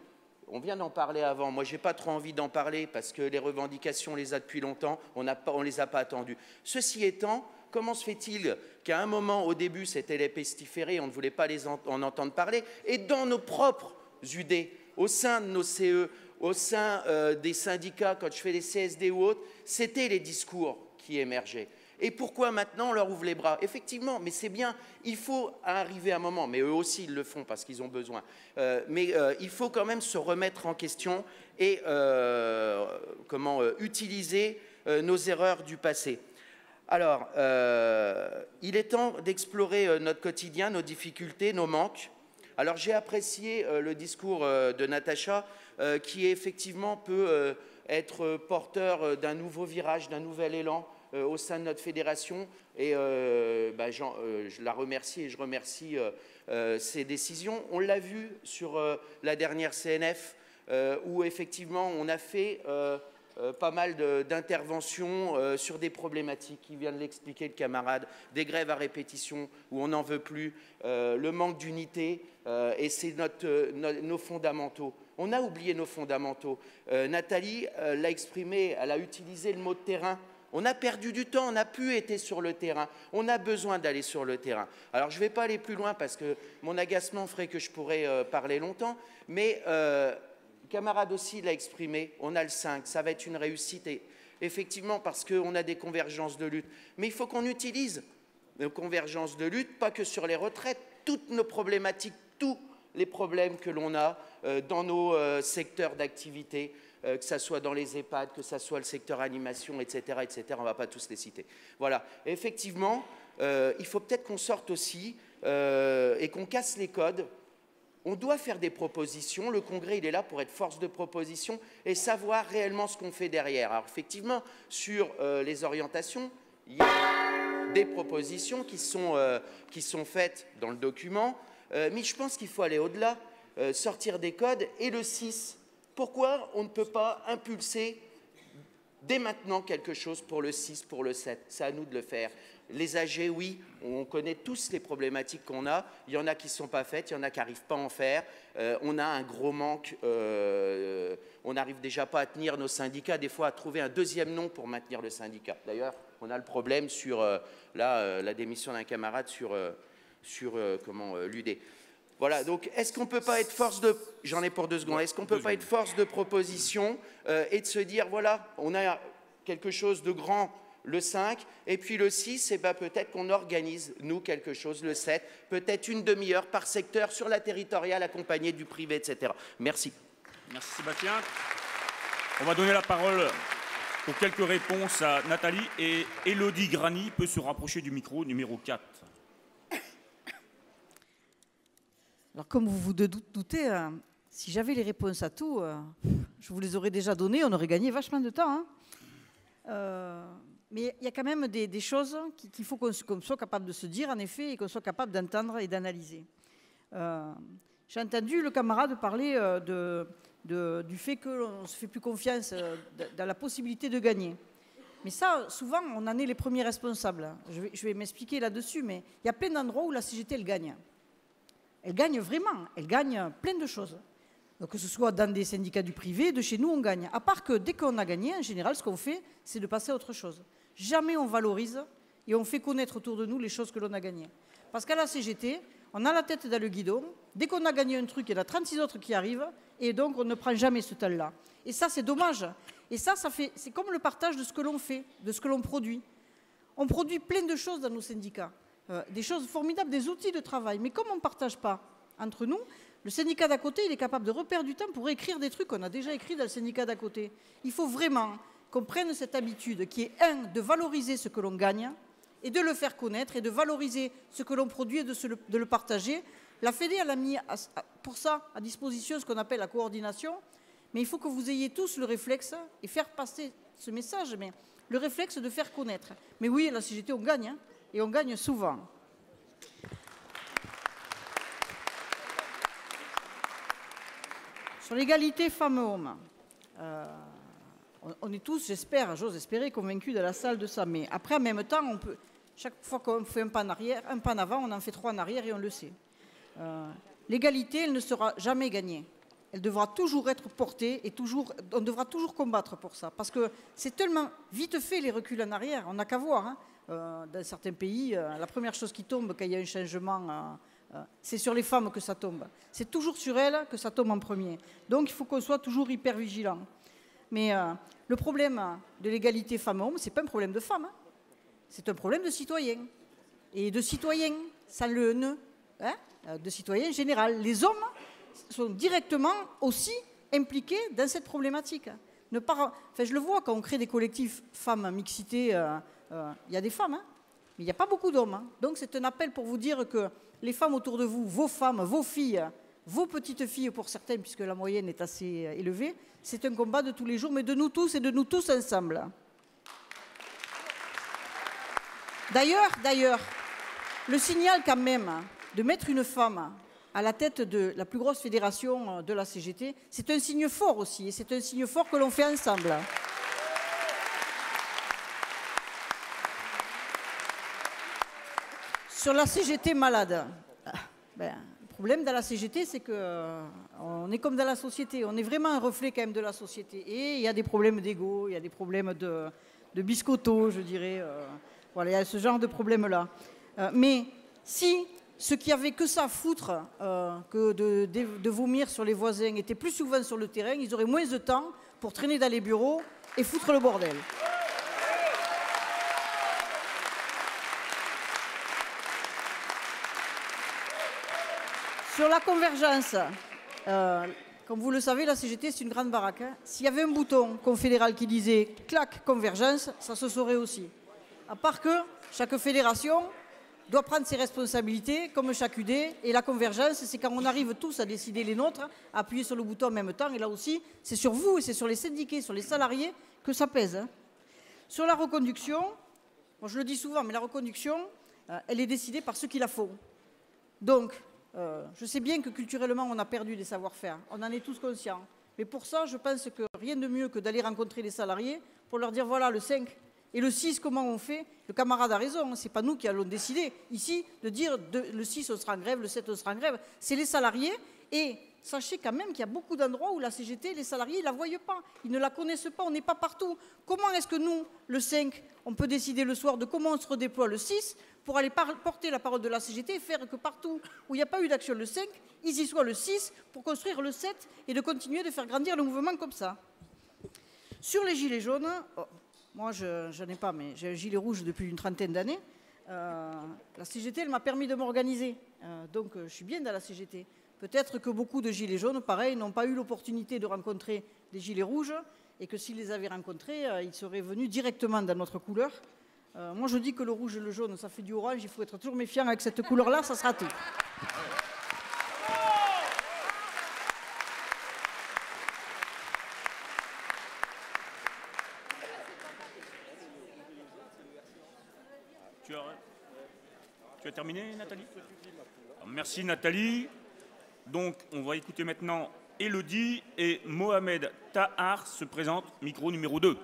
on vient d'en parler avant. Moi, je n'ai pas trop envie d'en parler parce que les revendications, on les a depuis longtemps, on ne les a pas attendues. Ceci étant, comment se fait-il qu'à un moment, au début, c'était les pestiférés, on ne voulait pas les en, en entendre parler, et dans nos propres U D, au sein de nos C E, au sein euh, des syndicats, quand je fais des C S D ou autres, c'était les discours qui émergeaient. Et pourquoi maintenant on leur ouvre les bras? Effectivement, mais c'est bien, il faut arriver à un moment, mais eux aussi ils le font parce qu'ils ont besoin, euh, mais euh, il faut quand même se remettre en question et euh, comment euh, utiliser euh, nos erreurs du passé. Alors, euh, il est temps d'explorer euh, notre quotidien, nos difficultés, nos manques. Alors j'ai apprécié euh, le discours euh, de Natacha, euh, qui effectivement peut euh, être porteur euh, d'un nouveau virage, d'un nouvel élan, Euh, au sein de notre fédération, et euh, bah, Jean, euh, je la remercie et je remercie euh, euh, ses décisions. On l'a vu sur euh, la dernière C N F, euh, où effectivement on a fait euh, euh, pas mal d'interventions euh, sur des problématiques, qui vient de l'expliquer le camarade, des grèves à répétition où on n'en veut plus, euh, le manque d'unité, euh, et c'est notre, euh, no, nos fondamentaux. On a oublié nos fondamentaux. Euh, Nathalie euh, l'a exprimé, elle a utilisé le mot de terrain. On a perdu du temps, on n'a plus été sur le terrain. On a besoin d'aller sur le terrain. Alors, je ne vais pas aller plus loin parce que mon agacement ferait que je pourrais euh, parler longtemps, mais euh, le camarade aussi l'a exprimé, on a le cinq, ça va être une réussite, et, effectivement, parce qu'on a des convergences de lutte. Mais il faut qu'on utilise nos convergences de lutte, pas que sur les retraites, toutes nos problématiques, tous les problèmes que l'on a euh, dans nos euh, secteurs d'activité, Euh, que ce soit dans les EHPAD, que ce soit le secteur animation, et cetera, et cetera. On ne va pas tous les citer. Voilà. Et effectivement, euh, il faut peut-être qu'on sorte aussi euh, et qu'on casse les codes. On doit faire des propositions. Le Congrès, il est là pour être force de proposition et savoir réellement ce qu'on fait derrière. Alors, effectivement, sur euh, les orientations, il y a des propositions qui sont, euh, qui sont faites dans le document, euh, mais je pense qu'il faut aller au-delà, euh, sortir des codes. Et le six, pourquoi on ne peut pas impulser dès maintenant quelque chose pour le six, pour le sept? C'est à nous de le faire. Les âgés, oui, on connaît tous les problématiques qu'on a. Il y en a qui ne sont pas faites, il y en a qui n'arrivent pas à en faire. Euh, on a un gros manque. Euh, on n'arrive déjà pas à tenir nos syndicats, des fois à trouver un deuxième nom pour maintenir le syndicat. D'ailleurs, on a le problème sur euh, là, euh, la démission d'un camarade sur, euh, sur euh, comment, euh, l'U D. Voilà, donc est-ce qu'on ne peut pas être force de... J'en ai pour deux secondes. Est-ce qu'on ne peut pas être force de proposition euh, et de se dire, voilà, on a quelque chose de grand le cinq, et puis le six, eh ben, peut-être qu'on organise, nous, quelque chose le sept, peut-être une demi-heure par secteur sur la territoriale accompagnée du privé, et cetera. Merci. Merci Sébastien. On va donner la parole pour quelques réponses à Nathalie, et Élodie Grani peut se rapprocher du micro numéro quatre. Alors, comme vous vous doutez, euh, si j'avais les réponses à tout, euh, je vous les aurais déjà données, on aurait gagné vachement de temps. Hein. Euh, mais il y a quand même des, des choses qu'il qu'il faut qu'on qu'on soit capable de se dire, en effet, et qu'on soit capable d'entendre et d'analyser. Euh, J'ai entendu le camarade parler euh, de, de, du fait qu'on ne se fait plus confiance euh, dans la possibilité de gagner. Mais ça, souvent, on en est les premiers responsables. Je vais, je vais m'expliquer là-dessus, mais il y a plein d'endroits où la C G T, elle gagne. Elle gagne vraiment, elle gagne plein de choses. Donc, que ce soit dans des syndicats du privé, de chez nous, on gagne. À part que dès qu'on a gagné, en général, ce qu'on fait, c'est de passer à autre chose. Jamais on valorise et on fait connaître autour de nous les choses que l'on a gagnées. Parce qu'à la C G T, on a la tête dans le guidon. Dès qu'on a gagné un truc, il y en a trente-six autres qui arrivent. Et donc, on ne prend jamais ce temps-là. Et ça, c'est dommage. Et ça, ça fait, c'est comme le partage de ce que l'on fait, de ce que l'on produit. On produit plein de choses dans nos syndicats. Euh, des choses formidables, des outils de travail. Mais comme on ne partage pas entre nous, le syndicat d'à côté, il est capable de reperdre du temps pour écrire des trucs qu'on a déjà écrits dans le syndicat d'à côté. Il faut vraiment qu'on prenne cette habitude qui est, un, de valoriser ce que l'on gagne et de le faire connaître et de valoriser ce que l'on produit et de, se le, de le partager. La Fédé, elle a mis à, à, pour ça à disposition ce qu'on appelle la coordination, mais il faut que vous ayez tous le réflexe et faire passer ce message, mais le réflexe de faire connaître. Mais oui, la C G T, on gagne, hein, et on gagne souvent. Sur l'égalité femmes-hommes, euh, on, on est tous, j'espère, j'ose espérer, convaincus de la salle de ça. Mais après, en même temps, on peut, chaque fois qu'on fait un pas en arrière, un pas en avant, on en fait trois en arrière et on le sait. Euh, l'égalité, elle ne sera jamais gagnée. elle devra toujours être portée et toujours, on devra toujours combattre pour ça. Parce que c'est tellement vite fait les reculs en arrière, on n'a qu'à voir. Hein. Euh, dans certains pays, euh, la première chose qui tombe quand il y a un changement, euh, euh, c'est sur les femmes que ça tombe. C'est toujours sur elles que ça tombe en premier. Donc il faut qu'on soit toujours hyper vigilant. Mais euh, le problème de l'égalité femmes-hommes, ce n'est pas un problème de femmes, hein. C'est un problème de citoyens. Et de citoyens, ça le ne, hein, de citoyens en général. Les hommes sont directement aussi impliqués dans cette problématique. Ne pas, enfin, je le vois quand on crée des collectifs femmes mixité, euh, euh, il y a des femmes, hein, mais il n'y a pas beaucoup d'hommes. Hein. Donc c'est un appel pour vous dire que les femmes autour de vous, vos femmes, vos filles, vos petites filles pour certaines, puisque la moyenne est assez élevée, c'est un combat de tous les jours, mais de nous tous et de nous tous ensemble. D'ailleurs, d'ailleurs, le signal quand même de mettre une femme à la tête de la plus grosse fédération de la C G T, c'est un signe fort aussi, et c'est un signe fort que l'on fait ensemble. Sur la C G T malade, ben, le problème dans la C G T, c'est qu'on euh, est comme dans la société, on est vraiment un reflet quand même de la société. Et il y a des problèmes d'ego, il y a des problèmes de, de biscotto, je dirais. Euh, voilà, il y a ce genre de problème-là. Euh, mais si ceux qui avaient que ça à foutre euh, que de, de, de vomir sur les voisins étaient plus souvent sur le terrain, ils auraient moins de temps pour traîner dans les bureaux et foutre le bordel. Sur la convergence, euh, comme vous le savez, la C G T, c'est une grande baraque. Hein. S'il y avait un bouton confédéral qui disait « clac, convergence », ça se saurait aussi. À part que chaque fédération doit prendre ses responsabilités, comme chaque U D, et la convergence, c'est quand on arrive tous à décider les nôtres, à appuyer sur le bouton en même temps, et là aussi, c'est sur vous et c'est sur les syndiqués, sur les salariés, que ça pèse. Hein. Sur la reconduction, bon, je le dis souvent, mais la reconduction, euh, elle est décidée par ceux qui la font. Donc, euh, je sais bien que culturellement, on a perdu des savoir-faire, on en est tous conscients. Mais pour ça, je pense que rien de mieux que d'aller rencontrer les salariés pour leur dire, voilà, le cinq et le six, comment on fait? Le camarade a raison, hein, ce n'est pas nous qui allons décider ici de dire de, le six, on sera en grève, le sept, on sera en grève. C'est les salariés. Et sachez quand même qu'il y a beaucoup d'endroits où la C G T, les salariés, ils ne la voient pas. Ils ne la connaissent pas, on n'est pas partout. Comment est-ce que nous, le cinq, on peut décider le soir de comment on se redéploie le six pour aller porter la parole de la C G T et faire que partout où il n'y a pas eu d'action le cinq, ils y soient le six pour construire le sept et de continuer de faire grandir le mouvement comme ça. Sur les gilets jaunes... Oh. Moi, je n'en ai pas, mais j'ai un gilet rouge depuis une trentaine d'années. Euh, la C G T, elle m'a permis de m'organiser. Euh, donc, je suis bien dans la C G T. Peut-être que beaucoup de gilets jaunes, pareil, n'ont pas eu l'opportunité de rencontrer des gilets rouges et que s'ils les avaient rencontrés, euh, ils seraient venus directement dans notre couleur. Euh, moi, je dis que le rouge et le jaune, ça fait du orange. Il faut être toujours méfiant avec cette couleur-là, ça sera tout. Tu as, tu as terminé, Nathalie? Merci, Nathalie. Donc, on va écouter maintenant Élodie et Mohamed Tahar se présente, micro numéro deux.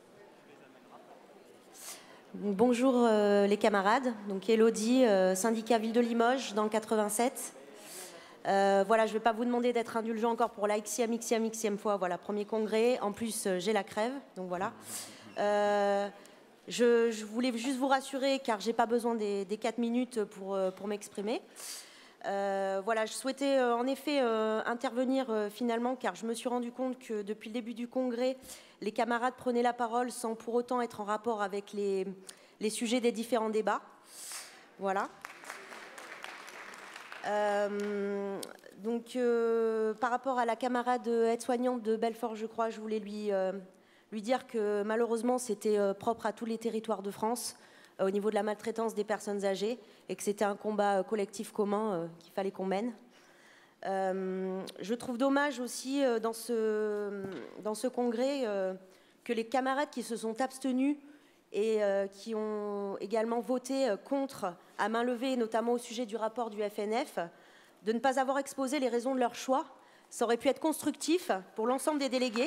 Bonjour euh, les camarades. Donc Élodie, euh, syndicat Ville de Limoges dans le quatre-vingt-sept. Euh, voilà, je ne vais pas vous demander d'être indulgent encore pour la Xième, Xième, Xième fois. Voilà, premier congrès. En plus, euh, j'ai la crève, donc voilà. Euh, Je, je voulais juste vous rassurer, car je n'ai pas besoin des, des quatre minutes pour, pour m'exprimer. Euh, voilà, je souhaitais euh, en effet euh, intervenir euh, finalement, car je me suis rendu compte que depuis le début du congrès, les camarades prenaient la parole sans pour autant être en rapport avec les, les sujets des différents débats. Voilà. Euh, donc, euh, par rapport à la camarade aide-soignante de Belfort, je crois, je voulais lui... Euh, lui dire que malheureusement c'était propre à tous les territoires de France euh, au niveau de la maltraitance des personnes âgées et que c'était un combat euh, collectif commun euh, qu'il fallait qu'on mène. Euh, je trouve dommage aussi euh, dans, ce, dans ce congrès euh, que les camarades qui se sont abstenus et euh, qui ont également voté euh, contre à main levée, notamment au sujet du rapport du F N F, de ne pas avoir exposé les raisons de leur choix. Ça aurait pu être constructif pour l'ensemble des délégués.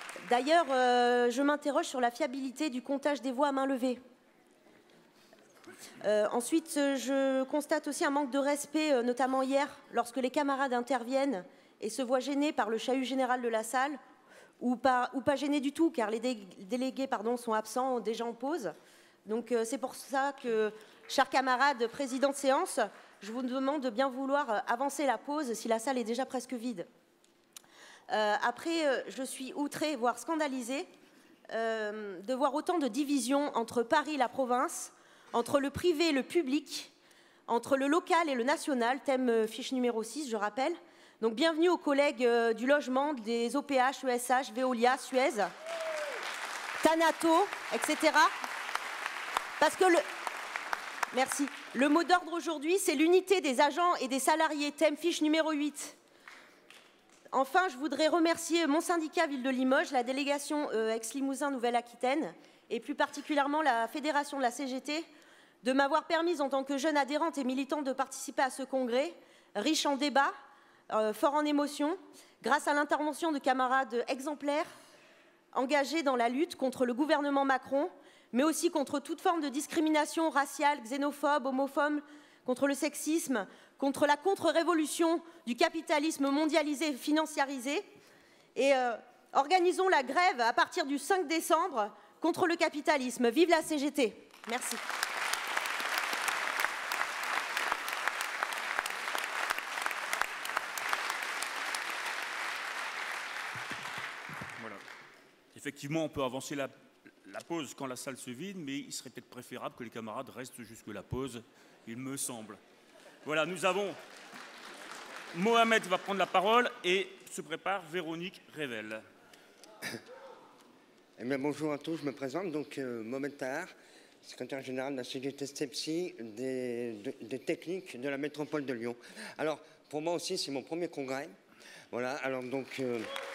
D'ailleurs, euh, je m'interroge sur la fiabilité du comptage des voix à main levée. Euh, ensuite, je constate aussi un manque de respect, euh, notamment hier, lorsque les camarades interviennent et se voient gênés par le chahut général de la salle, ou pas, ou pas gênés du tout, car les dé délégués pardon, sont absents, déjà en pause. Donc euh, c'est pour ça que, chers camarades présidents de séance, je vous demande de bien vouloir avancer la pause si la salle est déjà presque vide. Euh, après, euh, je suis outrée, voire scandalisée, euh, de voir autant de divisions entre Paris et la province, entre le privé et le public, entre le local et le national, thème euh, fiche numéro six, je rappelle. Donc bienvenue aux collègues euh, du logement, des O P H, E S H, Veolia, Suez, Thanato, et cetera. Parce que le... Merci. Le mot d'ordre aujourd'hui, c'est l'unité des agents et des salariés, thème fiche numéro huit. Enfin, je voudrais remercier mon syndicat Ville de Limoges, la délégation euh, Aix-Limousin Nouvelle-Aquitaine et plus particulièrement la fédération de la C G T de m'avoir permis en tant que jeune adhérente et militante de participer à ce congrès, riche en débats, euh, fort en émotions, grâce à l'intervention de camarades exemplaires engagés dans la lutte contre le gouvernement Macron, mais aussi contre toute forme de discrimination raciale, xénophobe, homophobe, contre le sexisme, contre la contre-révolution du capitalisme mondialisé et financiarisé. Et euh, organisons la grève à partir du cinq décembre contre le capitalisme. Vive la C G T. Merci. Voilà. Effectivement, on peut avancer la, la pause quand la salle se vide, mais il serait peut-être préférable que les camarades restent jusque la pause, il me semble. Voilà, nous avons... Mohamed va prendre la parole et se prépare Véronique Revel. Eh bien, bonjour à tous, je me présente, donc euh, Mohamed Tahar, secrétaire général de la C G T STEPSI des, de, des techniques de la métropole de Lyon. Alors, pour moi aussi, c'est mon premier congrès. Voilà, alors donc... Euh,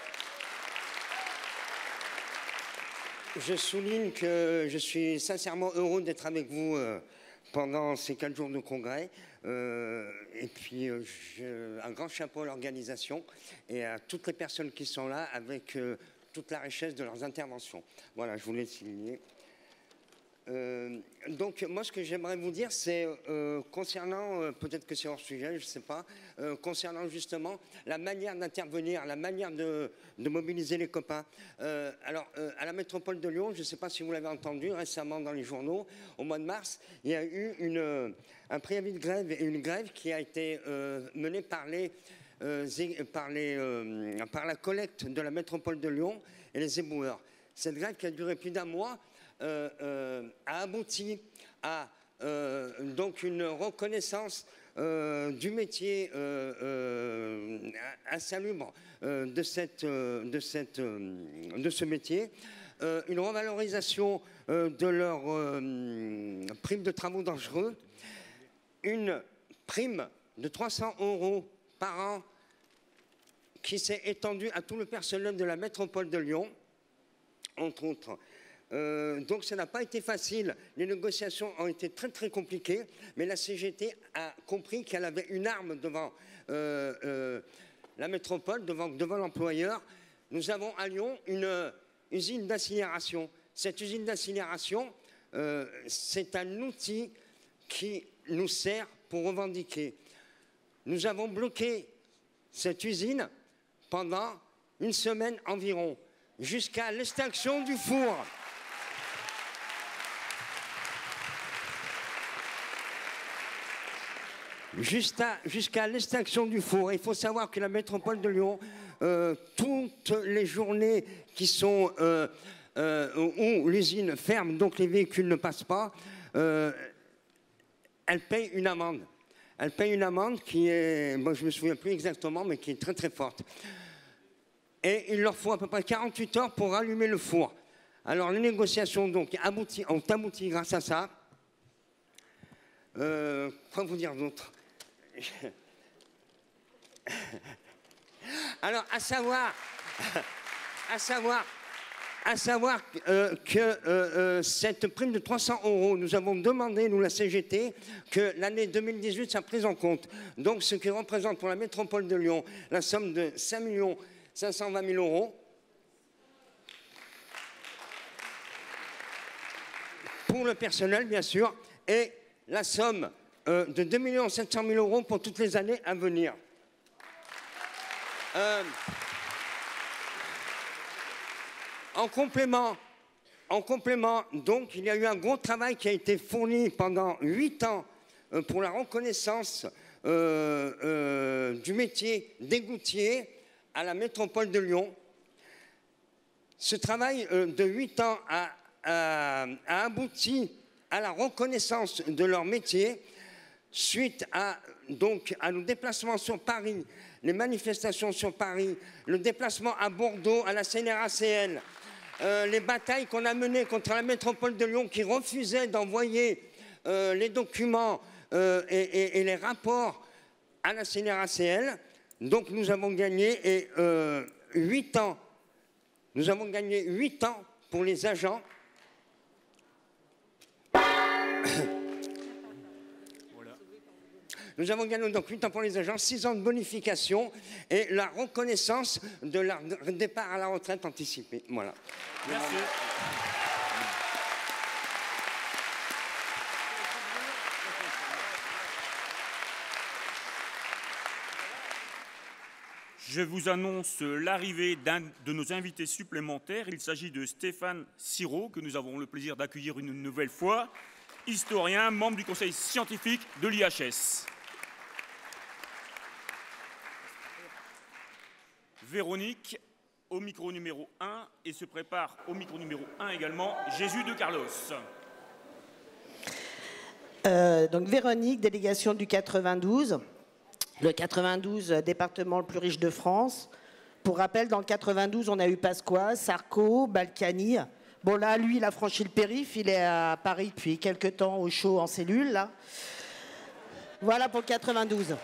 je souligne que je suis sincèrement heureux d'être avec vous euh, pendant ces quatre jours de congrès. Euh, et puis, euh, je, un grand chapeau à l'organisation et à toutes les personnes qui sont là avec euh, toute la richesse de leurs interventions. Voilà, je voulais le souligner. Euh, donc, moi, ce que j'aimerais vous dire, c'est euh, concernant, euh, peut-être que c'est hors sujet, je ne sais pas, euh, concernant justement la manière d'intervenir, la manière de, de mobiliser les copains. Euh, alors, euh, à la métropole de Lyon, je ne sais pas si vous l'avez entendu récemment dans les journaux, au mois de mars, il y a eu une, un préavis de grève et une grève qui a été euh, menée par, les, euh, par, les, euh, par la collecte de la métropole de Lyon et les éboueurs. Cette grève qui a duré plus d'un mois, Euh, euh, a abouti à euh, donc une reconnaissance euh, du métier euh, euh, insalubre euh, de, cette, euh, de, cette, euh, de ce métier, euh, une revalorisation euh, de leur euh, prime de travaux dangereux, une prime de trois cents euros par an qui s'est étendue à tout le personnel de la métropole de Lyon, entre autres. Euh, donc ça n'a pas été facile, les négociations ont été très très compliquées, mais la C G T a compris qu'elle avait une arme devant euh, euh, la métropole, devant, devant l'employeur. Nous avons à Lyon une euh, usine d'incinération. Cette usine d'incinération, euh, c'est un outil qui nous sert pour revendiquer. Nous avons bloqué cette usine pendant une semaine environ, jusqu'à l'extinction du four. Jusqu'à jusqu'à l'extinction du four. Il faut savoir que la métropole de Lyon, euh, toutes les journées qui sont euh, euh, où l'usine ferme, donc les véhicules ne passent pas, euh, elle paye une amende. Elle paye une amende qui est, bon, je ne me souviens plus exactement, mais qui est très très forte. Et il leur faut à peu près quarante-huit heures pour allumer le four. Alors les négociations donc abouti, ont abouti grâce à ça. Euh, quoi vous dire d'autre? Alors, à savoir, à savoir, à savoir euh, que euh, euh, cette prime de trois cents euros, nous avons demandé, nous la C G T, que l'année deux mille dix-huit soit prise en compte. Donc, ce qui représente pour la métropole de Lyon la somme de cinq millions cinq cent vingt mille euros. Pour le personnel, bien sûr, et la somme euh, de deux millions sept cent mille euros pour toutes les années à venir. Euh, en complément, en complément, donc, il y a eu un gros travail qui a été fourni pendant huit ans euh, pour la reconnaissance euh, euh, du métier d'égoutier à la métropole de Lyon. Ce travail euh, de huit ans a, a, a abouti à la reconnaissance de leur métier suite à, donc, à nos déplacements sur Paris, les manifestations sur Paris, le déplacement à Bordeaux, à la C N R A C L, euh, les batailles qu'on a menées contre la métropole de Lyon qui refusait d'envoyer euh, les documents euh, et, et, et les rapports à la C N R A C L. Donc nous avons gagné et, euh, huit ans. Nous avons gagné huit ans pour les agents. Nous avons gagné donc huit ans pour les agents, six ans de bonification et la reconnaissance de leur départ à la retraite anticipée. Voilà. Merci. Je vous annonce l'arrivée d'un de nos invités supplémentaires. Il s'agit de Stéphane Sirot, que nous avons le plaisir d'accueillir une nouvelle fois, historien, membre du conseil scientifique de l'I H S. Véronique, au micro numéro un, et se prépare au micro numéro un également, Jésus de Carlos. Euh, donc Véronique, délégation du quatre-vingt-douze. Le quatre-vingt-douze, département le plus riche de France. Pour rappel, dans le quatre-vingt-douze, on a eu Pasqua, Sarko, Balkany. Bon là, lui, il a franchi le périph', il est à Paris depuis quelques temps au chaud en cellule. Là. Voilà pour le quatre-vingt-douze.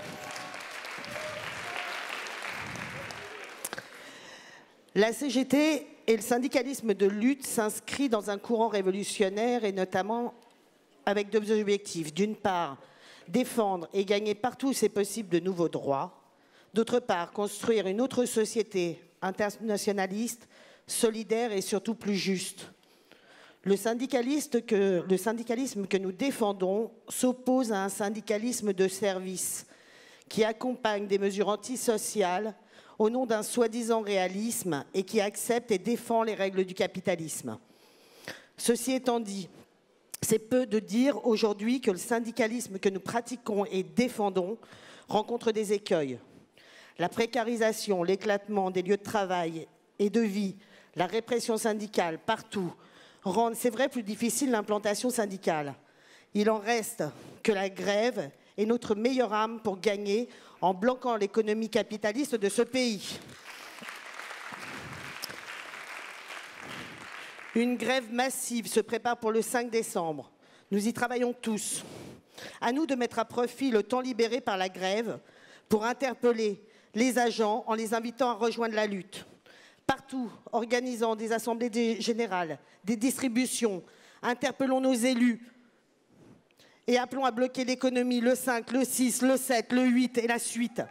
La C G T et le syndicalisme de lutte s'inscrit dans un courant révolutionnaire et notamment avec deux objectifs. D'une part, défendre et gagner partout où c'est possible de nouveaux droits. D'autre part, construire une autre société internationaliste, solidaire et surtout plus juste. Le, syndicaliste que, le syndicalisme que nous défendons s'oppose à un syndicalisme de service qui accompagne des mesures antisociales au nom d'un soi-disant réalisme et qui accepte et défend les règles du capitalisme. Ceci étant dit, c'est peu de dire aujourd'hui que le syndicalisme que nous pratiquons et défendons rencontre des écueils. La précarisation, l'éclatement des lieux de travail et de vie, la répression syndicale partout rendent, c'est vrai, plus difficile l'implantation syndicale. Il en reste que la grève est notre meilleure arme pour gagner en bloquant l'économie capitaliste de ce pays. Une grève massive se prépare pour le cinq décembre. Nous y travaillons tous. À nous de mettre à profit le temps libéré par la grève pour interpeller les agents en les invitant à rejoindre la lutte. Partout, organisant des assemblées générales, des distributions, interpellons nos élus et appelons à bloquer l'économie le cinq, le six, le sept, le huit et la suite.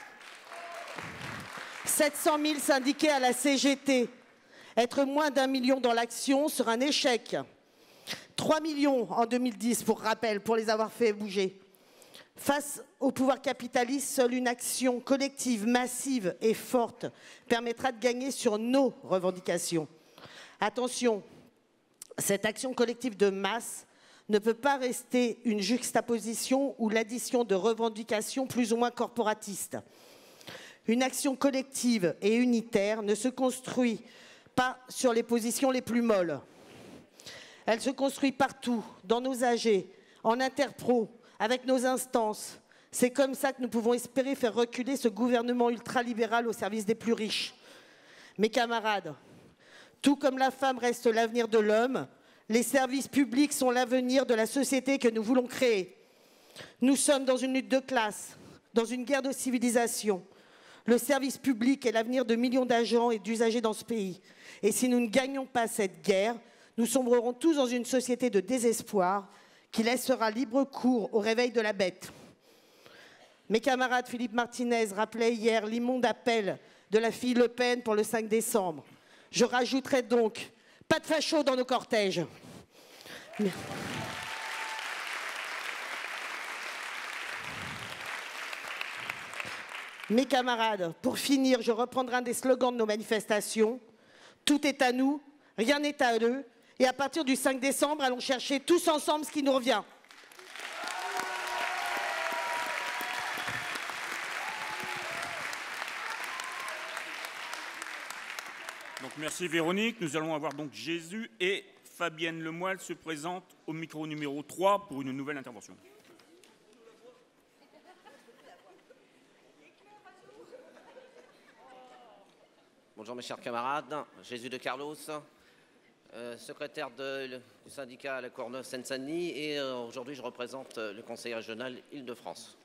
sept cent mille syndiqués à la C G T. Être moins d'un million dans l'action sera un échec. trois millions en deux mille dix, pour rappel, pour les avoir fait bouger. Face au pouvoir capitaliste, seule une action collective, massive et forte permettra de gagner sur nos revendications. Attention, cette action collective de masse ne peut pas rester une juxtaposition ou l'addition de revendications plus ou moins corporatistes. Une action collective et unitaire ne se construit pas sur les positions les plus molles. Elle se construit partout, dans nos A G, en interpro, avec nos instances. C'est comme ça que nous pouvons espérer faire reculer ce gouvernement ultralibéral au service des plus riches. Mes camarades, tout comme la femme reste l'avenir de l'homme, les services publics sont l'avenir de la société que nous voulons créer. Nous sommes dans une lutte de classe, dans une guerre de civilisation. Le service public est l'avenir de millions d'agents et d'usagers dans ce pays. Et si nous ne gagnons pas cette guerre, nous sombrerons tous dans une société de désespoir qui laissera libre cours au réveil de la bête. Mes camarades Philippe Martinez rappelait hier l'immonde appel de la fille Le Pen pour le cinq décembre. Je rajouterai donc, pas de fachos dans nos cortèges. Mes camarades, pour finir, je reprendrai un des slogans de nos manifestations. Tout est à nous, rien n'est à eux. Et à partir du cinq décembre, allons chercher tous ensemble ce qui nous revient. Donc, merci Véronique. Nous allons avoir donc Jésus et Fabienne Lemoyle se présente au micro numéro trois pour une nouvelle intervention. Bonjour mes chers camarades, Jésus de Carlos, euh, secrétaire de, le, du syndicat à la Courneuve Seine-Saint-Denis et euh, aujourd'hui je représente le conseil régional Île-de-France.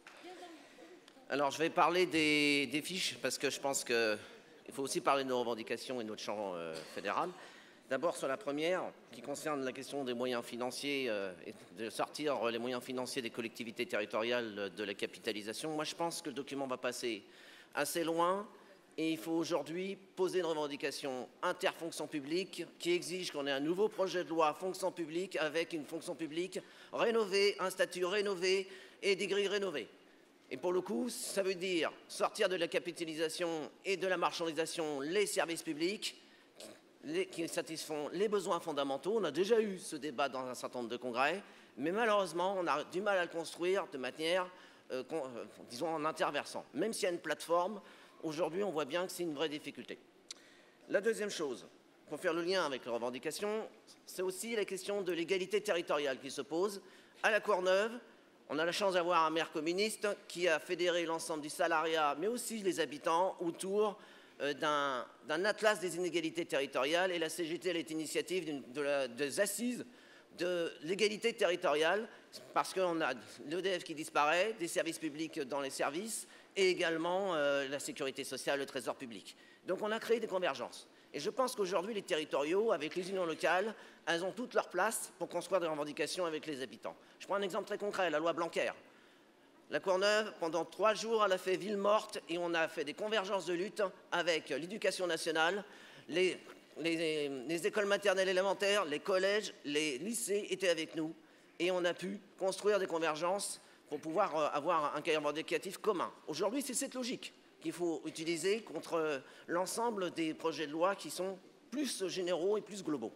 Alors je vais parler des, des fiches parce que je pense qu'il faut aussi parler de nos revendications et de notre champ euh, fédéral. D'abord sur la première qui concerne la question des moyens financiers euh, et de sortir les moyens financiers des collectivités territoriales de la capitalisation. Moi je pense que le document va passer assez loin. Et il faut aujourd'hui poser une revendication interfonction publique qui exige qu'on ait un nouveau projet de loi fonction publique avec une fonction publique rénovée, un statut rénové et des grilles rénovées. Et pour le coup, ça veut dire sortir de la capitalisation et de la marchandisation les services publics les, qui satisfont les besoins fondamentaux. On a déjà eu ce débat dans un certain nombre de congrès, mais malheureusement, on a du mal à le construire de manière, euh, euh, disons, en interversant. Même s'il y a une plateforme, aujourd'hui, on voit bien que c'est une vraie difficulté. La deuxième chose, pour faire le lien avec les revendications, c'est aussi la question de l'égalité territoriale qui se pose. À la Courneuve, on a la chance d'avoir un maire communiste qui a fédéré l'ensemble du salariat, mais aussi les habitants, autour euh, d'un atlas des inégalités territoriales. Et la C G T, elle est initiative de la, des assises de l'égalité territoriale, parce qu'on a l'E D F qui disparaît, des services publics dans les services, et également euh, la sécurité sociale, le trésor public. Donc on a créé des convergences. Et je pense qu'aujourd'hui, les territoriaux, avec les unions locales, elles ont toute leur place pour construire des revendications avec les habitants. Je prends un exemple très concret, la loi Blanquer. La Courneuve, pendant trois jours, elle a fait ville morte et on a fait des convergences de lutte avec l'éducation nationale, les, les, les écoles maternelles élémentaires, les collèges, les lycées étaient avec nous et on a pu construire des convergences pour pouvoir avoir un cahier revendicatif commun. Aujourd'hui, c'est cette logique qu'il faut utiliser contre l'ensemble des projets de loi qui sont plus généraux et plus globaux.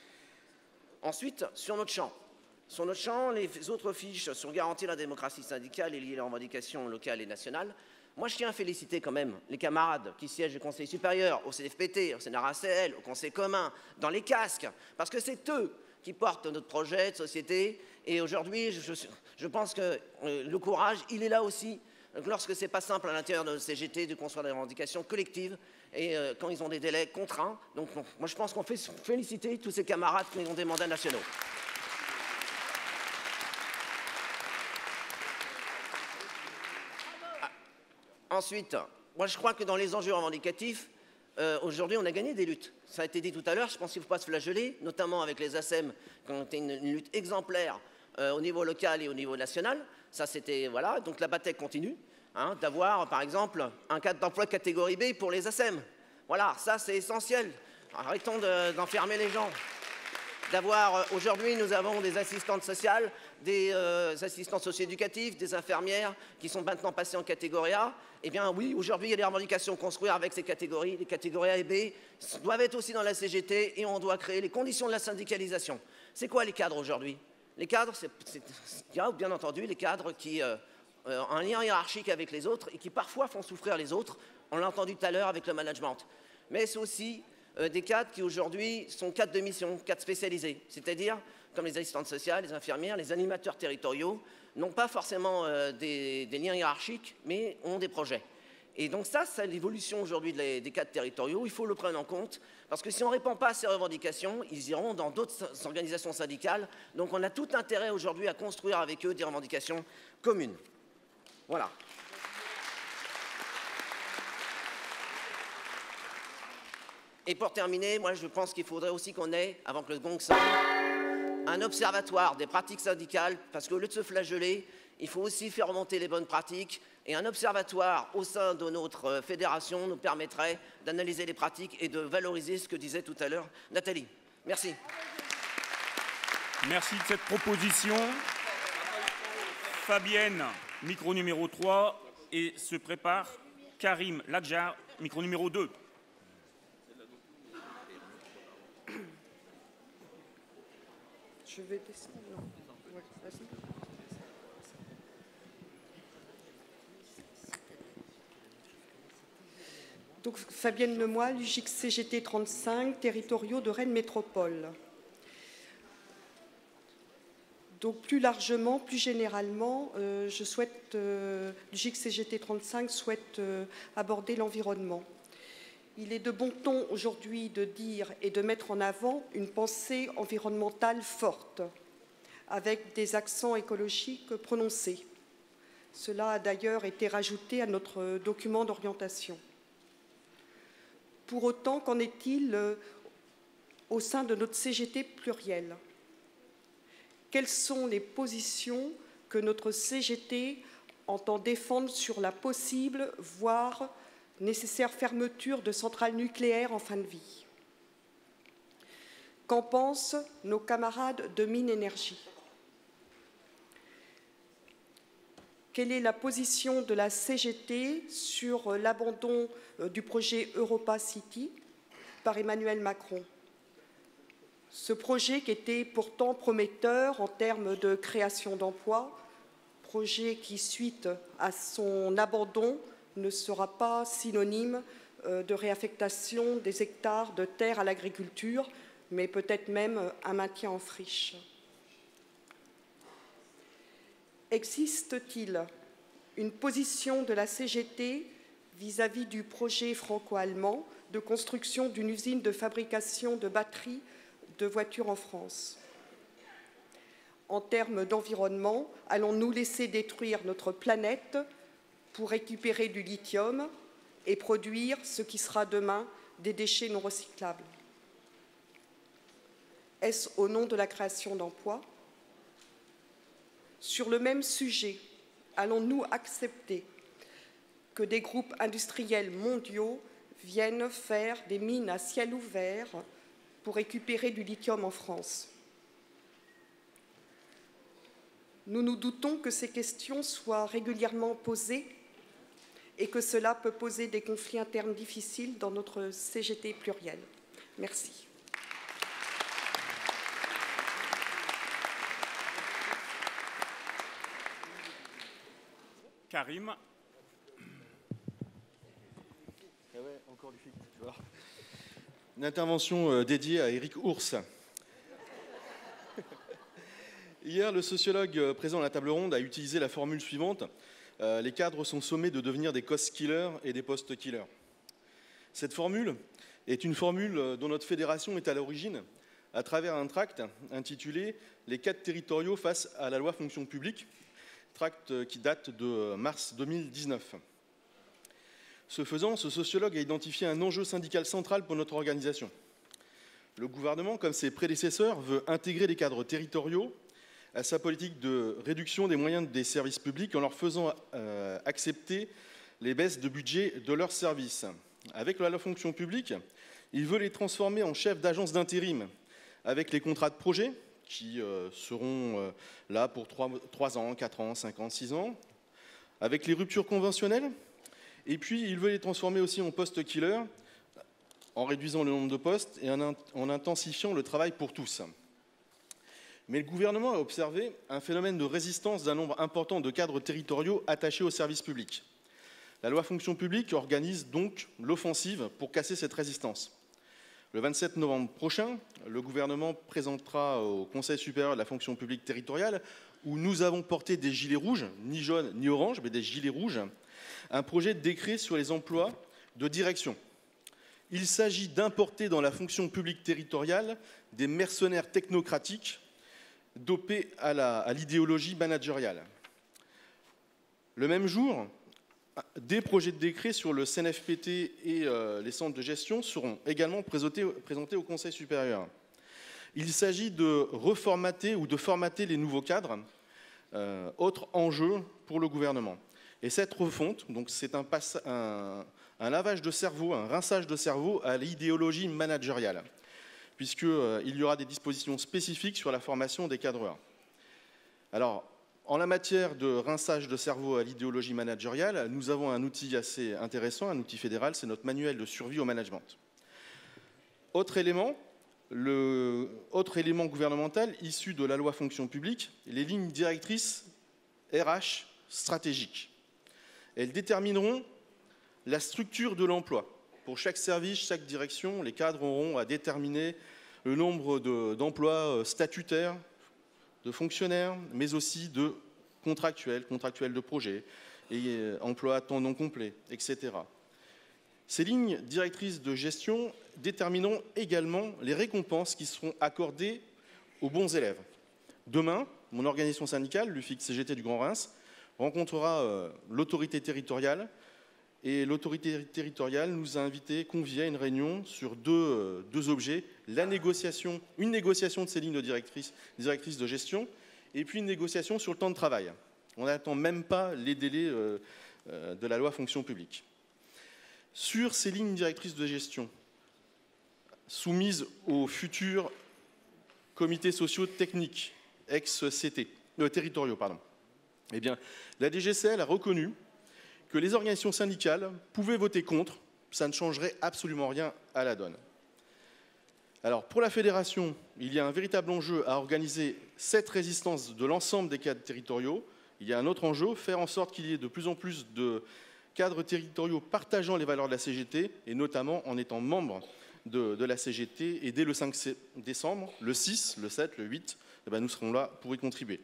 Ensuite, sur notre champ. Sur notre champ, les autres fiches sur garantir la démocratie syndicale et lier les revendications locales et nationales. Moi, je tiens à féliciter quand même les camarades qui siègent au Conseil supérieur, au C F P T, au C N R A C L, au Conseil commun, dans les casques, parce que c'est eux qui portent notre projet de société. Et aujourd'hui, je, je pense que euh, le courage, il est là aussi, lorsque ce n'est pas simple à l'intérieur de notre C G T de construire des revendications collectives et euh, quand ils ont des délais contraints. Donc bon, moi, je pense qu'on fait féliciter tous ces camarades qui ont des mandats nationaux. Ah. Ensuite, moi, je crois que dans les enjeux revendicatifs, Euh, aujourd'hui, on a gagné des luttes. Ça a été dit tout à l'heure, je pense qu'il ne faut pas se flageller, notamment avec les A S E M, qui ont été une, une lutte exemplaire euh, au niveau local et au niveau national. Ça, c'était, voilà, donc la bataille continue, hein, d'avoir, par exemple, un cadre d'emploi catégorie B pour les A S E M. Voilà, ça, c'est essentiel. Arrêtons d'enfermer de, les gens. D'avoir, euh, aujourd'hui, nous avons des assistantes sociales, des euh, assistants socio-éducatifs, des infirmières qui sont maintenant passées en catégorie A. Eh bien oui, aujourd'hui, il y a des revendications construire avec ces catégories. Les catégories A et B doivent être aussi dans la C G T et on doit créer les conditions de la syndicalisation. C'est quoi les cadres aujourd'hui? Les cadres, c'est bien entendu les cadres qui euh, ont un lien hiérarchique avec les autres et qui parfois font souffrir les autres. On l'a entendu tout à l'heure avec le management. Mais c'est aussi euh, des cadres qui aujourd'hui sont cadres de mission, cadres spécialisés. C'est-à-dire, comme les assistantes sociales, les infirmières, les animateurs territoriaux, n'ont pas forcément euh, des, des liens hiérarchiques, mais ont des projets. Et donc ça, c'est l'évolution aujourd'hui des, des cadres territoriaux. Il faut le prendre en compte, parce que si on ne répond pas à ces revendications, ils iront dans d'autres organisations syndicales. Donc on a tout intérêt aujourd'hui à construire avec eux des revendications communes. Voilà. Et pour terminer, moi je pense qu'il faudrait aussi qu'on ait, avant que le gong sonne, un observatoire des pratiques syndicales, parce qu'au lieu de se flageller, il faut aussi faire remonter les bonnes pratiques. Et un observatoire au sein de notre fédération nous permettrait d'analyser les pratiques et de valoriser ce que disait tout à l'heure Nathalie. Merci. Merci de cette proposition. Fabienne, micro numéro trois, et se prépare Karim Ladjar, micro numéro deux. Je vais descendre. Ouais, vas-y. Donc, Fabienne Lemoyle, U J X C G T trente-cinq, territoriaux de Rennes Métropole. Donc, plus largement, plus généralement, euh, je souhaite, euh, l'U J X C G T trente-cinq souhaite euh, aborder l'environnement. Il est de bon ton aujourd'hui de dire et de mettre en avant une pensée environnementale forte, avec des accents écologiques prononcés. Cela a d'ailleurs été rajouté à notre document d'orientation. Pour autant, qu'en est-il euh, au sein de notre C G T pluriel? Quelles sont les positions que notre C G T entend défendre sur la possible, voire nécessaire fermeture de centrales nucléaires en fin de vie? Qu'en pensent nos camarades de Mines Énergie? Quelle est la position de la C G T sur l'abandon du projet Europa City par Emmanuel Macron? Ce projet qui était pourtant prometteur en termes de création d'emplois, projet qui, suite à son abandon, ne sera pas synonyme de réaffectation des hectares de terre à l'agriculture, mais peut-être même un maintien en friche. Existe-t-il une position de la C G T vis-à-vis du projet franco-allemand de construction d'une usine de fabrication de batteries de voitures en France? En termes d'environnement, allons-nous laisser détruire notre planète pour récupérer du lithium et produire ce qui sera demain des déchets non recyclables? Est-ce au nom de la création d'emplois? Sur le même sujet, allons-nous accepter que des groupes industriels mondiaux viennent faire des mines à ciel ouvert pour récupérer du lithium en France? Nous nous doutons que ces questions soient régulièrement posées et que cela peut poser des conflits internes difficiles dans notre C G T pluriel. Merci. Karim. Ah ouais, encore du film, tu vois. Une intervention euh, dédiée à Éric Ours. Hier, le sociologue euh, présent à la table ronde a utilisé la formule suivante. Euh, les cadres sont sommés de devenir des cost-killers et des post-killers. Cette formule est une formule dont notre fédération est à l'origine à travers un tract intitulé « Les cadres territoriaux face à la loi fonction publique », tract qui date de mars deux mille dix-neuf. Ce faisant, ce sociologue a identifié un enjeu syndical central pour notre organisation. Le gouvernement, comme ses prédécesseurs, veut intégrer les cadres territoriaux à sa politique de réduction des moyens des services publics en leur faisant euh, accepter les baisses de budget de leurs services. Avec la loi fonction publique, il veut les transformer en chefs d'agence d'intérim avec les contrats de projet qui euh, seront euh, là pour trois ans, quatre ans, cinq ans, six ans, avec les ruptures conventionnelles. Et puis, il veut les transformer aussi en post-killers en réduisant le nombre de postes et en, en intensifiant le travail pour tous. Mais le gouvernement a observé un phénomène de résistance d'un nombre important de cadres territoriaux attachés aux services publics. La loi fonction publique organise donc l'offensive pour casser cette résistance. Le vingt-sept novembre prochain, le gouvernement présentera au Conseil supérieur de la fonction publique territoriale, où nous avons porté des gilets rouges, ni jaunes ni oranges, mais des gilets rouges, un projet de décret sur les emplois de direction. Il s'agit d'importer dans la fonction publique territoriale des mercenaires technocratiques dopés à l'idéologie managériale. Le même jour, des projets de décret sur le C N F P T et euh, les centres de gestion seront également présentés, présentés au Conseil supérieur. Il s'agit de reformater ou de formater les nouveaux cadres, euh, autre enjeu pour le gouvernement. Et cette refonte, donc c'est un, un, un lavage de cerveau, un rinçage de cerveau à l'idéologie managériale, puisqu'il euh, y aura des dispositions spécifiques sur la formation des cadreurs. Alors, En la matière de rinçage de cerveau à l'idéologie managériale, nous avons un outil assez intéressant, un outil fédéral, c'est notre manuel de survie au management. Autre élément, le, autre élément gouvernemental issu de la loi fonction publique, les lignes directrices R H stratégiques. Elles détermineront la structure de l'emploi. Pour chaque service, chaque direction, les cadres auront à déterminer le nombre d'emplois statutaires, de fonctionnaires, mais aussi de contractuels, contractuels de projet, et emplois à temps non complet, et cetera. Ces lignes directrices de gestion détermineront également les récompenses qui seront accordées aux bons élèves. Demain, mon organisation syndicale, l'U F I C C G T du Grand Reims, rencontrera euh, l'autorité territoriale, et l'autorité territoriale nous a invités, conviés à une réunion sur deux, euh, deux objets, la négociation, une négociation de ces lignes de directrices, directrices de gestion, et puis une négociation sur le temps de travail. On n'attend même pas les délais euh, euh, de la loi fonction publique. Sur ces lignes directrices de gestion, soumises aux futurs comités sociaux techniques, ex-C T, euh, territoriaux, pardon, eh bien, la D G C L a reconnu que les organisations syndicales pouvaient voter contre, ça ne changerait absolument rien à la donne. Alors, pour la fédération, il y a un véritable enjeu à organiser cette résistance de l'ensemble des cadres territoriaux. Il y a un autre enjeu, faire en sorte qu'il y ait de plus en plus de cadres territoriaux partageant les valeurs de la C G T, et notamment en étant membres de, de la C G T. Et dès le cinq décembre, le six, le sept, le huit, eh bien, nous serons là pour y contribuer.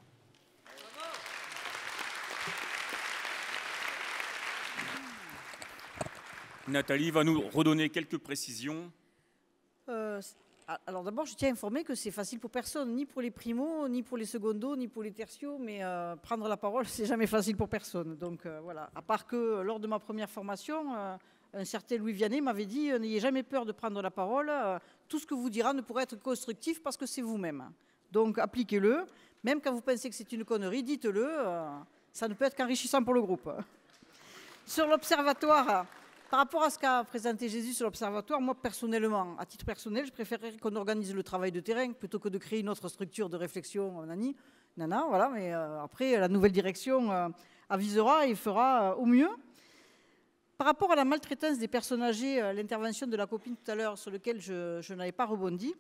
Nathalie va nous redonner quelques précisions. Euh, alors d'abord, je tiens à informer que c'est facile pour personne, ni pour les primos, ni pour les secondos, ni pour les tertiaux, mais euh, prendre la parole, c'est jamais facile pour personne. Donc euh, voilà, à part que lors de ma première formation, euh, un certain Louis Vianney m'avait dit euh, « N'ayez jamais peur de prendre la parole, euh, tout ce que vous dira ne pourra être constructif parce que c'est vous-même. » Donc appliquez-le, même quand vous pensez que c'est une connerie, dites-le, euh, ça ne peut être qu'enrichissant pour le groupe. Sur l'observatoire, par rapport à ce qu'a présenté Jésus sur l'Observatoire, moi, personnellement, à titre personnel, je préférerais qu'on organise le travail de terrain plutôt que de créer une autre structure de réflexion, nani, nana, voilà. Mais euh, après, la nouvelle direction euh, avisera et fera euh, au mieux. Par rapport à la maltraitance des personnes âgées, euh, l'intervention de la copine tout à l'heure, sur laquelle je, je n'avais pas rebondi,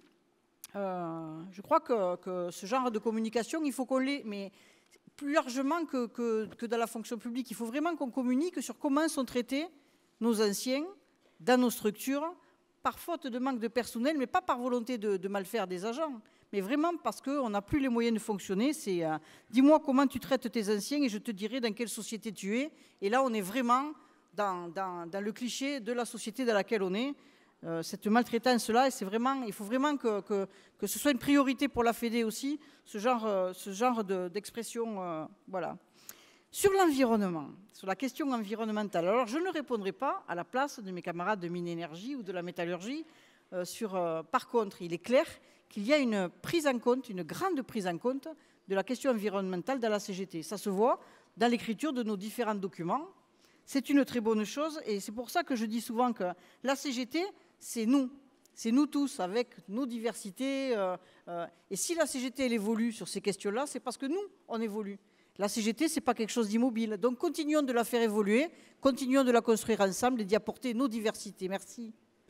euh, je crois que, que ce genre de communication, il faut qu'on l'ait, mais plus largement que, que, que dans la fonction publique. Il faut vraiment qu'on communique sur comment sont traités nos anciens, dans nos structures, par faute de manque de personnel, mais pas par volonté de, de mal faire des agents, mais vraiment parce qu'on n'a plus les moyens de fonctionner. C'est euh, dis-moi comment tu traites tes anciens et je te dirai dans quelle société tu es. Et là, on est vraiment dans, dans, dans le cliché de la société dans laquelle on est. Euh, cette maltraitance-là, et c'est vraiment, il faut vraiment que, que, que ce soit une priorité pour la Fédé aussi, ce genre, euh, ce genre de, d'expression. Euh, voilà. Sur l'environnement, sur la question environnementale, alors je ne répondrai pas à la place de mes camarades de mine-énergie ou de la métallurgie. Euh, sur, euh, par contre, il est clair qu'il y a une prise en compte, une grande prise en compte de la question environnementale dans la C G T. Ça se voit dans l'écriture de nos différents documents. C'est une très bonne chose et c'est pour ça que je dis souvent que la C G T, c'est nous. C'est nous tous, avec nos diversités. Euh, euh, et si la C G T elle évolue sur ces questions-là, c'est parce que nous, on évolue. La C G T, ce n'est pas quelque chose d'immobile. Donc, continuons de la faire évoluer, continuons de la construire ensemble et d'y apporter nos diversités. Merci.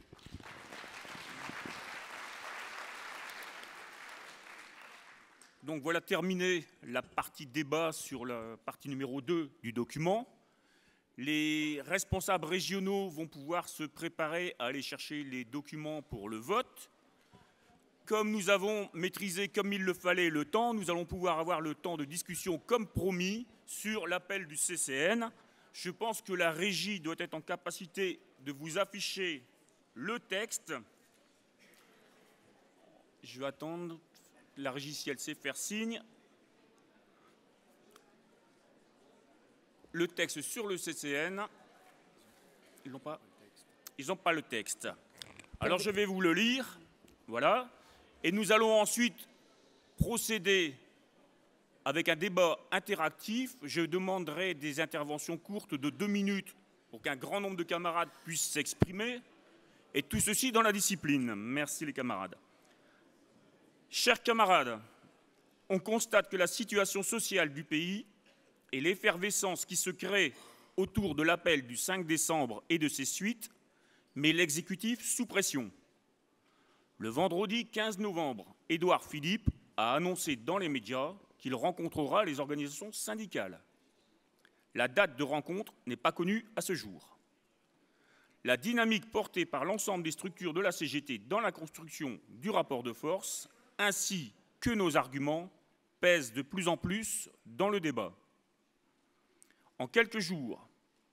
Donc, voilà terminé la partie débat sur la partie numéro deux du document. Les responsables régionaux vont pouvoir se préparer à aller chercher les documents pour le vote. Comme nous avons maîtrisé comme il le fallait le temps, nous allons pouvoir avoir le temps de discussion comme promis sur l'appel du C C N. Je pense que la régie doit être en capacité de vous afficher le texte. Je vais attendre la régie si elle sait faire signe. Le texte sur le C C N. Ils n'ont pas, ils n'ont pas le texte. Alors je vais vous le lire. Voilà. Et nous allons ensuite procéder avec un débat interactif. Je demanderai des interventions courtes de deux minutes pour qu'un grand nombre de camarades puissent s'exprimer. Et tout ceci dans la discipline. Merci les camarades. Chers camarades, on constate que la situation sociale du pays et l'effervescence qui se crée autour de l'appel du cinq décembre et de ses suites met l'exécutif sous pression. Le vendredi quinze novembre, Édouard Philippe a annoncé dans les médias qu'il rencontrera les organisations syndicales. La date de rencontre n'est pas connue à ce jour. La dynamique portée par l'ensemble des structures de la C G T dans la construction du rapport de force, ainsi que nos arguments, pèsent de plus en plus dans le débat. En quelques jours,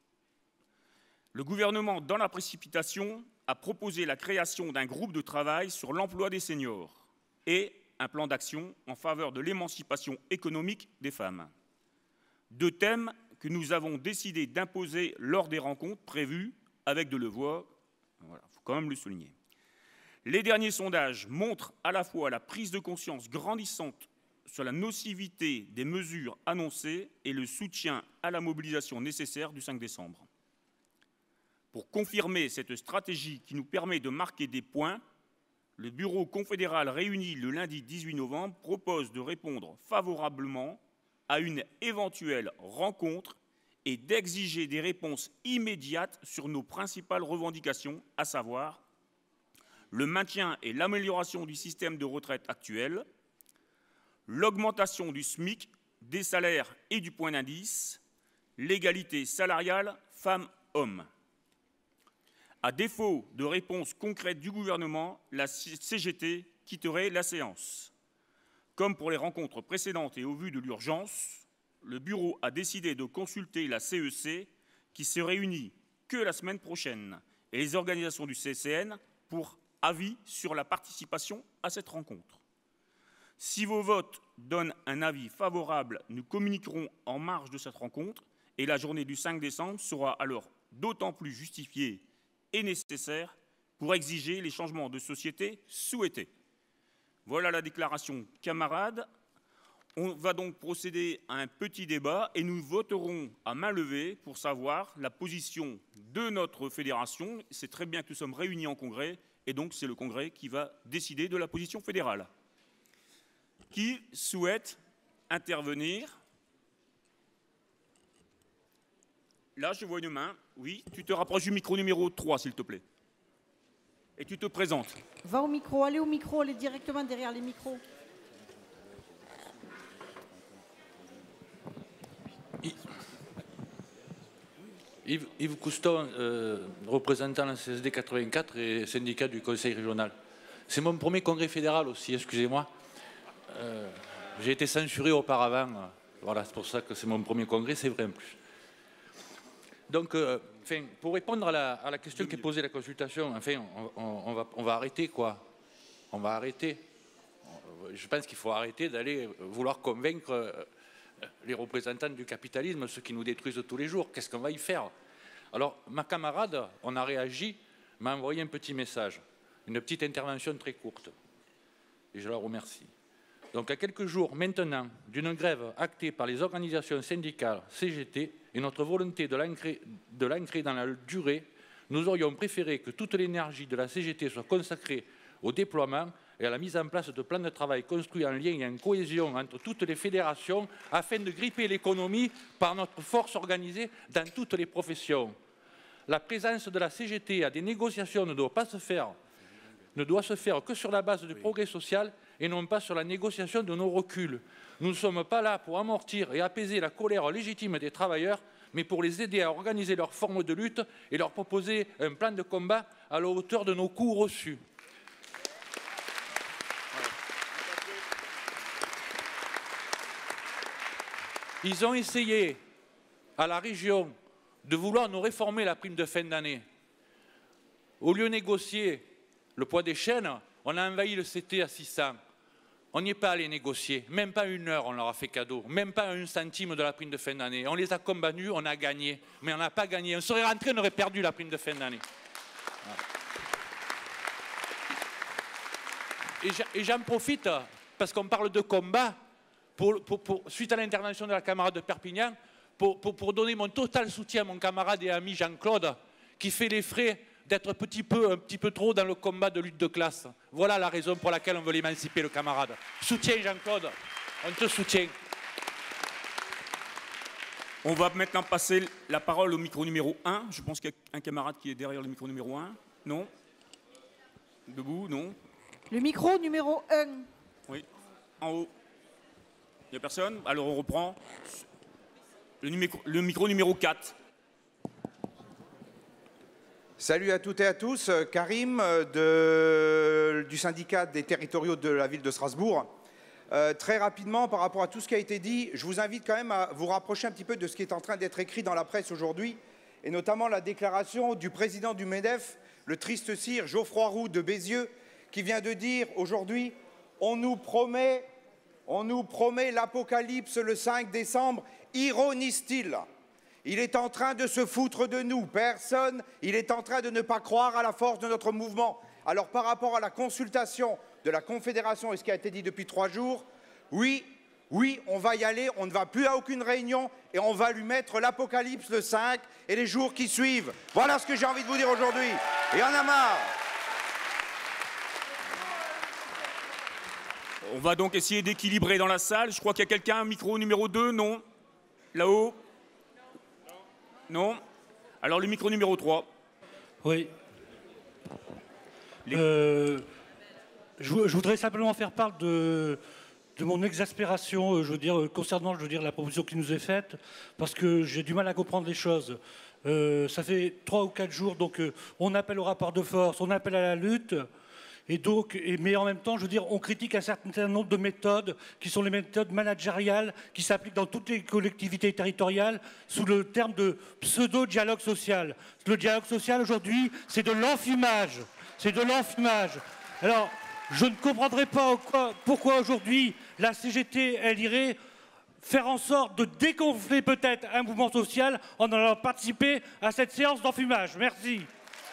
le gouvernement, dans la précipitation, a proposé la création d'un groupe de travail sur l'emploi des seniors et un plan d'action en faveur de l'émancipation économique des femmes. Deux thèmes que nous avons décidé d'imposer lors des rencontres prévues avec Delevoye. Voilà, il faut quand même le souligner. Les derniers sondages montrent à la fois la prise de conscience grandissante sur la nocivité des mesures annoncées et le soutien à la mobilisation nécessaire du cinq décembre. Pour confirmer cette stratégie qui nous permet de marquer des points, le Bureau confédéral réuni le lundi dix-huit novembre propose de répondre favorablement à une éventuelle rencontre et d'exiger des réponses immédiates sur nos principales revendications, à savoir le maintien et l'amélioration du système de retraite actuel, l'augmentation du SMIC, des salaires et du point d'indice, l'égalité salariale femmes-hommes. À défaut de réponse concrète du gouvernement, la C G T quitterait la séance. Comme pour les rencontres précédentes et au vu de l'urgence, le Bureau a décidé de consulter la C E C, qui se réunit que la semaine prochaine, et les organisations du C C N pour avis sur la participation à cette rencontre. Si vos votes donnent un avis favorable, nous communiquerons en marge de cette rencontre et la journée du cinq décembre sera alors d'autant plus justifiée et nécessaire pour exiger les changements de société souhaités. Voilà la déclaration, camarades. On va donc procéder à un petit débat et nous voterons à main levée pour savoir la position de notre fédération. C'est très bien que nous sommes réunis en congrès et donc c'est le congrès qui va décider de la position fédérale. Qui souhaite intervenir? Là, je vois une main. Oui, tu te rapproches du micro numéro trois, s'il te plaît. Et tu te présentes. Va au micro, allez au micro, allez directement derrière les micros. Yves, Yves Couston, euh, représentant la C S D quatre-vingt-quatre et syndicat du Conseil régional. C'est mon premier congrès fédéral aussi, excusez-moi. Euh, J'ai été censuré auparavant. Voilà, c'est pour ça que c'est mon premier congrès, c'est vrai en plus. Donc, euh, enfin, pour répondre à la, à la question qui est posée, la consultation, enfin, on, on, on, va, on va arrêter quoi? On va arrêter. Je pense qu'il faut arrêter d'aller vouloir convaincre les représentants du capitalisme, ceux qui nous détruisent tous les jours. Qu'est-ce qu'on va y faire? Alors, ma camarade, on a réagi, m'a envoyé un petit message, une petite intervention très courte. Et je la remercie. Donc, à quelques jours maintenant d'une grève actée par les organisations syndicales C G T et notre volonté de l'ancrer dans la durée, nous aurions préféré que toute l'énergie de la C G T soit consacrée au déploiement et à la mise en place de plans de travail construits en lien et en cohésion entre toutes les fédérations afin de gripper l'économie par notre force organisée dans toutes les professions. La présence de la C G T à des négociations ne doit pas se faire, ne doit se faire que sur la base du progrès social et non pas sur la négociation de nos reculs. Nous ne sommes pas là pour amortir et apaiser la colère légitime des travailleurs, mais pour les aider à organiser leur forme de lutte et leur proposer un plan de combat à la hauteur de nos coups reçus. Ils ont essayé, à la région, de vouloir nous réformer la prime de fin d'année. Au lieu de négocier le poids des chaînes, on a envahi le C T à six cents. On n'y est pas allé négocier, même pas une heure on leur a fait cadeau, même pas un centime de la prime de fin d'année. On les a combattus, on a gagné, mais on n'a pas gagné. On serait rentré, on aurait perdu la prime de fin d'année. Voilà. Et j'en profite, parce qu'on parle de combat, pour, pour, pour, suite à l'intervention de la camarade de Perpignan, pour, pour, pour donner mon total soutien à mon camarade et ami Jean-Claude, qui fait les frais d'être un petit peu, un petit peu trop dans le combat de lutte de classe. Voilà la raison pour laquelle on veut l'émanciper, le camarade. Soutien Jean-Claude. On te soutient. On va maintenant passer la parole au micro numéro un. Je pense qu'il y a un camarade qui est derrière le micro numéro un. Non? Debout? Non? Le micro numéro un. Oui. En haut. Il n'y a personne? Alors on reprend. Le, numé- le micro numéro quatre. Salut à toutes et à tous, Karim de, du syndicat des territoriaux de la ville de Strasbourg. Euh, très rapidement, par rapport à tout ce qui a été dit, je vous invite quand même à vous rapprocher un petit peu de ce qui est en train d'être écrit dans la presse aujourd'hui, et notamment la déclaration du président du MEDEF, le triste sire Geoffroy Roux de Bézieux, qui vient de dire aujourd'hui « On nous promet, on nous promet l'apocalypse le cinq décembre », ironise-t-il ? Il est en train de se foutre de nous, personne, il est en train de ne pas croire à la force de notre mouvement. Alors par rapport à la consultation de la Confédération et ce qui a été dit depuis trois jours, oui, oui, on va y aller, on ne va plus à aucune réunion et on va lui mettre l'apocalypse le cinq et les jours qui suivent. Voilà ce que j'ai envie de vous dire aujourd'hui. Et on a marre. On va donc essayer d'équilibrer dans la salle. Je crois qu'il y a quelqu'un, micro numéro deux, non? Là-haut? Non? Alors le micro numéro trois. Oui. Les... Euh, je, je voudrais simplement faire part de, de mon exaspération, je veux dire, concernant je veux dire, la proposition qui nous est faite, parce que j'ai du mal à comprendre les choses. Euh, ça fait trois ou quatre jours, donc euh, on appelle au rapport de force, on appelle à la lutte. Et donc, et, mais en même temps, je veux dire, on critique un certain nombre de méthodes qui sont les méthodes managériales qui s'appliquent dans toutes les collectivités territoriales sous le terme de pseudo-dialogue social. Le dialogue social aujourd'hui, c'est de l'enfumage. C'est de l'enfumage. Alors, je ne comprendrai pas quoi, pourquoi aujourd'hui la C G T, elle irait faire en sorte de dégonfler peut-être un mouvement social en allant participer à cette séance d'enfumage. Merci.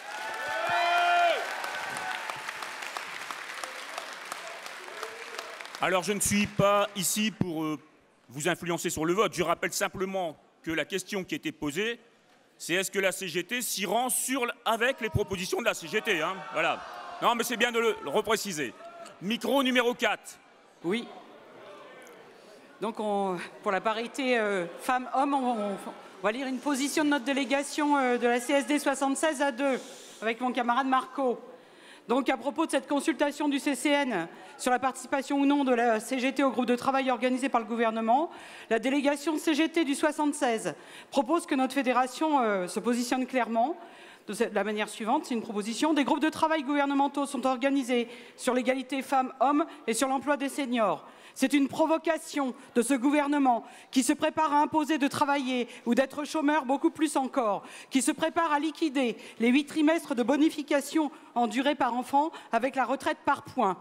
Alors, je ne suis pas ici pour euh, vous influencer sur le vote. Je rappelle simplement que la question qui était posée, c'est est-ce que la C G T s'y rend sur, avec les propositions de la C G T, hein, voilà. Non, mais c'est bien de le, le repréciser. Micro numéro quatre. Oui. Donc, on, pour la parité euh, femmes-hommes, on, on, on va lire une position de notre délégation euh, de la C S D soixante-seize à deux, avec mon camarade Marco. Donc, à propos de cette consultation du C C N sur la participation ou non de la C G T au groupe de travail organisé par le gouvernement, la délégation C G T du soixante-seize propose que notre fédération euh, se positionne clairement de la manière suivante. C'est une proposition. Des groupes de travail gouvernementaux sont organisés sur l'égalité femmes-hommes et sur l'emploi des seniors. C'est une provocation de ce gouvernement qui se prépare à imposer de travailler ou d'être chômeur beaucoup plus encore, qui se prépare à liquider les huit trimestres de bonification en durée par enfant avec la retraite par points.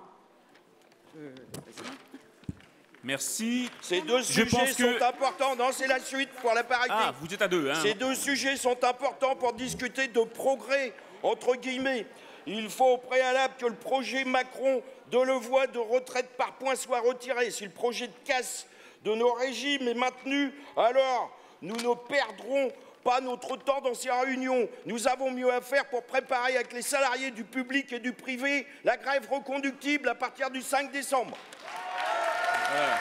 Merci. Ces deux Je sujets pense que... sont importants. Non, c'est la suite pour la parité. Ah, vous êtes à deux. Hein. Ces deux sujets sont importants pour discuter de progrès, entre guillemets. Il faut au préalable que le projet Macron de Levoix de retraite par points soit retiré. Si le projet de casse de nos régimes est maintenu, alors nous ne perdrons pas notre temps dans ces réunions. Nous avons mieux à faire pour préparer avec les salariés du public et du privé la grève reconductible à partir du cinq décembre. Voilà.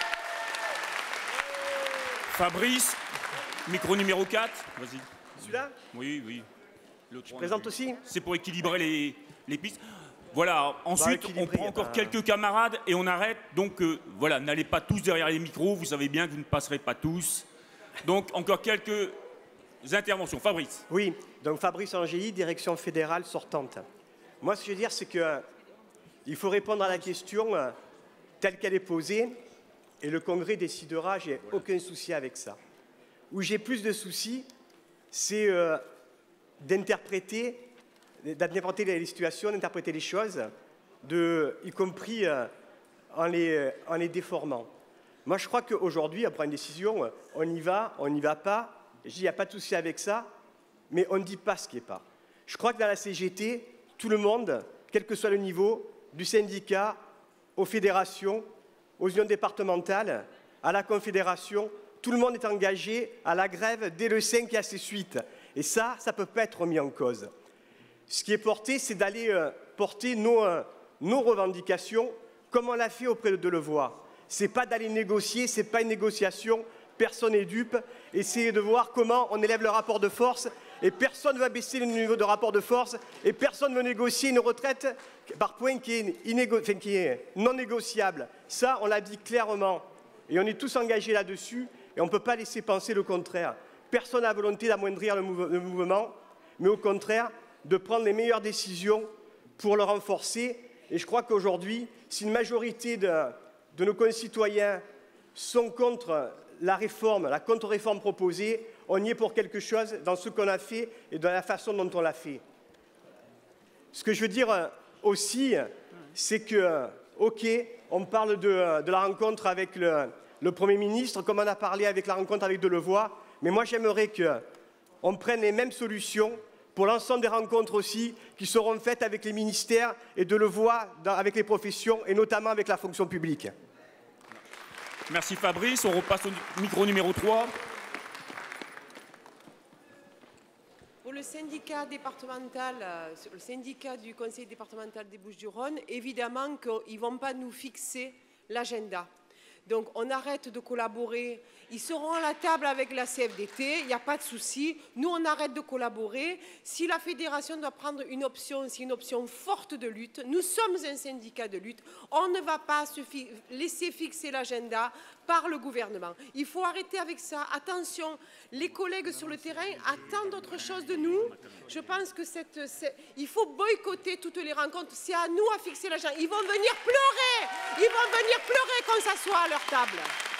Fabrice, micro numéro quatre. Vas-y. Celui-là? Oui, oui. Je présente aussi. C'est pour équilibrer les, les pistes. Voilà, ensuite, bah, on prend encore pas... quelques camarades et on arrête. Donc, euh, voilà, n'allez pas tous derrière les micros. Vous savez bien que vous ne passerez pas tous. Donc, encore quelques interventions. Fabrice. Oui, donc Fabrice Angéli, direction fédérale sortante. Moi, ce que je veux dire, c'est qu'il euh, faut répondre à la question euh, telle qu'elle est posée et le Congrès décidera, j'ai voilà. aucun souci avec ça. Où j'ai plus de soucis, c'est euh, d'interpréter d'interpréter les situations, d'interpréter les choses, de, y compris euh, en, les, en les déformant. Moi, je crois qu'aujourd'hui, on prend une décision, on y va, on n'y va pas. Je dis, il n'y a pas de souci avec ça, mais on ne dit pas ce qui n'est pas. Je crois que dans la C G T, tout le monde, quel que soit le niveau, du syndicat aux fédérations, aux unions départementales, à la confédération, tout le monde est engagé à la grève dès le cinq et à ses suites. Et ça, ça ne peut pas être remis en cause. Ce qui est porté, c'est d'aller euh, porter nos, euh, nos revendications, comme on l'a fait auprès de Levoix. Ce n'est pas d'aller négocier, ce n'est pas une négociation, personne n'est dupe. Essayez de voir comment on élève le rapport de force et personne ne va baisser le niveau de rapport de force et personne ne veut négocier une retraite par point qui est, inégo... enfin, qui est non négociable. Ça, on l'a dit clairement et on est tous engagés là-dessus et on ne peut pas laisser penser le contraire. Personne n'a volonté d'amoindrir le, mouve... le mouvement, mais au contraire de prendre les meilleures décisions pour le renforcer. Et je crois qu'aujourd'hui, si une majorité de, de nos concitoyens sont contre la réforme, la contre-réforme proposée, on y est pour quelque chose dans ce qu'on a fait et dans la façon dont on l'a fait. Ce que je veux dire aussi, c'est que, OK, on parle de, de la rencontre avec le, le Premier ministre, comme on a parlé avec la rencontre avec Delevoye, mais moi j'aimerais qu'on prenne les mêmes solutions pour l'ensemble des rencontres aussi qui seront faites avec les ministères et Delevoye avec les professions et notamment avec la fonction publique. Merci Fabrice. On repasse au micro numéro trois. Pour le syndicat départemental, le syndicat du conseil départemental des Bouches-du-Rhône, évidemment qu'ils ne vont pas nous fixer l'agenda. Donc on arrête de collaborer. Ils seront à la table avec la C F D T, il n'y a pas de souci. Nous, on arrête de collaborer. Si la fédération doit prendre une option, c'est une option forte de lutte. Nous sommes un syndicat de lutte. On ne va pas se fi- laisser fixer l'agenda par le gouvernement. Il faut arrêter avec ça. Attention, les collègues sur le terrain attendent autre chose de nous. Je pense que cette, cette, il faut boycotter toutes les rencontres. C'est à nous à fixer l'agenda. Ils vont venir pleurer. Ils vont venir pleurer qu'on s'assoit à leur table.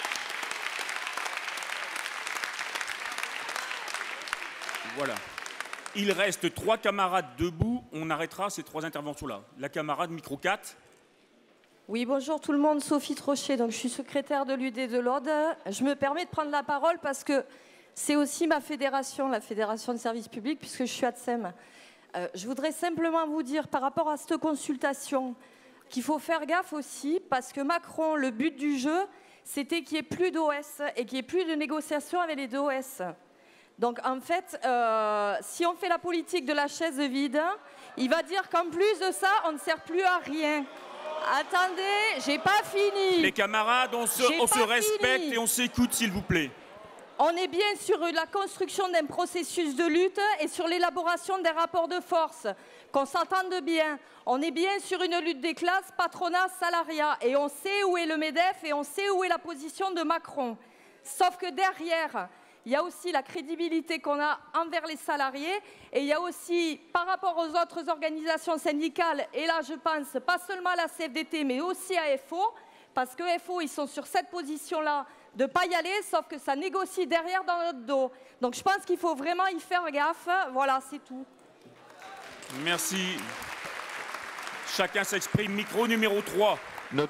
Voilà. Il reste trois camarades debout. On arrêtera ces trois interventions-là. La camarade micro quatre. Oui, bonjour tout le monde. Sophie Trochet, donc je suis secrétaire de l'U D de l'Aude. Je me permets de prendre la parole parce que c'est aussi ma fédération, la Fédération de services publics, puisque je suis A T S E M. Euh, je voudrais simplement vous dire, par rapport à cette consultation, qu'il faut faire gaffe aussi, parce que Macron, le but du jeu, c'était qu'il n'y ait plus d'O S et qu'il n'y ait plus de négociations avec les deux O S. Donc en fait, euh, si on fait la politique de la chaise vide, il va dire qu'en plus de ça, on ne sert plus à rien. Attendez, j'ai pas fini. Les camarades, on se, on se respecte et on s'écoute, s'il vous plaît. On est bien sur la construction d'un processus de lutte et sur l'élaboration des rapports de force. Qu'on s'entende bien. On est bien sur une lutte des classes, patronat, salariat. Et on sait où est le MEDEF et on sait où est la position de Macron. Sauf que derrière, il y a aussi la crédibilité qu'on a envers les salariés et il y a aussi, par rapport aux autres organisations syndicales, et là je pense pas seulement à la C F D T mais aussi à F O, parce que F O ils sont sur cette position-là de ne pas y aller, sauf que ça négocie derrière dans notre dos. Donc je pense qu'il faut vraiment y faire gaffe. Voilà, c'est tout. Merci. Chacun s'exprime. Micro numéro trois. Notre...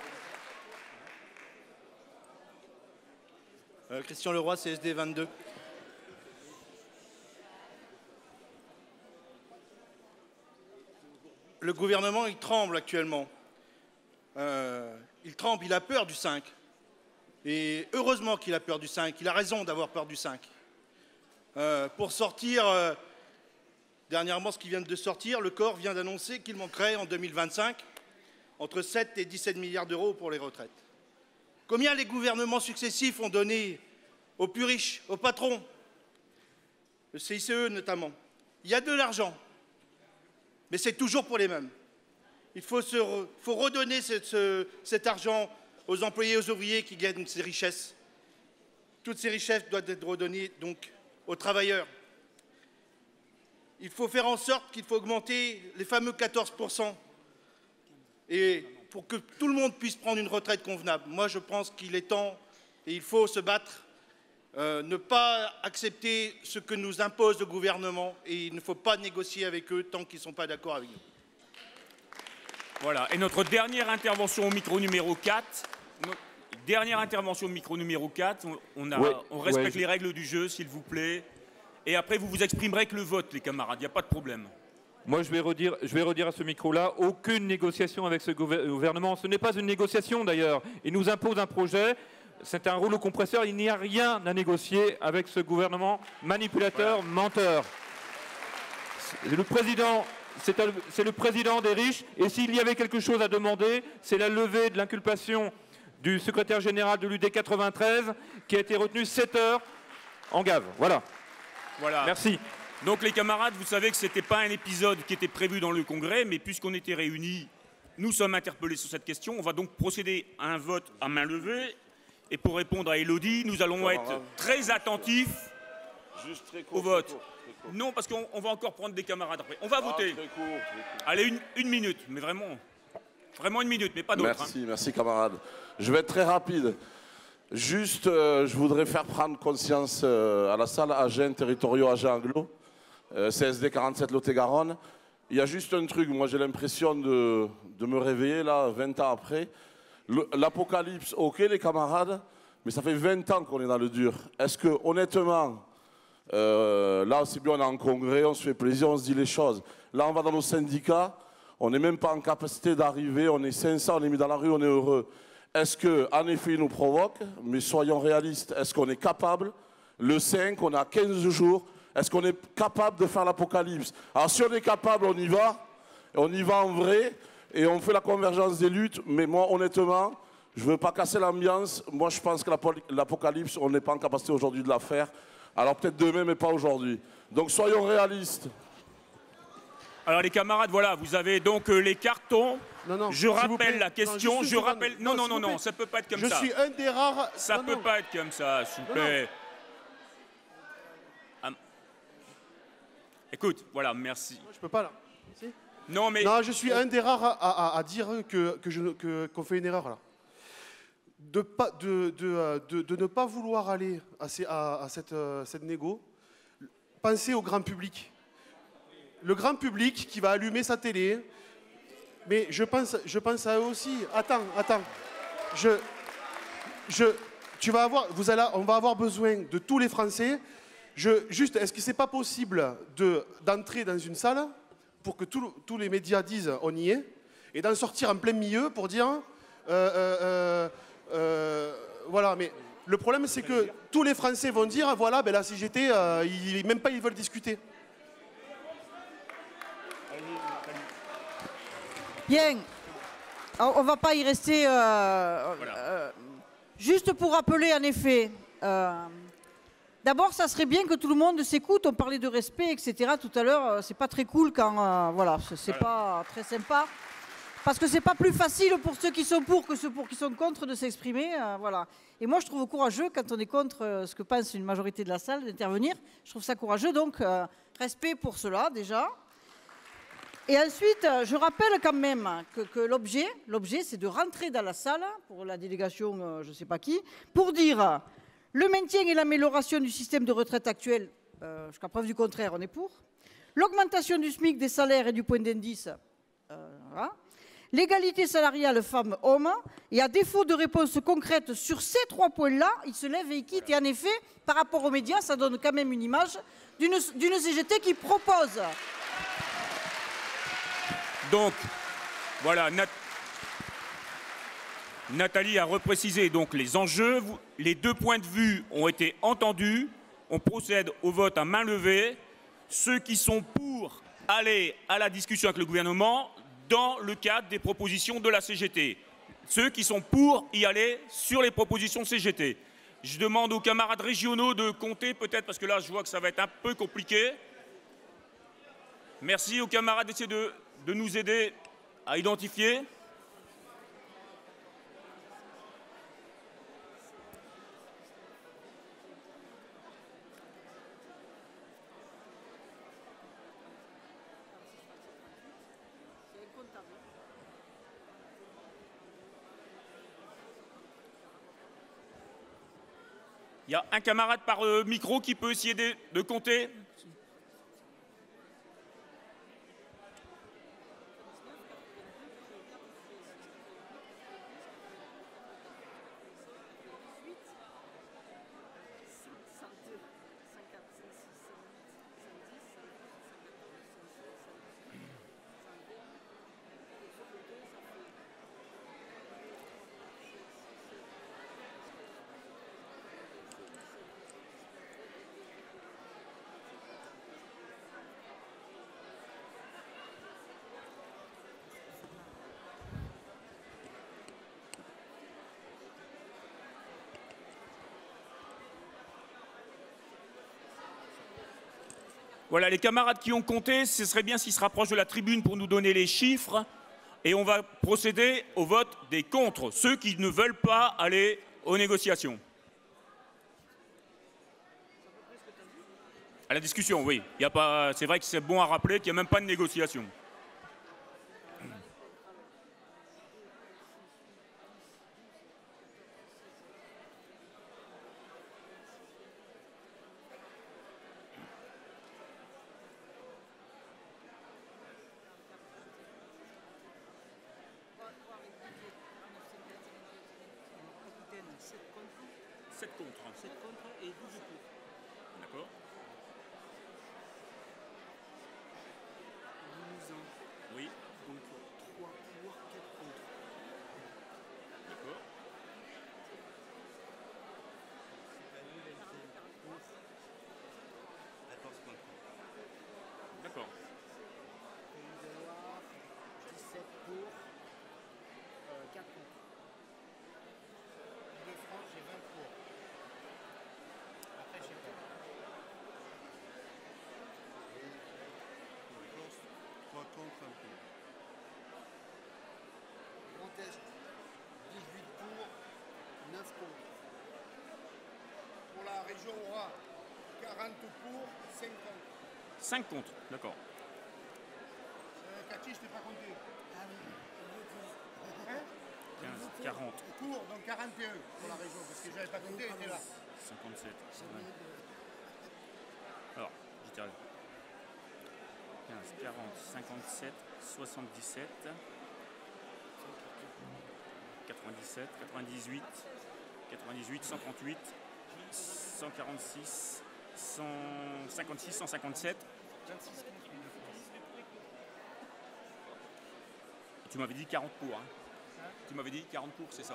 Euh, Christian Leroy, C S D vingt-deux. Le gouvernement, il tremble actuellement. Euh, il tremble, il a peur du cinq. Et heureusement qu'il a peur du cinq. Il a raison d'avoir peur du cinq. Euh, pour sortir, euh, dernièrement, ce qui vient de sortir, le corps vient d'annoncer qu'il manquerait en deux mille vingt-cinq entre sept et dix-sept milliards d'euros pour les retraites. Combien les gouvernements successifs ont donné aux plus riches, aux patrons, le C I C E notamment? Il y a de l'argent, mais c'est toujours pour les mêmes. Il faut, se re, faut redonner ce, ce, cet argent aux employés et aux ouvriers qui gagnent ces richesses. Toutes ces richesses doivent être redonnées donc aux travailleurs. Il faut faire en sorte qu'il faut augmenter les fameux quatorze pour cent et pour que tout le monde puisse prendre une retraite convenable. Moi, je pense qu'il est temps et il faut se battre, euh, ne pas accepter ce que nous impose le gouvernement et il ne faut pas négocier avec eux tant qu'ils ne sont pas d'accord avec nous. Voilà. Et notre dernière intervention au micro numéro quatre. Dernière intervention au micro numéro quatre. On, on, a, ouais, on respecte ouais, les règles du jeu, s'il vous plaît. Et après, vous vous exprimerez avec le vote, les camarades. Il n'y a pas de problème. Moi, je vais redire, je vais redire à ce micro-là, aucune négociation avec ce gouvernement. Ce n'est pas une négociation, d'ailleurs. Il nous impose un projet. C'est un rouleau compresseur. Il n'y a rien à négocier avec ce gouvernement manipulateur, voilà. menteur. Le président... C'est le président des riches, et s'il y avait quelque chose à demander, c'est la levée de l'inculpation du secrétaire général de l'U D quatre-vingt-treize qui a été retenu sept heures en gave. Voilà. Voilà. Merci. Donc les camarades, vous savez que ce n'était pas un épisode qui était prévu dans le Congrès, mais puisqu'on était réunis, nous sommes interpellés sur cette question. On va donc procéder à un vote à main levée. Et pour répondre à Élodie, nous allons être très attentifs Juste très court, au vote. très court, très court. Non, parce qu'on on va encore prendre des camarades après. On va Ah, voter. très court, très court. Allez, une, une minute, mais vraiment. Vraiment une minute, mais pas d'autre. Merci, hein. merci camarades. Je vais être très rapide. Juste, euh, je voudrais faire prendre conscience euh, à la salle agents territoriaux, agents anglo, euh, C S D quarante-sept Lot-et-Garonne. Il y a juste un truc, moi j'ai l'impression de, de me réveiller là, vingt ans après. Le- L'apocalypse, ok les camarades, mais ça fait vingt ans qu'on est dans le dur. Est-ce que honnêtement, euh, là c'est bien, on est en congrès, on se fait plaisir, on se dit les choses. Là on va dans nos syndicats, on n'est même pas en capacité d'arriver, on est cinq cents, on est mis dans la rue, on est heureux. Est-ce qu'en effet il nous provoque, mais soyons réalistes, est-ce qu'on est capable, le cinq, on a quinze jours, est-ce qu'on est capable de faire l'apocalypse? Alors si on est capable, on y va, on y va en vrai, et on fait la convergence des luttes, mais moi honnêtement, je ne veux pas casser l'ambiance, moi je pense que l'apo- l'apocalypse, on n'est pas en capacité aujourd'hui de la faire, alors peut-être demain, mais pas aujourd'hui. Donc soyons réalistes. Alors les camarades, voilà, vous avez donc euh, les cartons. Non, non, je s'il vous rappelle plaît. la Non, question, juste je une seconde. rappelle... Non, Non, non, s'il non, vous non, plaît. ça peut pas être comme Je ça. suis un des rares... Ça Non, peut non. pas être comme ça, s'il vous Non, non. plaît. Ah. Écoute, voilà, merci. Je peux pas là. Si. Non, mais... Non, je suis un des rares à, à- à dire que, que je, que- qu'on fait une erreur là. De, pas, de, de, euh, de- de ne pas vouloir aller à, ces- à- à cette, euh, cette négo, pensez au grand public. Le grand public qui va allumer sa télé, mais je pense, je pense à eux aussi. Attends, attends. Je, je, tu vas avoir, vous allez, on va avoir besoin de tous les Français. Je, juste, est-ce que c'est pas possible de, d'entrer dans une salle pour que tout- tous les médias disent on y est, et d'en sortir en plein milieu pour dire euh, euh, euh, euh, voilà, mais le problème c'est que tous les Français vont dire voilà, ben la C G T, euh, ils, même pas ils veulent discuter. Bien. Alors, on ne va pas y rester. euh, euh, juste pour rappeler, en effet, euh, d'abord, ça serait bien que tout le monde s'écoute. On parlait de respect, et cetera. Tout à l'heure, euh, c'est pas très cool quand, euh, voilà, c'est- c'est pas très sympa. Parce que c'est pas plus facile pour ceux qui sont pour que ceux pour qui sont contre de s'exprimer, euh, voilà. Et moi, je trouve courageux quand on est contre euh, ce que pense une majorité de la salle d'intervenir. Je trouve ça courageux, donc euh, respect pour cela déjà. Et ensuite, euh, je rappelle quand même que, que l'objet, l'objet, c'est de rentrer dans la salle pour la délégation, euh, je ne sais pas qui, pour dire euh, le maintien et l'amélioration du système de retraite actuel. Euh, jusqu'à preuve du contraire, on est pour. L'augmentation du SMIC, des salaires et du point d'indice. Euh, voilà. L'égalité salariale femmes-hommes, et à défaut de réponse concrète sur ces trois points-là, il se lève et il quitte. Et en effet, par rapport aux médias, ça donne quand même une image d'une d'une C G T qui propose. Donc, voilà, Nat- Nathalie a reprécisé donc les enjeux. Vous- Les deux points de vue ont été entendus. On procède au vote à main levée. Ceux qui sont pour aller à la discussion avec le gouvernement dans le cadre des propositions de la C G T. Ceux qui sont pour y aller sur les propositions C G T. Je demande aux camarades régionaux de compter peut-être, parce que là je vois que ça va être un peu compliqué. Merci aux camarades d'essayer de, de nous aider à identifier. Il y a un camarade par euh, micro qui peut essayer de, de compter. Voilà, les camarades qui ont compté, ce serait bien s'ils se rapprochent de la tribune pour nous donner les chiffres. Et on va procéder au vote des contre, ceux qui ne veulent pas aller aux négociations. À la discussion, oui. Il y a pas, c'est vrai que c'est bon à rappeler qu'il n'y a même pas de négociation. sept contre. sept contre et douze pour. D'accord. Oui. Donc trois pour, quatre contre. D'accord. D'accord. dix-sept pour, quatre contre. De France, j'ai vingt pour. Après, je sais pas. trois contre, un pour. Grand Est, dix-huit pour, neuf contre. Pour la région Aura, quarante pour, cinq contre. cinq contre, d'accord. Euh, Cathy, je t'ai pas compté. Ah oui. Hein quinze, quarante. Pour, donc quarante et un pour la région, parce que je n'avais pas compté, elle était là. cinquante-sept. Alors, je dirais quinze, quarante, cinquante-sept, soixante-dix-sept, quatre-vingt-dix-sept, quatre-vingt-dix-huit, quatre-vingt-dix-huit, cent trente-huit, cent quarante-six, cent cinquante-six, cent cinquante-sept. Tu m'avais dit quarante pour, hein. Tu m'avais dit quarante pour, c'est ça?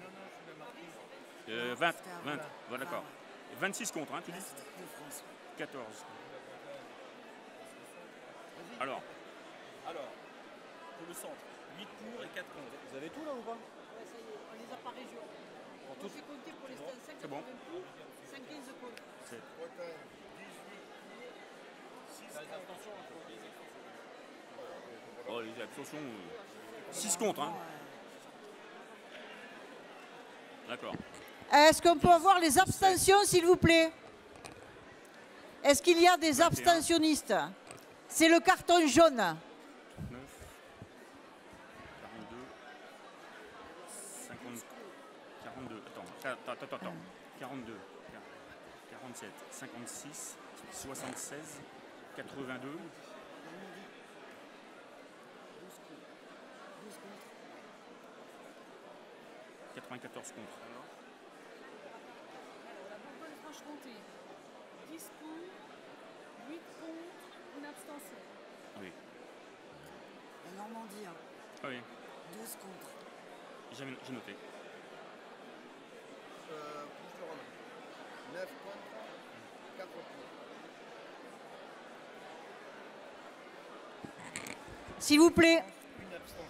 euh, vingt, vingt, voilà, d'accord. vingt-six contre, hein, tu dis? quatorze. Alors Alors, pour le centre, huit pour et quatre contre. Vous avez tout là ou pas? On les a par région. Pour On tous fait compter pour les cinq, c'est bon. cinq, quinze contre. C'est- Oh, les abstentions, euh, six contre, hein. D'accord. Est-ce qu'on peut avoir les abstentions, s'il vous plaît? Est-ce qu'il y a des abstentionnistes? C'est le carton jaune. neuf, quarante-deux, cinquante, quarante-deux, attends, attends, attends, attends, quarante-deux, quarante-sept, cinquante-six, soixante-seize, quatre-vingt-deux, quatre-vingt-quatorze contre. La Bourgogne-Franche-Comté, dix pour, huit contre, une abstention. Oui. La Normandie, Ah oui, douze contre. j'ai j'ai noté. Euh, Bouches-du-Rhône, neuf contre, quatre pour. S'il vous plaît. Une abstention.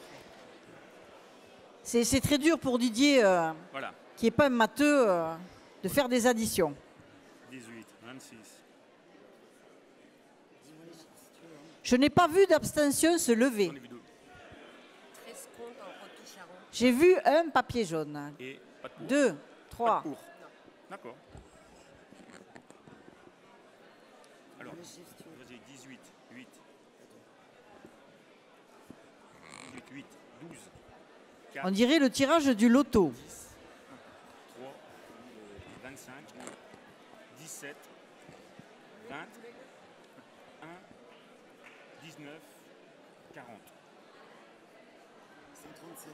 C'est c'est très dur pour Didier, euh, Voilà. qui n'est pas un matheux, euh, de faire des additions. dix-huit, vingt-six. Je n'ai pas vu d'abstention se lever. treize contre en Poitou-Charentes. J'ai vu un papier jaune. Et pas de pour. Deux, Pas trois. de pour. D'accord. Alors, vas-y, dix-huit, huit. dix-huit, huit, douze. quatre, On dirait le tirage du loto. trois, vingt-cinq, dix-sept, vingt, un, dix-neuf, quarante. cent trente-sept.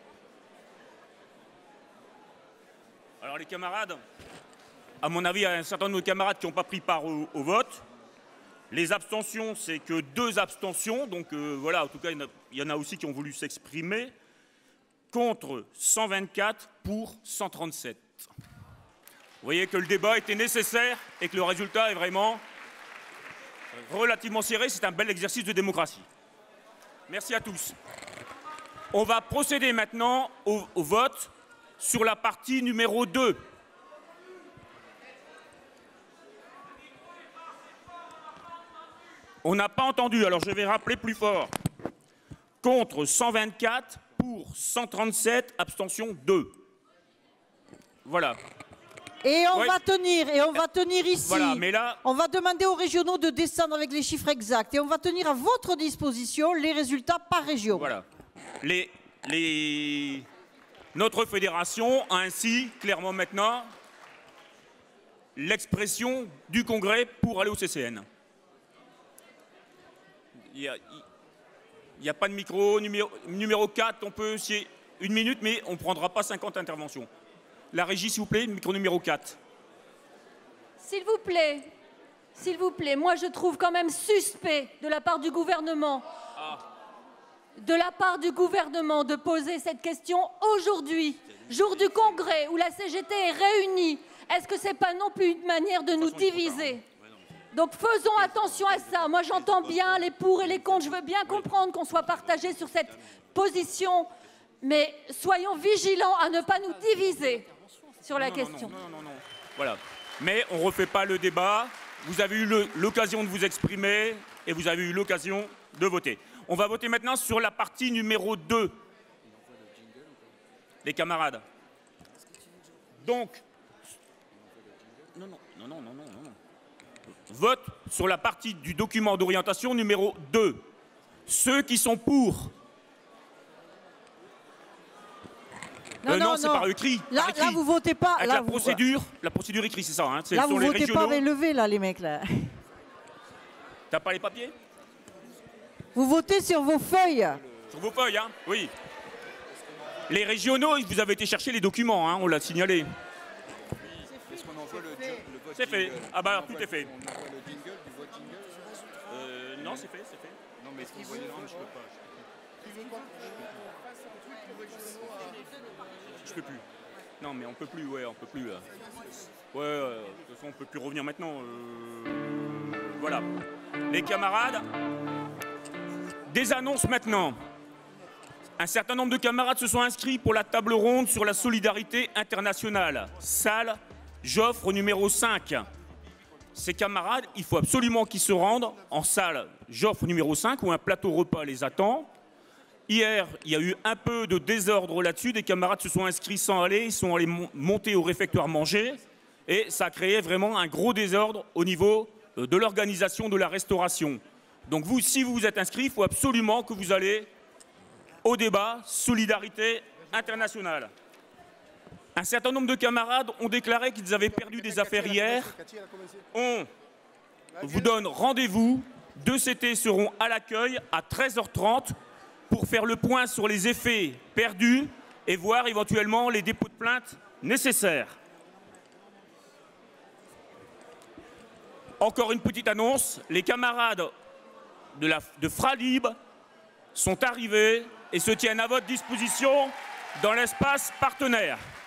Alors les camarades, à mon avis, il y a un certain nombre de camarades qui n'ont pas pris part au, au vote. Les abstentions, c'est que deux abstentions. Donc euh, voilà, en tout cas, il y en a, il y en a aussi qui ont voulu s'exprimer. Contre cent vingt-quatre, pour cent trente-sept. Vous voyez que le débat était nécessaire et que le résultat est vraiment relativement serré. C'est un bel exercice de démocratie. Merci à tous. On va procéder maintenant au, au vote sur la partie numéro deux. On n'a pas entendu, alors je vais rappeler plus fort. Contre cent vingt-quatre, pour cent trente-sept, abstention deux. Voilà. Et on Ouais. va tenir, et on va tenir ici. Voilà, mais là- On va demander aux régionaux de descendre avec les chiffres exacts. Et on va tenir à votre disposition les résultats par région. Voilà. Les, les... Notre fédération a ainsi, clairement maintenant, l'expression du Congrès pour aller au C C N. Il n'y a, a pas de micro. Numéro, numéro quatre, on peut... C'est une minute, mais on ne prendra pas cinquante interventions. La régie, s'il vous plaît, micro numéro quatre. S'il vous plaît, s'il vous plaît, moi je trouve quand même suspect de la part du gouvernement, de la part du gouvernement de poser cette question aujourd'hui, jour du congrès où la C G T est réunie. Est-ce que c'est pas non plus une manière de nous diviser? Donc faisons attention à ça. Moi j'entends bien les pour et les contre, je veux bien comprendre qu'on soit partagé sur cette position, mais soyons vigilants à ne pas nous diviser sur la Non, non, question. non, non, non, non. Voilà. Mais on ne refait pas le débat. Vous avez eu le- l'occasion de vous exprimer et vous avez eu l'occasion de voter. On va voter maintenant sur la partie numéro deux. Les camarades. Donc, non, non, non, non, non, non, non. Vote sur la partie du document d'orientation numéro deux. Ceux qui sont pour. Non, Euh, non, c'est non. par écrit. Là, par écrit. là, vous votez pas. Avec Là, la vous- procédure, la procédure écrite, c'est ça. Hein. C'est Là, sur vous les votez régionaux. pas avec levé, là, les mecs, là. T'as pas les papiers? Vous votez sur vos feuilles. Sur vos feuilles, hein? Oui. Les régionaux, vous avez été chercher les documents, hein, on l'a signalé. Est-ce qu'on envoie le, le vote C'est fait. jingle Ah bah, On tout est fait. On envoie le jingle du vote jingle Euh, non, c'est fait, c'est fait. Non, mais est-ce qu'on voit les normes? Je peux pas. Je peux plus. Non, mais on peut plus, ouais, on peut plus. Là. Ouais, euh, de toute façon, on peut plus revenir maintenant. euh, Voilà. Les camarades, des annonces maintenant. Un certain nombre de camarades se sont inscrits pour la table ronde sur la solidarité internationale. Salle Joffre numéro cinq. Ces camarades, il faut absolument qu'ils se rendent en salle Joffre numéro cinq où un plateau repas les attend. Hier, il y a eu un peu de désordre là-dessus. Des camarades se sont inscrits sans aller. Ils sont allés mon- monter au réfectoire manger. Et ça a créé vraiment un gros désordre au niveau euh, de l'organisation de la restauration. Donc vous, si vous vous êtes inscrits, il faut absolument que vous allez au débat Solidarité internationale. Un certain nombre de camarades ont déclaré qu'ils avaient perdu des affaires hier. On vous donne rendez-vous. Deux C T seront à l'accueil à treize heures trente pour faire le point sur les effets perdus et voir éventuellement les dépôts de plainte nécessaires. Encore une petite annonce, les camarades de, la, de Fralib sont arrivés et se tiennent à votre disposition dans l'espace partenaire.